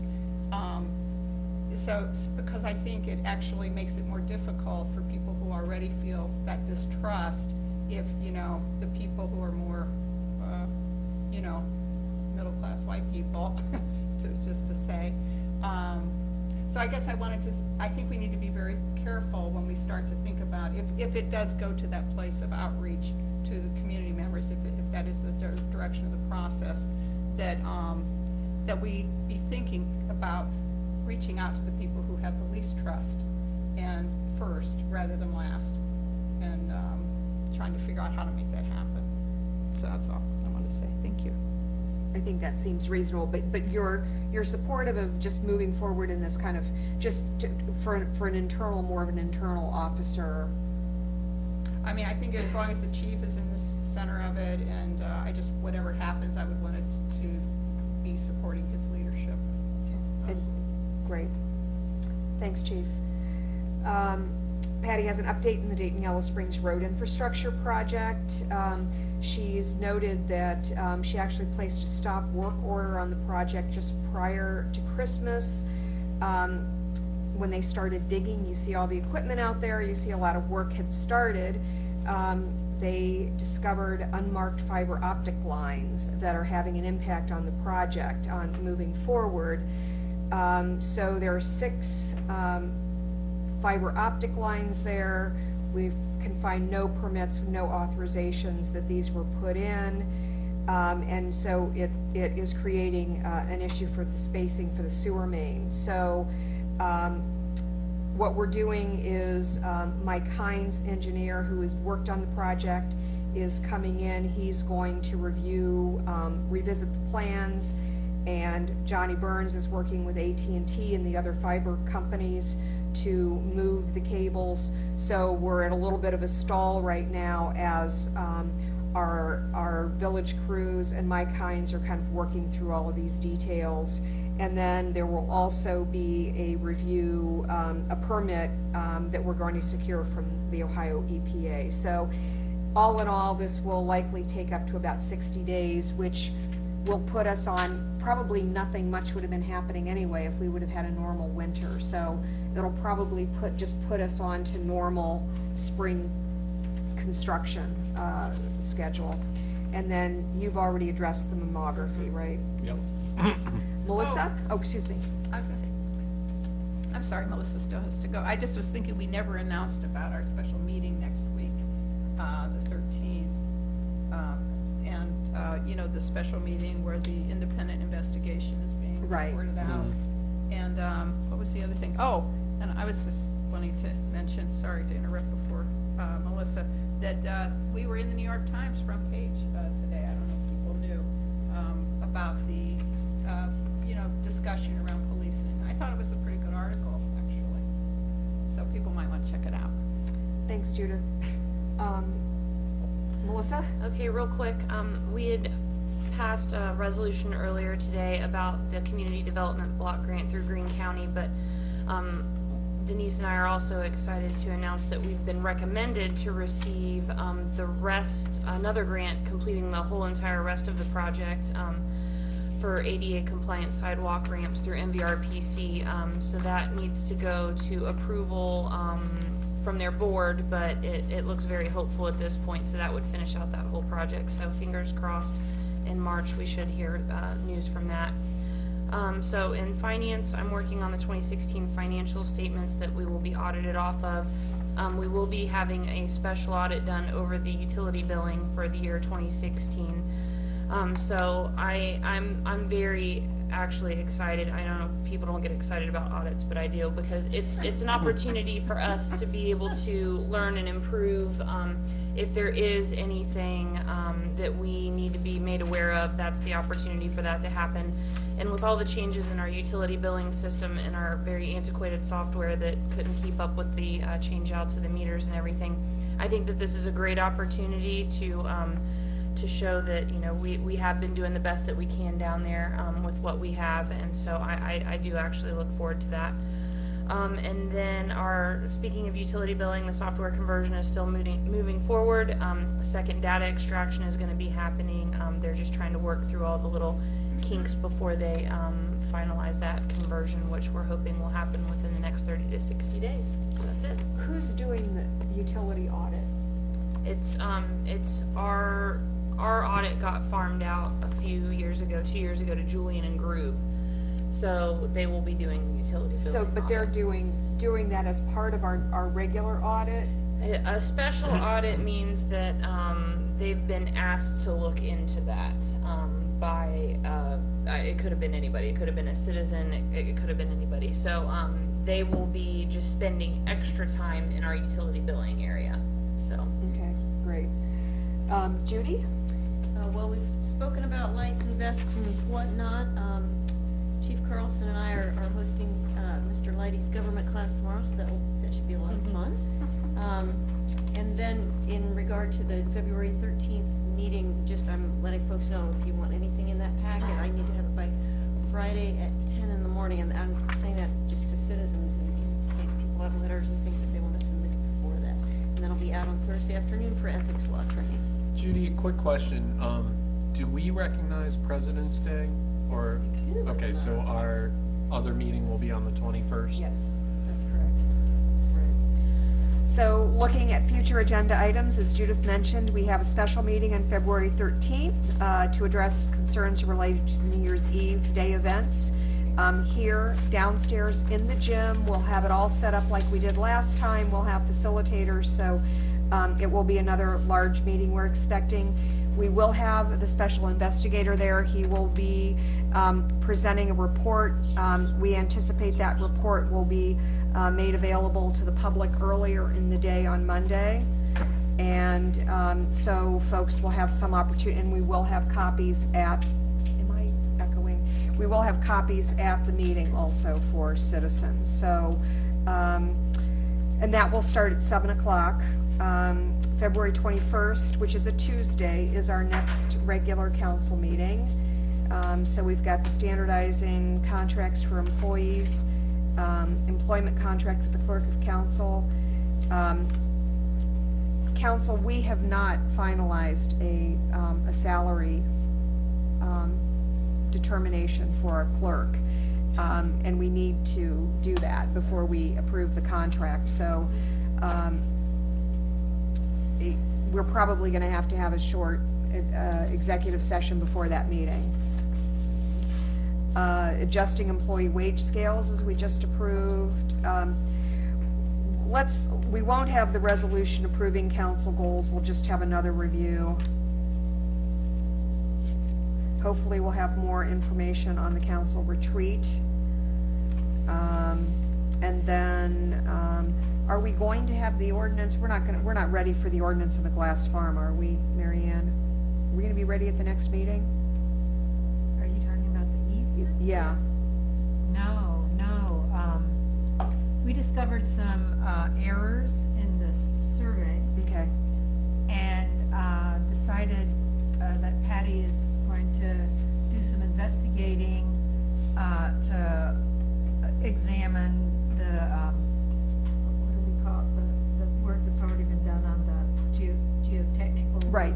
Because I think it actually makes it more difficult for people who already feel that distrust if, you know, the people who are more, you know, middle-class white people, just to say. So I guess I think we need to be very careful when we start to think about, if it does go to that place of outreach to the community members, if that is the direction of the process, that we be thinking about reaching out to the people who have the least trust and first rather than last, and trying to figure out how to make that happen. So that's all I want to say. Thank you. I think that seems reasonable, but you're supportive of just moving forward in this kind of, for an internal, more of an internal officer. I mean, I think as long as the chief is in the center of it, and whatever happens, I would want it to be supporting his leadership. Okay. Great. Thanks, Chief. Patty has an update in the Dayton Yellow Springs Road Infrastructure Project. She's noted that she actually placed a stop work order on the project just prior to Christmas. When they started digging, you see all the equipment out there, you see a lot of work had started. They discovered unmarked fiber optic lines that are having an impact on the project on moving forward. So there are 6 fiber optic lines there. We can find no permits, no authorizations that these were put in. And so it is creating an issue for the spacing for the sewer main. So what we're doing is Mike Hines, engineer who has worked on the project, is coming in. He's going to review, revisit the plans, and Johnny Burns is working with AT&T and the other fiber companies to move the cables. So we're at a little bit of a stall right now as our village crews and Mike Hines are kind of working through all of these details. And then there will also be a review, a permit that we're going to secure from the Ohio EPA. So all in all, this will likely take up to about 60 days, which will put us on, probably nothing much would have been happening anyway if we would have had a normal winter. So it'll probably just put us on to normal spring construction schedule. And then you've already addressed the mammography, right? Yep. Melissa? Oh, excuse me. I was gonna say, I'm sorry, Melissa still has to go. I just was thinking we never announced about our special meeting next week, the 13th. You know, the special meeting where the independent investigation is being reported out. And what was the other thing? Oh, and I was just wanting to mention, sorry to interrupt before Melissa, that we were in the New York Times front page today. I don't know if people knew about the you know, discussion around policing. I thought it was a pretty good article, actually. So people might want to check it out. Thanks, Judith. Melissa? Okay, real quick, we had passed a resolution earlier today about the community development block grant through Greene County, but Denise and I are also excited to announce that we've been recommended to receive another grant completing the whole entire rest of the project for ADA compliant sidewalk ramps through MVRPC. So that needs to go to approval from their board, but it looks very hopeful at this point, so that would finish out that whole project. So fingers crossed, in March we should hear news from that. So in finance, I'm working on the 2016 financial statements that we will be audited off of. We will be having a special audit done over the utility billing for the year 2016. So I'm very actually excited. I know people don't get excited about audits, but I do, because it's an opportunity for us to be able to learn and improve. If there is anything that we need to be made aware of, that's the opportunity for that to happen. And with all the changes in our utility billing system and our very antiquated software that couldn't keep up with the change outs of the meters and everything, I think that this is a great opportunity to show that, you know, we have been doing the best that we can down there with what we have, and so I do actually look forward to that. And then speaking of utility billing, the software conversion is still moving forward. Second data extraction is going to be happening. They're just trying to work through all the little kinks before they finalize that conversion, which we're hoping will happen within the next 30 to 60 days. So that's it. Who's doing the utility audit? It's our audit got farmed out a few years ago, 2 years ago, to Julian and Group. So they will be doing the utility billing. So, but they're doing that as part of our regular audit? A special audit means that they've been asked to look into that by, it could have been anybody, it could have been a citizen, it could have been anybody. So they will be just spending extra time in our utility billing area, so. Okay, great. Judy? Well, we've spoken about lights and vests and whatnot. Chief Carlson and I are hosting Mr. Leidy's government class tomorrow, so that should be a lot of fun. And then in regard to the February 13th meeting, I'm letting folks know if you want anything in that packet, I need to have it by Friday at 10 in the morning. And I'm saying that just to citizens in case people have letters and things that they want to submit before that. And then I'll be out on Thursday afternoon for ethics law training. Judy, quick question. Do we recognize President's Day? Or, Yes, we do. okay, so our other meeting will be on the 21st? Yes, that's correct. So looking at future agenda items, as Judith mentioned, we have a special meeting on February 13th to address concerns related to New Year's Eve day events. Here downstairs in the gym, we'll have it all set up like we did last time. We'll have facilitators, so it will be another large meeting we're expecting. We will have the special investigator there. He will be presenting a report. We anticipate that report will be made available to the public earlier in the day on Monday. And so folks will have some opportunity, and we will have copies at, am I echoing? We will have copies at the meeting also for citizens. So, and that will start at 7 o'clock. February 21st, which is a Tuesday, is our next regular council meeting. So we've got the standardizing contracts for employees, employment contract with the clerk of council. Council, we have not finalized a salary determination for our clerk, and we need to do that before we approve the contract. So we're probably going to have a short executive session before that meeting. Adjusting employee wage scales, as we just approved. We won't have the resolution approving council goals. We'll just have another review. Hopefully we'll have more information on the council retreat. And then, are we going to have the ordinance? We're not ready for the ordinance of the Glass Farm, are we, Mary Ann? Are we gonna be ready at the next meeting? Are you talking about the easement? Yeah. No. We discovered some errors in the survey. Okay. And decided that Patty is going to do some investigating to examine the, what do we call it, the work that's already been done on the geotechnical. Right,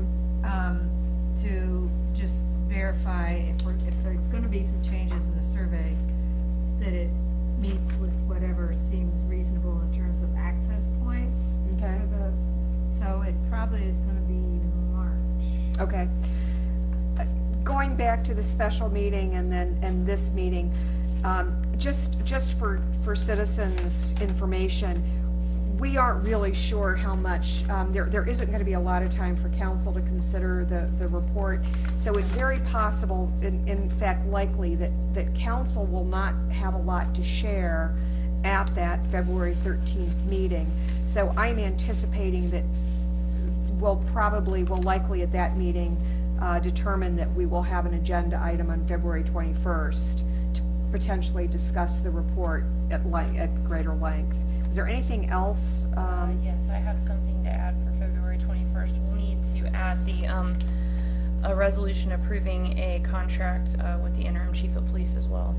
to just verify if there's gonna be some changes in the survey, that it meets with whatever seems reasonable in terms of access points. Okay. So it probably is gonna be March. Okay. Going back to the special meeting and this meeting, just for citizens' information, we aren't really sure how much, there isn't going to be a lot of time for council to consider the report. So it's very possible, in fact likely, that council will not have a lot to share at that February 13th meeting. So I'm anticipating that we'll likely at that meeting determined that we will have an agenda item on February 21st to potentially discuss the report at greater length. Is there anything else? Yes, I have something to add for February 21st. We'll need to add the, a resolution approving a contract with the interim chief of police as well.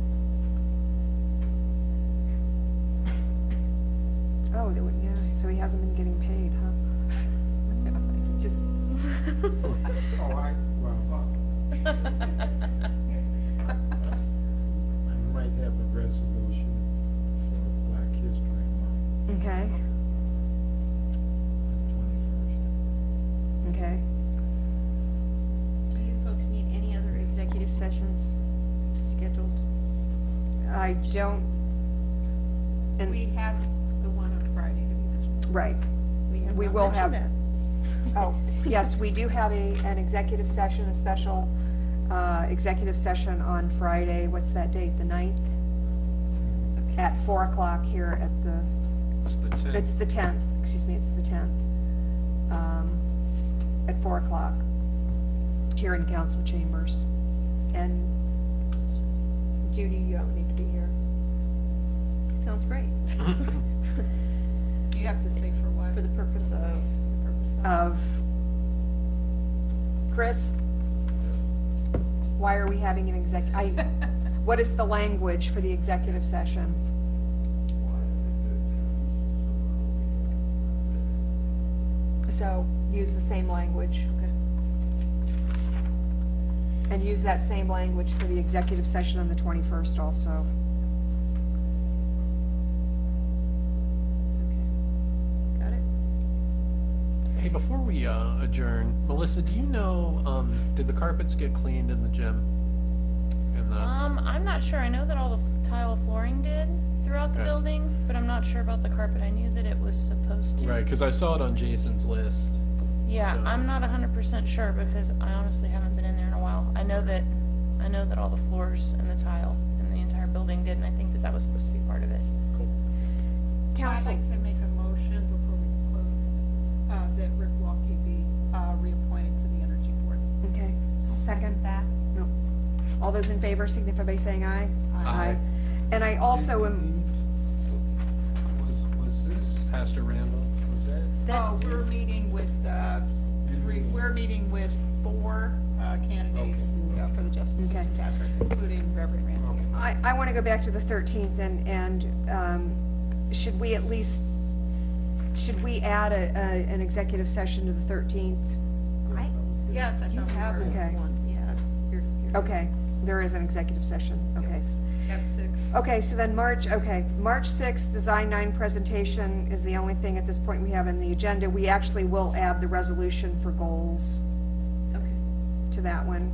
Oh, yeah, so he hasn't been getting paid, huh? Just. I might have a resolution for Black History Month. Okay. 21st. Okay. Do you folks need any other executive sessions scheduled? I don't. And We have the one on Friday that we mentioned. right. have We not will have. mentioned Oh, yes, we do have an executive session, a special executive session on Friday. What's that date? The 9th? At 4 o'clock here at the. It's the 10th. It's the 10th. Excuse me. It's the 10th. At 4 o'clock here in council chambers. And Judy, you don't need to be here. Sounds great. You have to say for what? For the purpose of. Chris, why are we having an what is the language for the executive session? So use the same language. Okay. And use that same language for the executive session on the 21st also. Got it? Hey, before we adjourn, Melissa, do you know, did the carpets get cleaned in the gym? In the, I'm not sure. I know that all the tile flooring did throughout the Okay. building, but I'm not sure about the carpet. I knew that it was supposed to. right, because I saw it on Jason's list. Yeah, So- I'm not 100% sure because I honestly haven't been in there in a while. I know that all the floors and the tile in the entire building did, and I think that that was supposed to be part of it. Cool. Council. I'd like to make a motion before we close, that Rick Walkie be reappointed to the Energy Board. Okay, second. That. No. All those in favor signify by saying aye. Aye. And I also am, Was this, Pastor Randall? was that? Oh, we're meeting with, we're meeting with 4 candidates for the Justice Okay. System chapter, including Reverend Randall. I want to go back to the 13th and should we at least, should we add an executive session to the 13th? Yes, I You thought have we were. Okay. one, yeah. You're- Okay, there is an executive session, okay. At 6. Okay, so then March 6th, Design 9 presentation is the only thing at this point we have in the agenda. We actually will add the resolution for goals Okay. to that one.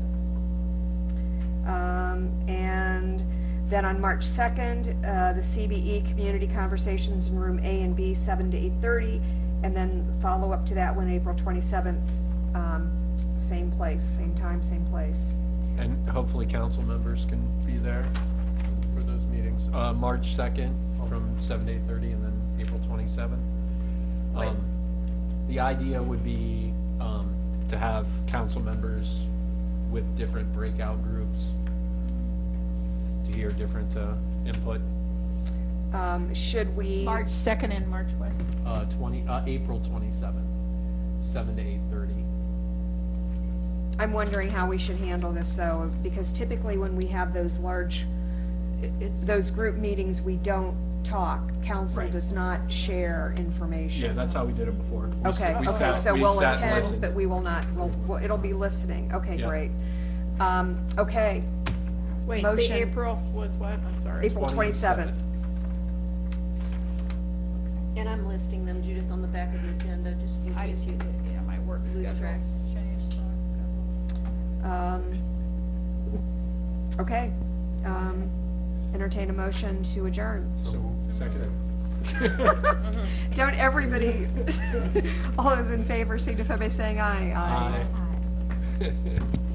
And then on March 2nd, the CBE Community Conversations in Room A and B, 7 to 8:30. And then follow up to that one, April 27th, same place, same time, same place. And hopefully council members can be there for those meetings. March 2nd from 7 to 8:30 and then April 27th. Wait. The idea would be to have council members with different breakout groups to hear different input. Should we? March 2nd and March what? April 27th, 7 to 8:30. I'm wondering how we should handle this though, because typically when we have those those group meetings, we don't talk. Council Right. does not share information. Yeah, that's how we did it before. We Okay, s- we okay, sat- so we we'll sat and attend, listened. but we will not, it'll be listening. Okay, Yeah. great. Okay, Wait, Motion. the April was what? I'm sorry. April 27th. And I'm listing them, Judith, on the back of the agenda, just in I case you yeah, my work lose schedule's track. changed, so. Okay, entertain a motion to adjourn. So, second. Don't everybody, all those in favor signify by saying aye. Aye.